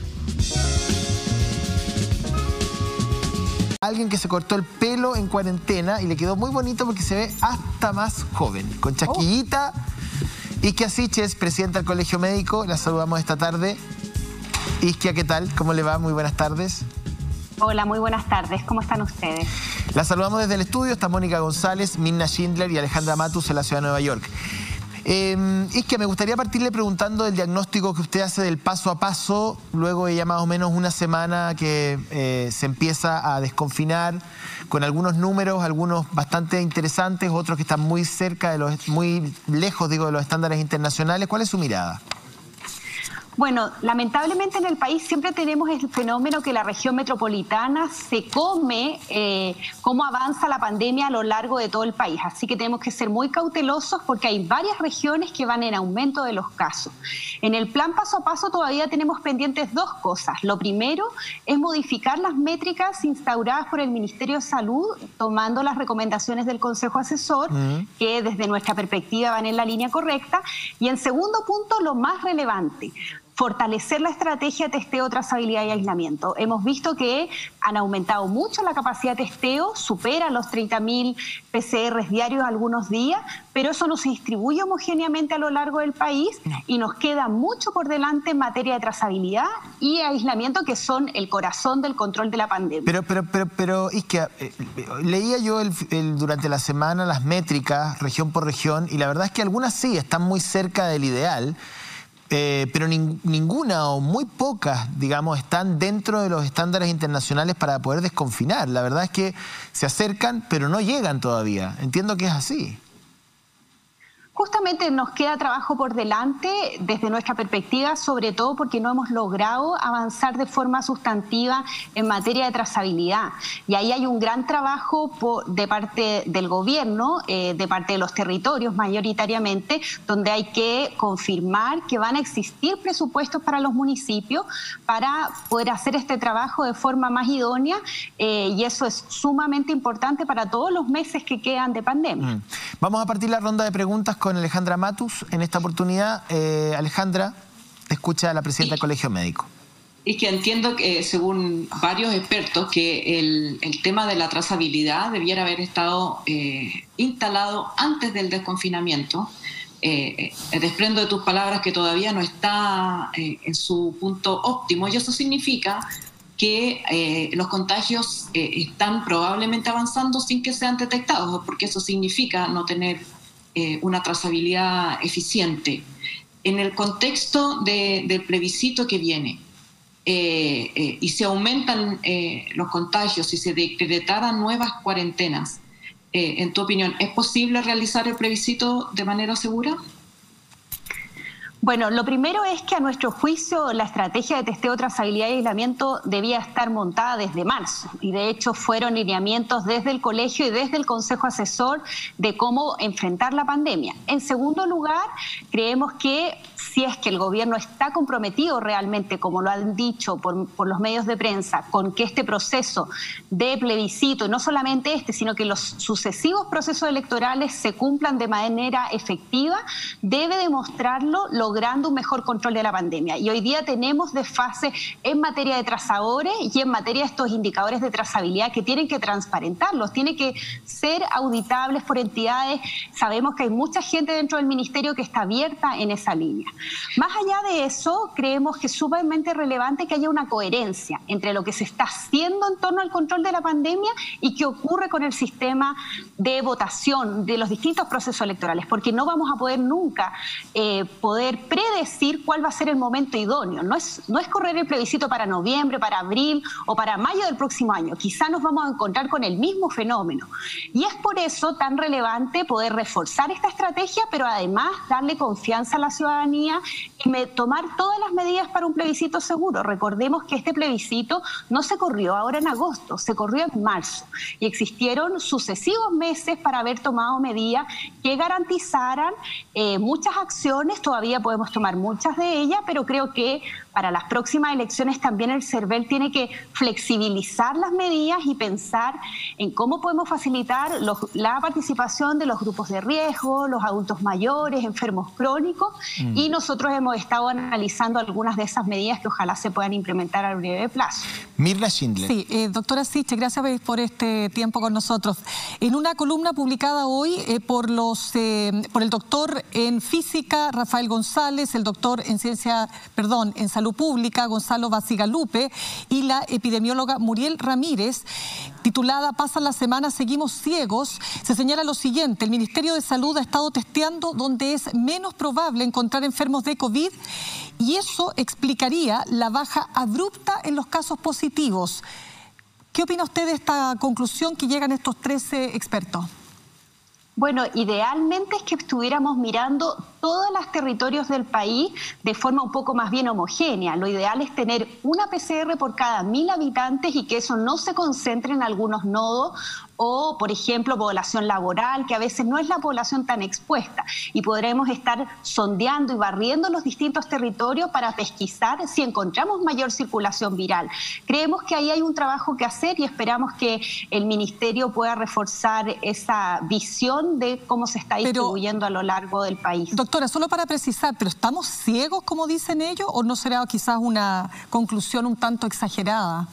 Alguien que se cortó el pelo en cuarentena y le quedó muy bonito porque se ve hasta más joven, con chasquillita. Oh. Isquia Siches, presidenta del Colegio Médico, la saludamos esta tarde. Isquia, ¿qué tal? ¿Cómo le va? Muy buenas tardes. Hola, muy buenas tardes. ¿Cómo están ustedes? La saludamos desde el estudio. Está Mónica González, Minna Schindler y Alejandra Matus en la ciudad de Nueva York. Eh, es que me gustaría partirle preguntando el diagnóstico que usted hace del paso a paso, luego de ya más o menos una semana que eh, se empieza a desconfinar, con algunos números, algunos bastante interesantes, otros que están muy cerca de los, muy lejos, digo, de los estándares internacionales. ¿Cuál es su mirada? Bueno, lamentablemente en el país siempre tenemos el fenómeno que la región metropolitana se come eh, cómo avanza la pandemia a lo largo de todo el país. Así que tenemos que ser muy cautelosos porque hay varias regiones que van en aumento de los casos. En el plan paso a paso todavía tenemos pendientes dos cosas. Lo primero es modificar las métricas instauradas por el Ministerio de Salud, tomando las recomendaciones del Consejo Asesor, uh-huh. que desde nuestra perspectiva van en la línea correcta. Y en segundo punto, lo más relevante, fortalecer la estrategia de testeo, trazabilidad y aislamiento. Hemos visto que han aumentado mucho la capacidad de testeo, supera los treinta mil P C Rs diarios algunos días, pero eso no se distribuye homogéneamente a lo largo del país y nos queda mucho por delante en materia de trazabilidad y aislamiento, que son el corazón del control de la pandemia. Pero, pero, pero, pero Isquia, eh, leía yo el, el, durante la semana las métricas región por región y la verdad es que algunas sí están muy cerca del ideal, eh, pero nin, ninguna o muy pocas, digamos, están dentro de los estándares internacionales para poder desconfinar. La verdad es que se acercan, pero no llegan todavía. Entiendo que es así. Justamente nos queda trabajo por delante desde nuestra perspectiva, sobre todo porque no hemos logrado avanzar de forma sustantiva en materia de trazabilidad. Y ahí hay un gran trabajo por, de parte del gobierno, eh, de parte de los territorios mayoritariamente, donde hay que confirmar que van a existir presupuestos para los municipios para poder hacer este trabajo de forma más idónea, eh, y eso es sumamente importante para todos los meses que quedan de pandemia. Mm. Vamos a partir la ronda de preguntas con Alejandra Matus en esta oportunidad. Eh, Alejandra, te escucha la presidenta del Colegio Médico. Y que entiendo que, según varios expertos, que el, el tema de la trazabilidad debiera haber estado eh, instalado antes del desconfinamiento. Eh, eh, desprendo de tus palabras que todavía no está eh, en su punto óptimo, y eso significa que eh, los contagios eh, están probablemente avanzando sin que sean detectados, porque eso significa no tener eh, una trazabilidad eficiente. En el contexto de, del plebiscito que viene, eh, eh, y se aumentan eh, los contagios y se decretaran nuevas cuarentenas, eh, en tu opinión, ¿es posible realizar el plebiscito de manera segura? Bueno, lo primero es que a nuestro juicio la estrategia de testeo, trazabilidad y aislamiento debía estar montada desde marzo, y de hecho fueron lineamientos desde el colegio y desde el Consejo Asesor de cómo enfrentar la pandemia. En segundo lugar, creemos que si es que el gobierno está comprometido realmente, como lo han dicho por, por los medios de prensa, con que este proceso de plebiscito, y no solamente este, sino que los sucesivos procesos electorales se cumplan de manera efectiva, debe demostrarlo logrando un mejor control de la pandemia. Y hoy día tenemos desfase en materia de trazadores y en materia de estos indicadores de trazabilidad que tienen que transparentarlos, tienen que ser auditables por entidades. Sabemos que hay mucha gente dentro del ministerio que está abierta en esa línea. Más allá de eso, creemos que es sumamente relevante que haya una coherencia entre lo que se está haciendo en torno al control de la pandemia y qué ocurre con el sistema de votación de los distintos procesos electorales, porque no vamos a poder nunca eh, poder predecir cuál va a ser el momento idóneo. No es, no es correr el plebiscito para noviembre, para abril o para mayo del próximo año. Quizá nos vamos a encontrar con el mismo fenómeno. Y es por eso tan relevante poder reforzar esta estrategia, pero además darle confianza a la ciudadanía y me, tomar todas las medidas para un plebiscito seguro. Recordemos que este plebiscito no se corrió ahora en agosto, se corrió en marzo. Y existieron sucesivos meses para haber tomado medidas que garantizaran eh, muchas acciones. Todavía podemos tomar muchas de ellas, pero creo que para las próximas elecciones también el CERVEL tiene que flexibilizar las medidas y pensar en cómo podemos facilitar los, la participación de los grupos de riesgo, los adultos mayores, enfermos crónicos, mm. y nosotros hemos estado analizando algunas de esas medidas que ojalá se puedan implementar a breve plazo. Mirla Schindler. Sí, eh, doctora Siche, gracias por este tiempo con nosotros. En una columna publicada hoy eh, por, los, eh, por el doctor en física, Rafael González, el doctor en ciencia, perdón, en salud pública, Gonzalo Bacigalupe, y la epidemióloga Muriel Ramírez, titulada "Pasan las semanas, seguimos ciegos", se señala lo siguiente: el Ministerio de Salud ha estado testeando donde es menos probable encontrar enfermos de COVID, y eso explicaría la baja abrupta en los casos positivos. ¿Qué opina usted de esta conclusión que llegan estos trece expertos? Bueno, idealmente es que estuviéramos mirando todos los territorios del país de forma un poco más bien homogénea. Lo ideal es tener una P C R por cada mil habitantes y que eso no se concentre en algunos nodos o, por ejemplo, población laboral, que a veces no es la población tan expuesta. Y podremos estar sondeando y barriendo los distintos territorios para pesquisar si encontramos mayor circulación viral. Creemos que ahí hay un trabajo que hacer y esperamos que el Ministerio pueda reforzar esa visión de cómo se está distribuyendo Pero, a lo largo del país. Doctora Doctora, solo para precisar, ¿pero estamos ciegos, como dicen ellos, o no será quizás una conclusión un tanto exagerada?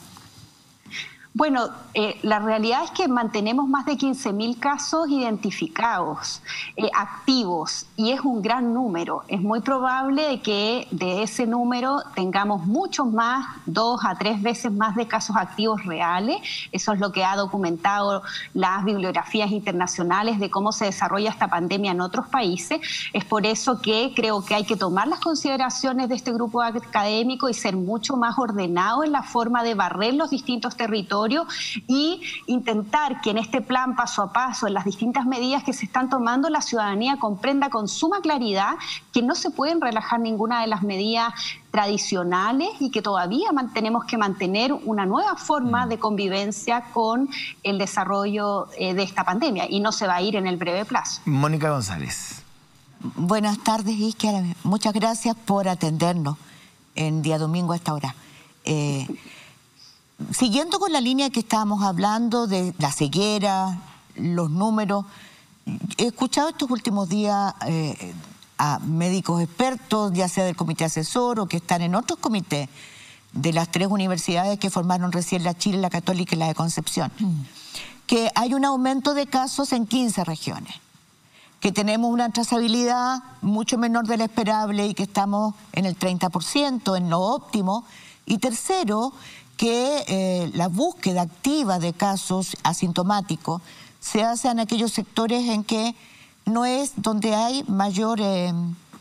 Bueno, eh, la realidad es que mantenemos más de quince mil casos identificados, eh, activos, y es un gran número. Es muy probable que de ese número tengamos muchos más, dos a tres veces más de casos activos reales. Eso es lo que ha documentado las bibliografías internacionales de cómo se desarrolla esta pandemia en otros países. Es por eso que creo que hay que tomar las consideraciones de este grupo académico y ser mucho más ordenado en la forma de barrer los distintos territorios y intentar que en este plan paso a paso, en las distintas medidas que se están tomando, la ciudadanía comprenda con suma claridad que no se pueden relajar ninguna de las medidas tradicionales y que todavía tenemos que mantener una nueva forma de convivencia con el desarrollo eh, de esta pandemia, y no se va a ir en el breve plazo. Mónica González. Buenas tardes, Isquia. Muchas gracias por atendernos en día domingo a esta hora. Eh, Siguiendo con la línea que estábamos hablando de la ceguera, los números, he escuchado estos últimos días eh, a médicos expertos, ya sea del comité asesor o que están en otros comités de las tres universidades que formaron recién la Chile, la Católica y la de Concepción, mm. que hay un aumento de casos en quince regiones, que tenemos una trazabilidad mucho menor de la esperable y que estamos en el treinta por ciento, en lo óptimo. Y tercero, que eh, la búsqueda activa de casos asintomáticos se hace en aquellos sectores en que no es donde hay mayor, eh,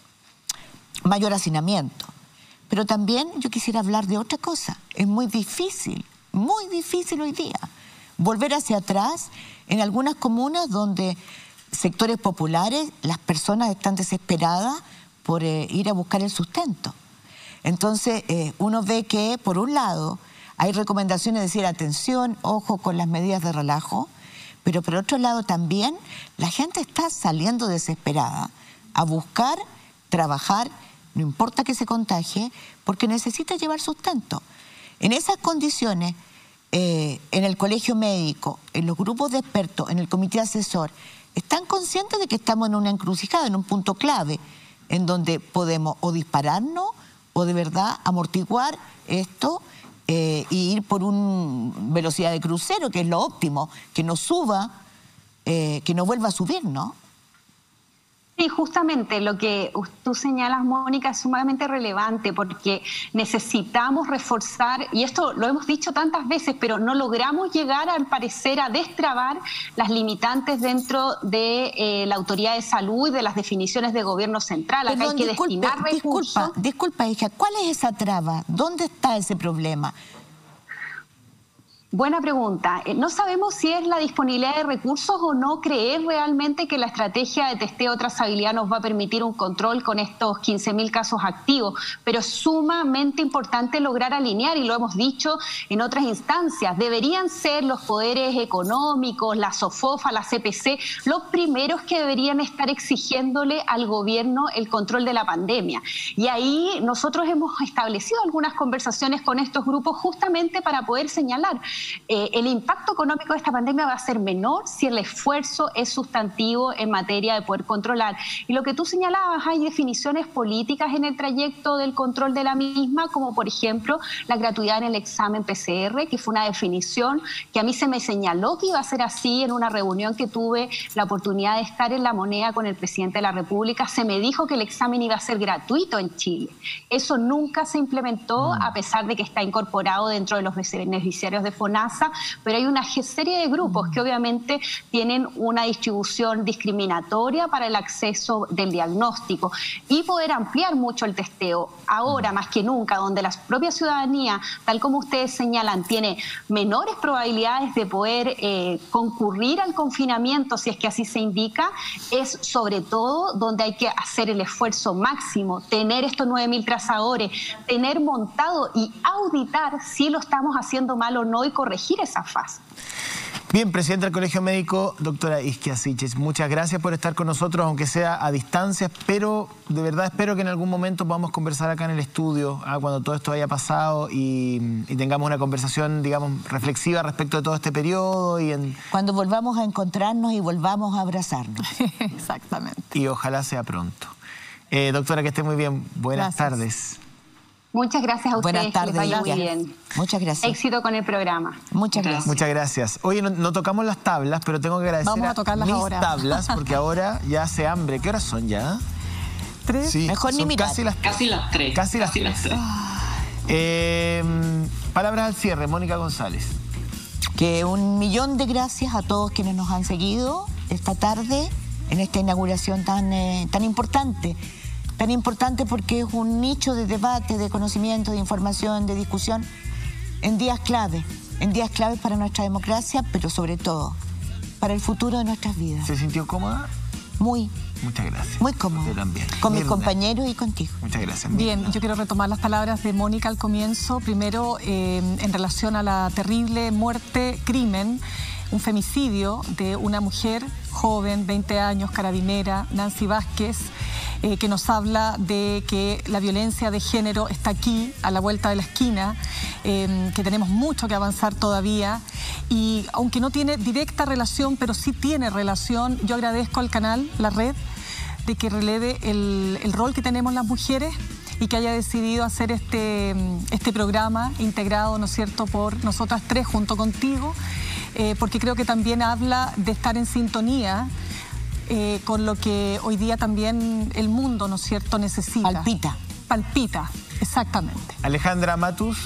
mayor hacinamiento. Pero también yo quisiera hablar de otra cosa. Es muy difícil, muy difícil hoy día volver hacia atrás en algunas comunas donde sectores populares, las personas están desesperadas por eh, ir a buscar el sustento. Entonces eh, uno ve que, por un lado, hay recomendaciones de decir, atención, ojo con las medidas de relajo, pero por otro lado también la gente está saliendo desesperada a buscar, trabajar, no importa que se contagie, porque necesita llevar sustento. En esas condiciones, eh, en el colegio médico, en los grupos de expertos, en el comité asesor, están conscientes de que estamos en una encrucijada, en un punto clave, en donde podemos o dispararnos o de verdad amortiguar esto eh, y ir por una velocidad de crucero, que es lo óptimo, que no suba, eh, que no vuelva a subir, ¿no? Sí, justamente lo que tú señalas, Mónica, es sumamente relevante porque necesitamos reforzar, y esto lo hemos dicho tantas veces, pero no logramos llegar, al parecer, a destrabar las limitantes dentro de eh, la autoridad de salud y de las definiciones de gobierno central. Acá Perdón, hay que disculpe, destinar recursos. Disculpa, disculpa, hija, ¿cuál es esa traba? ¿Dónde está ese problema? Buena pregunta. No sabemos si es la disponibilidad de recursos o no creer realmente que la estrategia de testeo trazabilidad nos va a permitir un control con estos quince mil casos activos, pero es sumamente importante lograr alinear, y lo hemos dicho en otras instancias. Deberían ser los poderes económicos, la SOFOFA, la C P C, los primeros que deberían estar exigiéndole al gobierno el control de la pandemia. Y ahí nosotros hemos establecido algunas conversaciones con estos grupos justamente para poder señalar Eh, el impacto económico de esta pandemia va a ser menor si el esfuerzo es sustantivo en materia de poder controlar. Y lo que tú señalabas, hay definiciones políticas en el trayecto del control de la misma, como por ejemplo la gratuidad en el examen P C R, que fue una definición que a mí se me señaló que iba a ser así en una reunión que tuve la oportunidad de estar en La Moneda con el presidente de la República. Se me dijo que el examen iba a ser gratuito en Chile. Eso nunca se implementó, a pesar de que está incorporado dentro de los beneficiarios de FONASA, pero hay una serie de grupos que obviamente tienen una distribución discriminatoria para el acceso del diagnóstico, y poder ampliar mucho el testeo ahora más que nunca, donde la propia ciudadanía, tal como ustedes señalan, tiene menores probabilidades de poder eh, concurrir al confinamiento si es que así se indica, es sobre todo donde hay que hacer el esfuerzo máximo, tener estos nueve mil trazadores, tener montado y auditar si lo estamos haciendo mal o no y corregir esa fase. Bien, presidenta del Colegio Médico, doctora Isquia Siches, muchas gracias por estar con nosotros, aunque sea a distancia, pero de verdad espero que en algún momento podamos conversar acá en el estudio, ¿ah? cuando todo esto haya pasado y, y tengamos una conversación, digamos, reflexiva respecto de todo este periodo. Y en... Cuando volvamos a encontrarnos y volvamos a abrazarnos. Exactamente. Y ojalá sea pronto. Eh, doctora, que esté muy bien. Buenas Gracias. tardes. Muchas gracias a ustedes. Buenas tardes, que les vaya muy Lidia. bien. Muchas gracias. Éxito con el programa. Muchas gracias. Muchas gracias. Oye, no, no tocamos las tablas, pero tengo que agradecer Vamos a tocarlas mis ahora. tablas, porque ahora ya hace hambre. ¿Qué horas son ya? ¿Tres? Sí, Mejor ni son mirar. Casi las tres. Casi las tres. Casi las tres. tres. Eh, palabras al cierre, Mónica González. Que un millón de gracias a todos quienes nos han seguido esta tarde en esta inauguración tan, eh, tan importante. Tan importante porque es un nicho de debate, de conocimiento, de información, de discusión en días clave. En días claves para nuestra democracia, pero sobre todo para el futuro de nuestras vidas. ¿Se sintió cómoda? Muy, Muchas gracias. muy cómoda. Yo también. Con mis Mirna. compañeros y contigo. Muchas gracias. Bien, Mirna. yo quiero retomar las palabras de Mónica al comienzo. Primero, eh, en relación a la terrible muerte, crimen, un femicidio de una mujer joven, veinte años, carabinera, Nancy Vázquez, eh, que nos habla de que la violencia de género está aquí, a la vuelta de la esquina, eh, que tenemos mucho que avanzar todavía. Y aunque no tiene directa relación, pero sí tiene relación, yo agradezco al canal, la red, de que releve el, el rol que tenemos las mujeres y que haya decidido hacer este, este programa integrado, ¿no es cierto?, por nosotras tres junto contigo, eh, porque creo que también habla de estar en sintonía eh, con lo que hoy día también el mundo, ¿no es cierto?, necesita. Palpita. Palpita, exactamente. Alejandra Matus.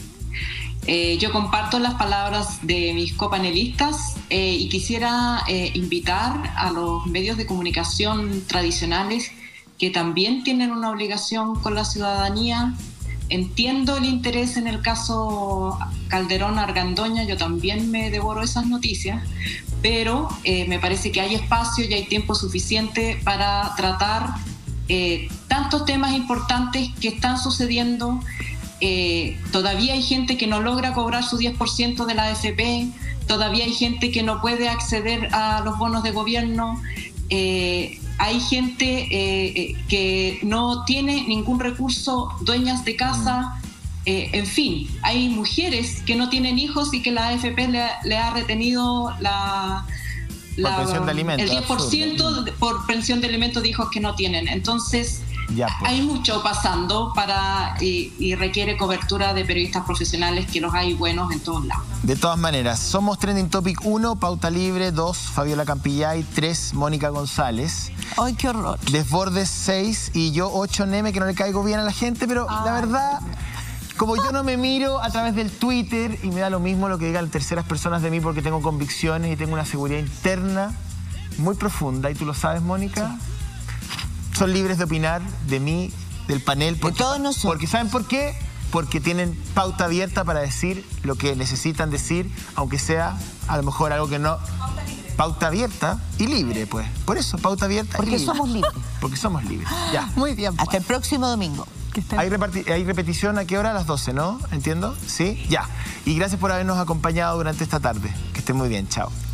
Eh, yo comparto las palabras de mis copanelistas eh, y quisiera eh, invitar a los medios de comunicación tradicionales que también tienen una obligación con la ciudadanía. Entiendo el interés en el caso Calderón-Argandoña, yo también me devoro esas noticias, pero eh, me parece que hay espacio y hay tiempo suficiente para tratar eh, tantos temas importantes que están sucediendo. Eh, todavía hay gente que no logra cobrar su diez por ciento de la A F P, todavía hay gente que no puede acceder a los bonos de gobierno, eh, hay gente eh, que no tiene ningún recurso, dueñas de casa, eh, en fin, hay mujeres que no tienen hijos y que la A F P le, le ha retenido la, la, pensión de alimentos, el diez por ciento por pensión de alimentos de hijos que no tienen. Entonces, Ya, pues. hay mucho pasando para y, y requiere cobertura de periodistas profesionales, que los hay buenos en todos lados. De todas maneras, somos Trending Topic uno, Pauta Libre, dos, Fabiola Campillay, tres, Mónica González. ¡Ay, qué horror! Desbordes, seis, y yo, ocho, Neme, que no le caigo bien a la gente, pero Ay, la verdad, como yo no me miro a través del Twitter y me da lo mismo lo que digan terceras personas de mí porque tengo convicciones y tengo una seguridad interna muy profunda, y tú lo sabes, Mónica. Sí. Son libres de opinar de mí, del panel. Porque, de todos nosotros. Porque ¿saben por qué? Porque tienen pauta abierta para decir lo que necesitan decir, aunque sea a lo mejor algo que no... Pauta libre. Pauta abierta y libre, pues. Por eso, pauta abierta Porque y libre. somos libres. Porque somos libres. Ya. Muy bien. Hasta el próximo domingo. ¿Hay, ¿Hay repetición a qué hora? A las doce, ¿no? ¿Entiendo? ¿Sí? Ya. Y gracias por habernos acompañado durante esta tarde. Que estén muy bien. Chao.